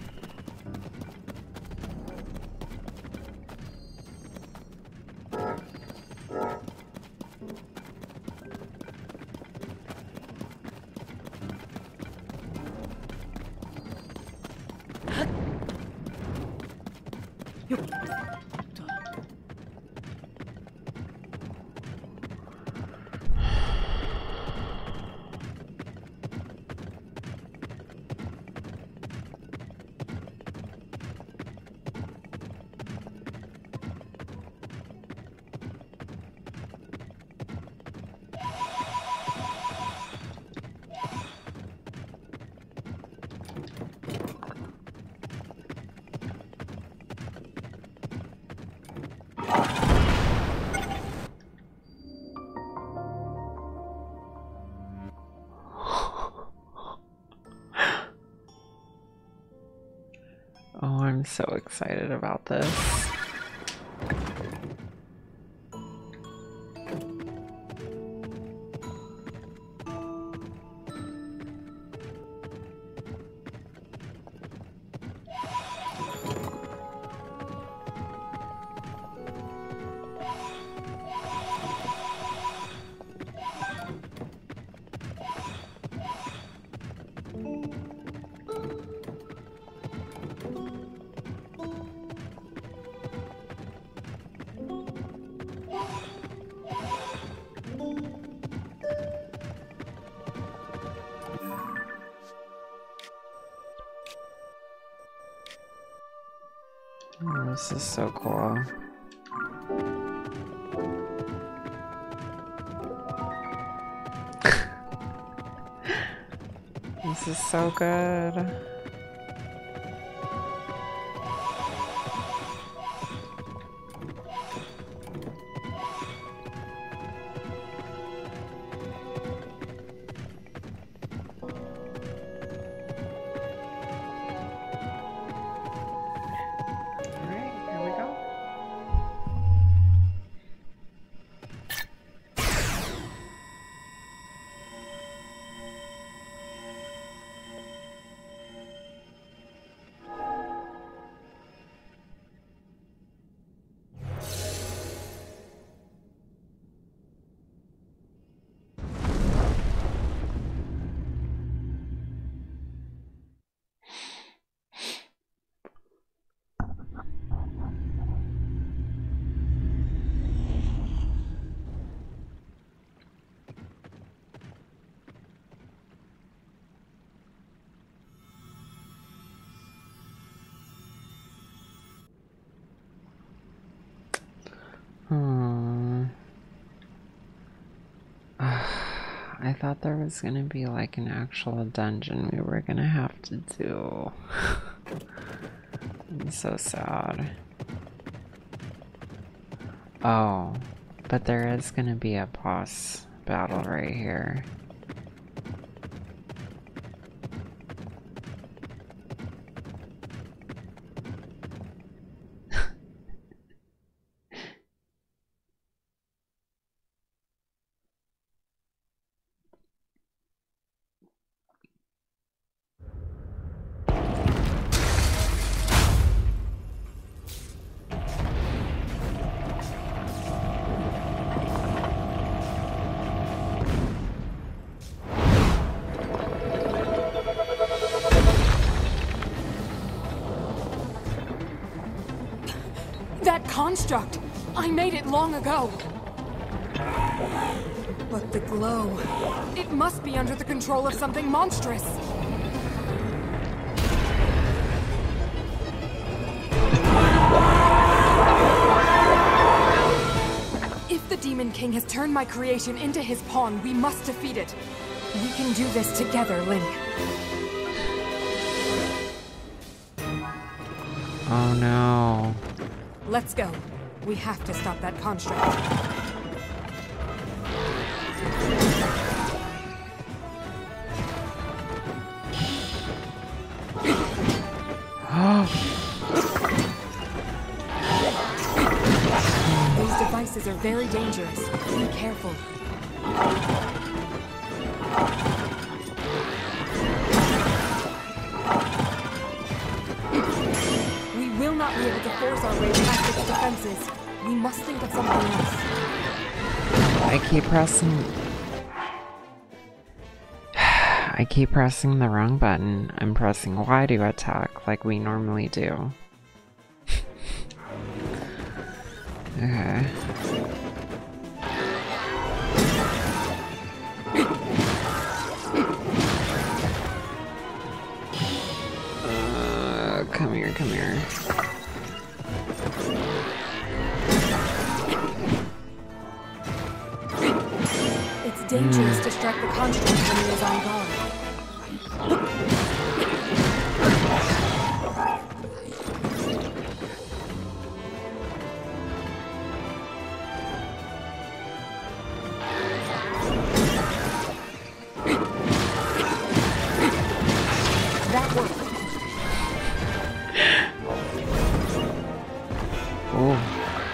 Oh, I'm so excited about this. This is so cool. This is so good. I thought there was gonna be like an actual dungeon we were gonna have to do. I'm so sad. Oh, but there is gonna be a boss battle right here. That construct! I made it long ago! But the glow... It must be under the control of something monstrous! If the Demon King has turned my creation into his pawn, we must defeat it. We can do this together, Link. Oh no. Let's go. We have to stop that construct. These devices are very dangerous. Be careful. We will not be able to force our way past its defenses. We must think of something else. I keep pressing the wrong button. I'm pressing Y to attack like we normally do. Okay. Come here, come here. It's dangerous to strike the construct when he is on guard. That worked. Oh.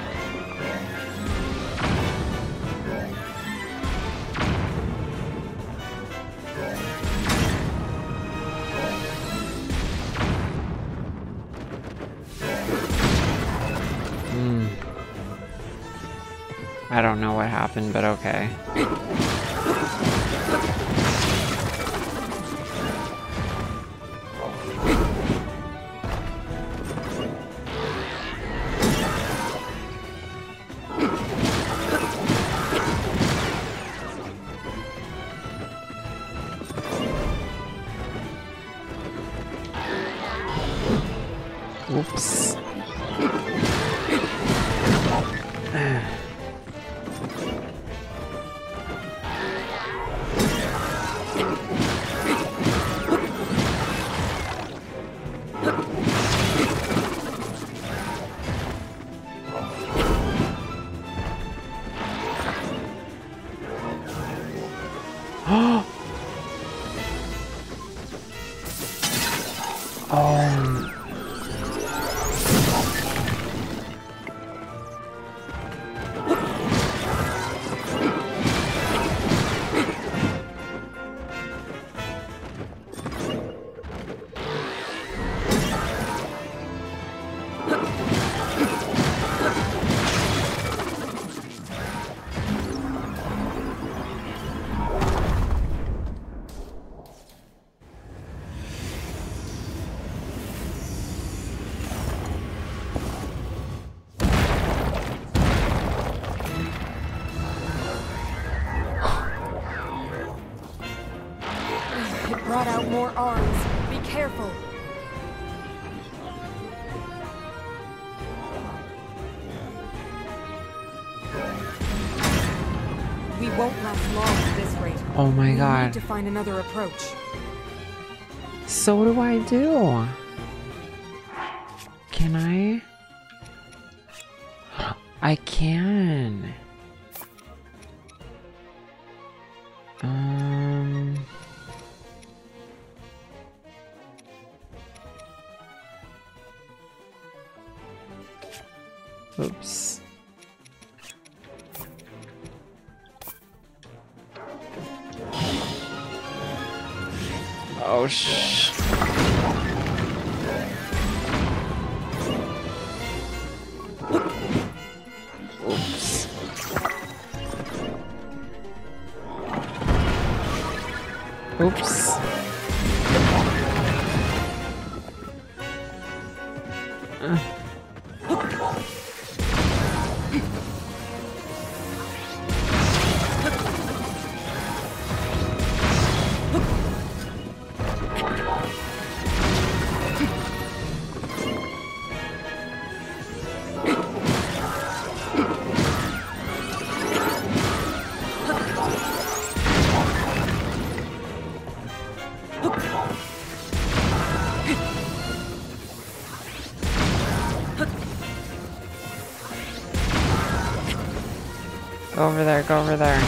I don't know what happened, but okay. Oops. Brought out more arms. Be careful. We won't last long at this rate. Oh my god. We need to find another approach. So what do I do? Can I? I can. Oops. Oh, shh. Oops. Oops. Go over there, go over there.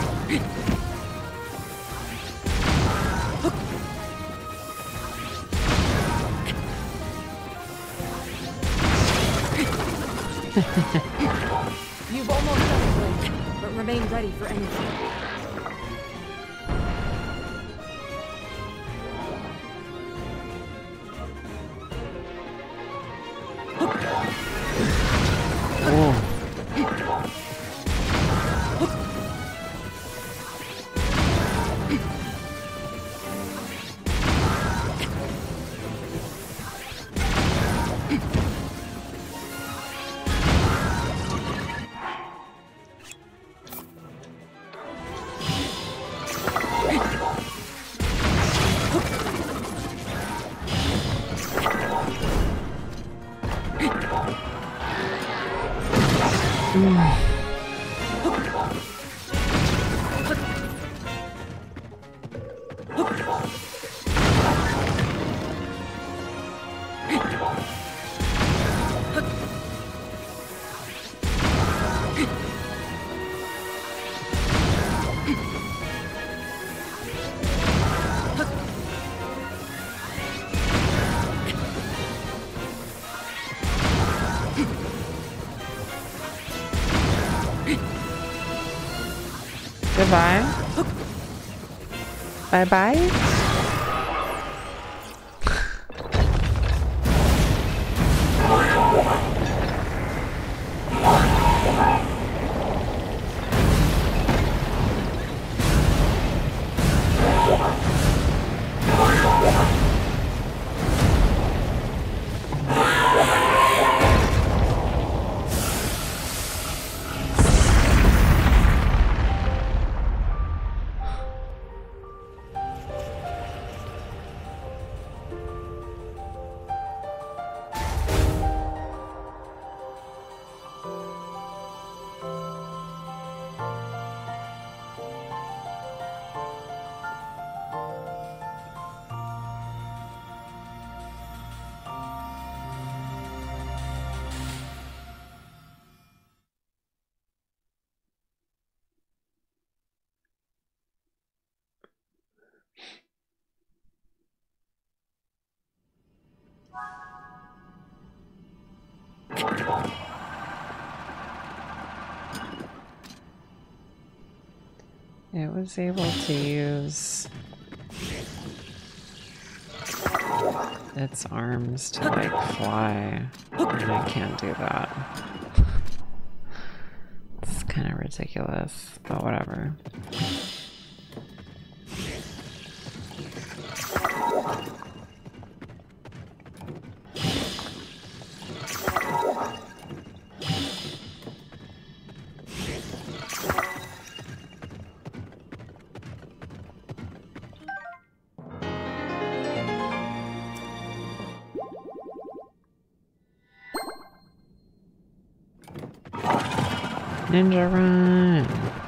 You've almost done it, Blade, but remain ready for anything. Oh. Goodbye. Bye-bye. It was able to use its arms to like fly, and I can't do that. It's kind of ridiculous, but whatever. Ninja run!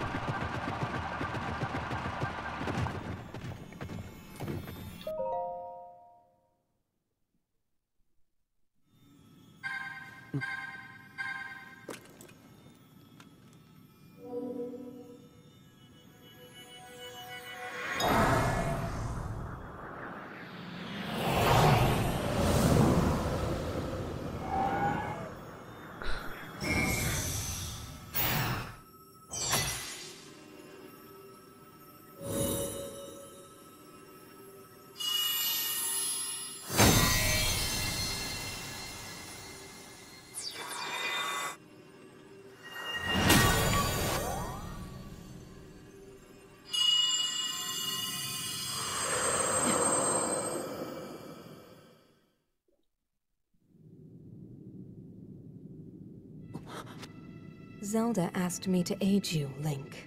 Zelda asked me to aid you, Link.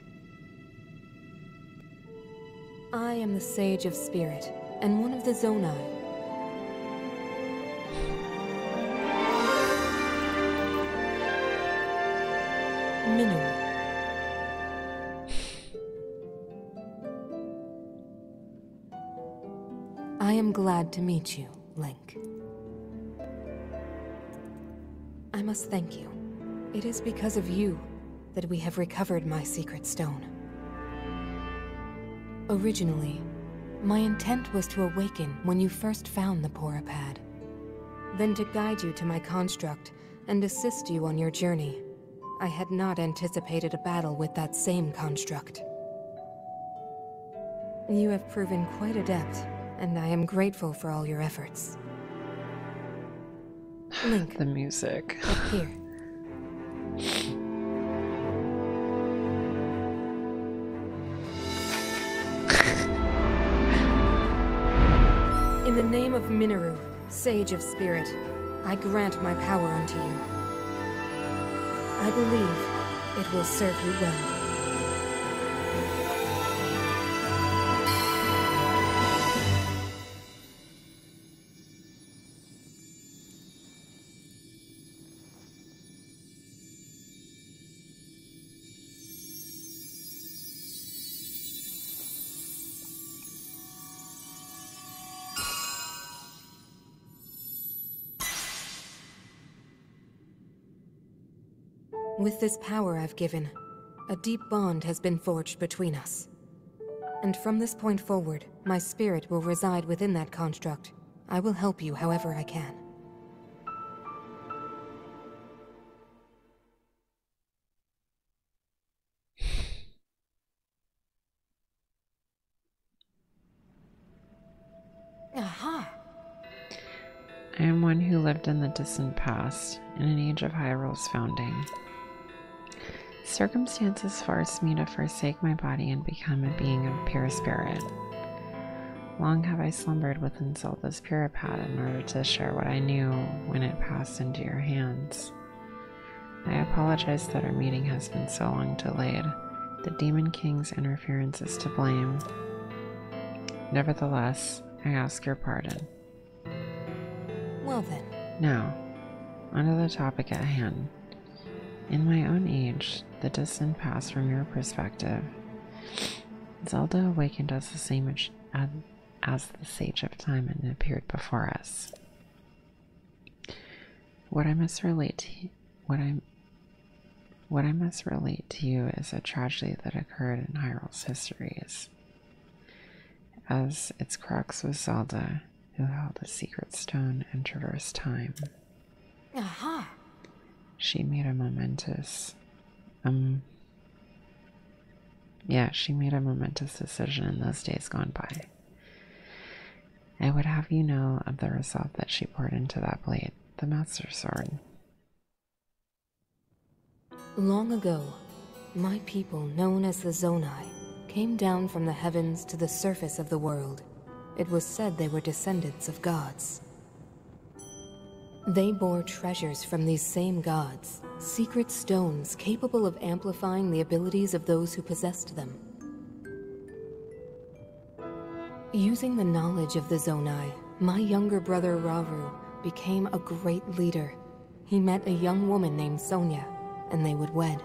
I am the Sage of Spirit, and one of the Zonai. Minoru. I am glad to meet you, Link. I must thank you. It is because of you that we have recovered my secret stone. Originally, my intent was to awaken when you first found the Porapad. Then to guide you to my construct and assist you on your journey. I had not anticipated a battle with that same construct. You have proven quite adept, and I am grateful for all your efforts. Link, The music. up here. In the name of Minoru, Sage of Spirit, I grant my power unto you. I believe it will serve you well. With this power I've given, a deep bond has been forged between us. And from this point forward, my spirit will reside within that construct. I will help you however I can. Aha! I am one who lived in the distant past, in an age of Hyrule's founding. Circumstances forced me to forsake my body and become a being of pure spirit. Long have I slumbered within Zelda's Puripad in order to share what I knew when it passed into your hands. I apologize that our meeting has been so long delayed. The Demon King's interference is to blame. Nevertheless, I ask your pardon. Well then. Now, onto the topic at hand. In my own age, the distant past from your perspective, Zelda awakened as the same as the Sage of Time and appeared before us. What I must relate to you is a tragedy that occurred in Hyrule's histories. As its crux was Zelda, who held a secret stone and traversed time. Aha! She made a momentous she made a momentous decision in those days gone by. I would have you know of the resolve that she poured into that blade, the Master Sword. Long ago, my people, known as the Zonai, came down from the heavens to the surface of the world. It was said they were descendants of gods. They bore treasures from these same gods, secret stones capable of amplifying the abilities of those who possessed them. Using the knowledge of the Zonai, my younger brother Rauru became a great leader. He met a young woman named Sonia, and they would wed.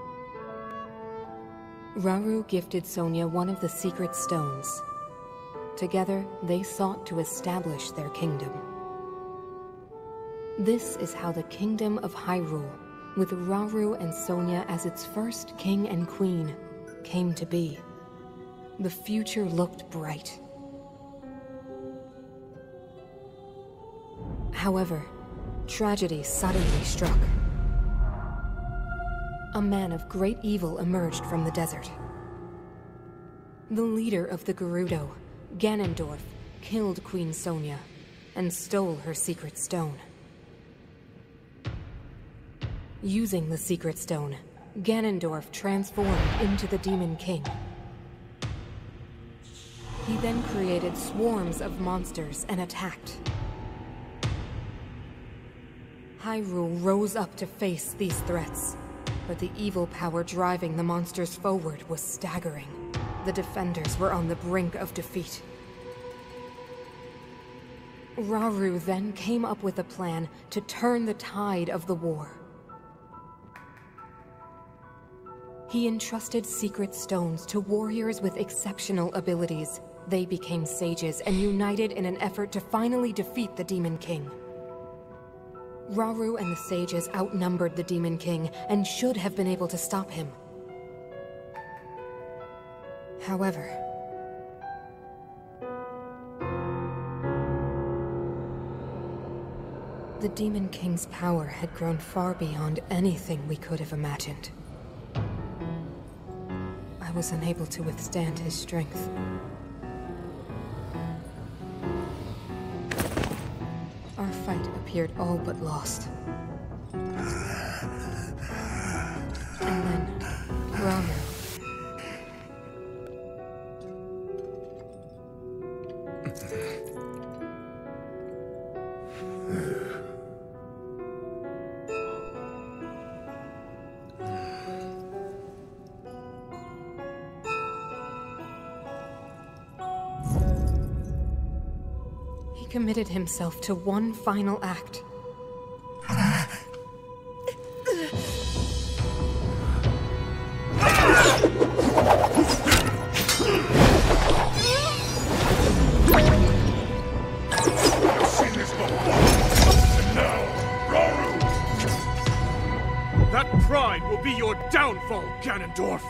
Rauru gifted Sonia one of the secret stones. Together, they sought to establish their kingdom. This is how the Kingdom of Hyrule, with Rauru and Sonia as its first king and queen, came to be. The future looked bright. However, tragedy suddenly struck. A man of great evil emerged from the desert. The leader of the Gerudo, Ganondorf, killed Queen Sonia and stole her secret stone. Using the secret stone, Ganondorf transformed into the Demon King. He then created swarms of monsters and attacked. Hyrule rose up to face these threats, but the evil power driving the monsters forward was staggering. The defenders were on the brink of defeat. Rauru then came up with a plan to turn the tide of the war. He entrusted secret stones to warriors with exceptional abilities. They became sages and united in an effort to finally defeat the Demon King. Rauru and the sages outnumbered the Demon King and should have been able to stop him. However, the Demon King's power had grown far beyond anything we could have imagined. I was unable to withstand his strength. Our fight appeared all but lost. And then, Rauru. Committed himself to one final act. That pride will be your downfall, Ganondorf!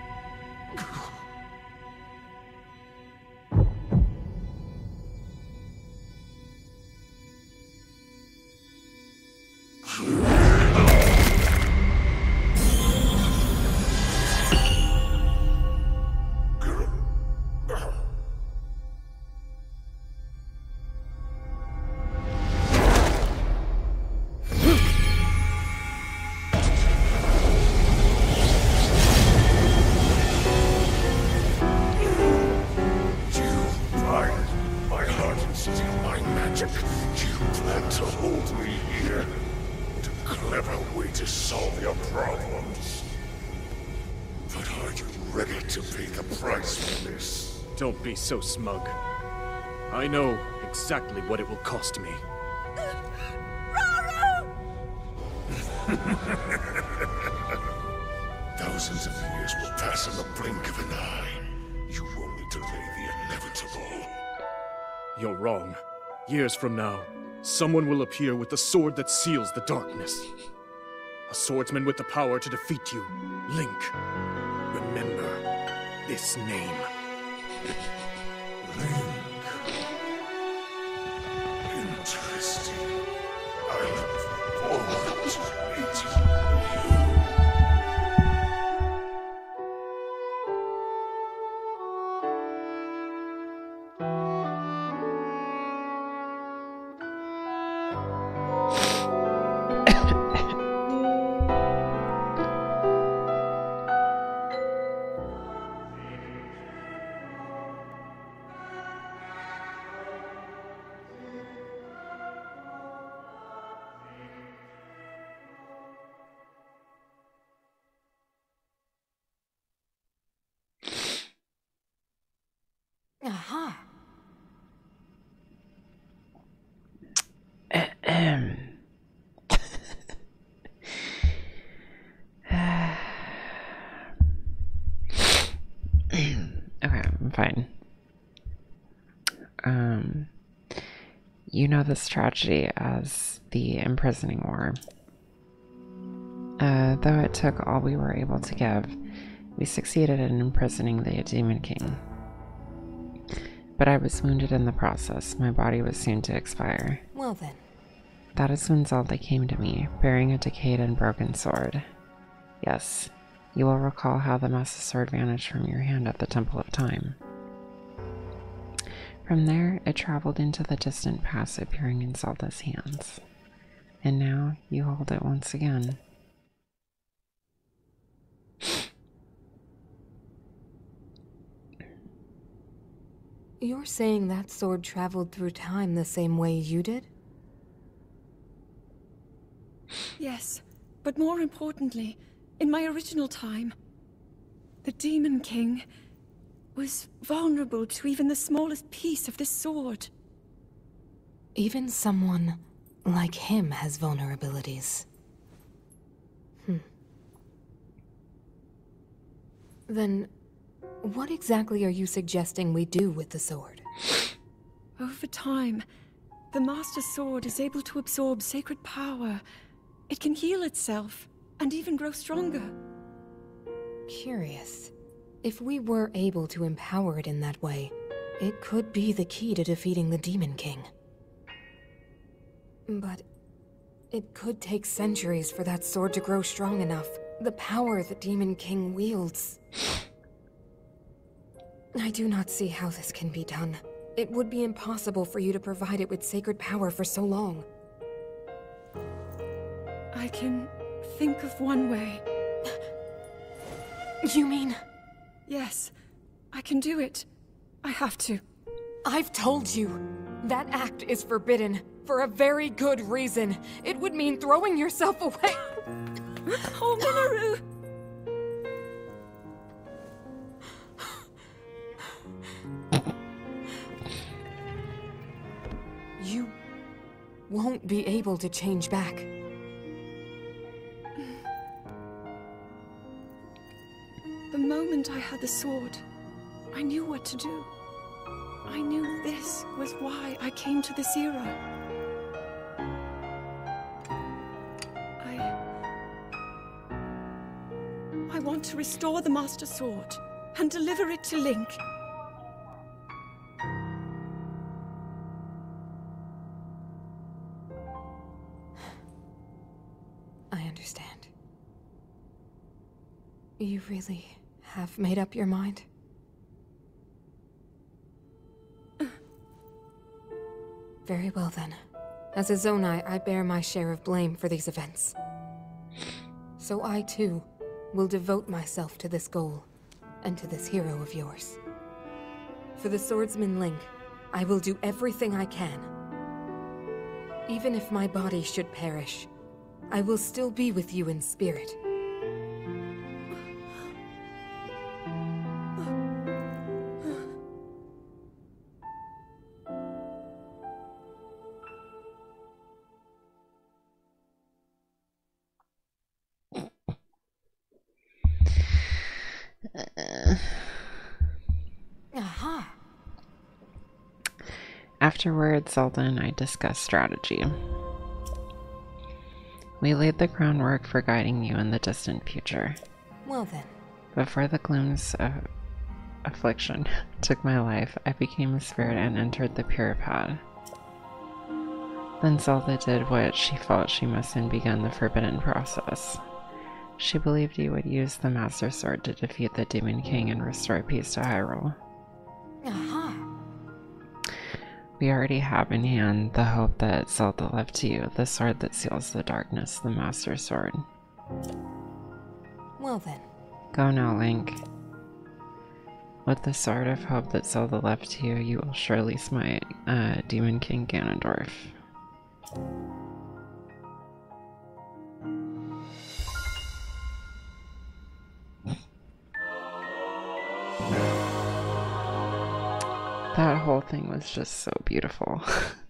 Don't be so smug. I know exactly what it will cost me. Thousands of years will pass in the blink of an eye. You only delay the inevitable. You're wrong. Years from now, someone will appear with the sword that seals the darkness. A swordsman with the power to defeat you, Link. Remember this name. Link. Okay, I'm fine. You know this tragedy as the imprisoning war. Though it took all we were able to give, we succeeded in imprisoning the Demon King. But I was wounded in the process. My body was soon to expire. Well then. That is when Zelda came to me, bearing a decayed and broken sword. Yes, you will recall how the Master Sword vanished from your hand at the Temple of Time. From there, it traveled into the distant past, appearing in Zelda's hands. And now, you hold it once again. You're saying that sword traveled through time the same way you did? Yes, but more importantly, in my original time, the Demon King was vulnerable to even the smallest piece of this sword. Even someone like him has vulnerabilities. Then, what exactly are you suggesting we do with the sword? Over time, the Master Sword is able to absorb sacred power. It can heal itself, and even grow stronger. Curious. If we were able to empower it in that way, it could be the key to defeating the Demon King. But it could take centuries for that sword to grow strong enough. The power the Demon King wields. I do not see how this can be done. It would be impossible for you to provide it with sacred power for so long. I can think of one way. You mean? Yes, I can do it. I have to. I've told you. That act is forbidden. For a very good reason. It would mean throwing yourself away. Oh, Minoru! You won't be able to change back. The moment I had the sword, I knew what to do. I knew this was why I came to this era. I want to restore the Master Sword and deliver it to Link. I understand. You really have made up your mind? Very well then. As a Zonai, I bear my share of blame for these events. So I too will devote myself to this goal, and to this hero of yours. For the swordsman Link, I will do everything I can. Even if my body should perish, I will still be with you in spirit. Aha! Afterwards, Zelda and I discussed strategy. We laid the groundwork for guiding you in the distant future. Well then. Before the glooms of affliction took my life, I became a spirit and entered the Puripad. Then Zelda did what she felt she must and began the forbidden process. She believed you would use the Master Sword to defeat the Demon King and restore peace to Hyrule. Aha! We already have in hand the hope that Zelda left to you, the sword that seals the darkness, the Master Sword. Well then. Go now, Link. With the sword of hope that Zelda left to you, you will surely smite Demon King Ganondorf. That whole thing was just so beautiful.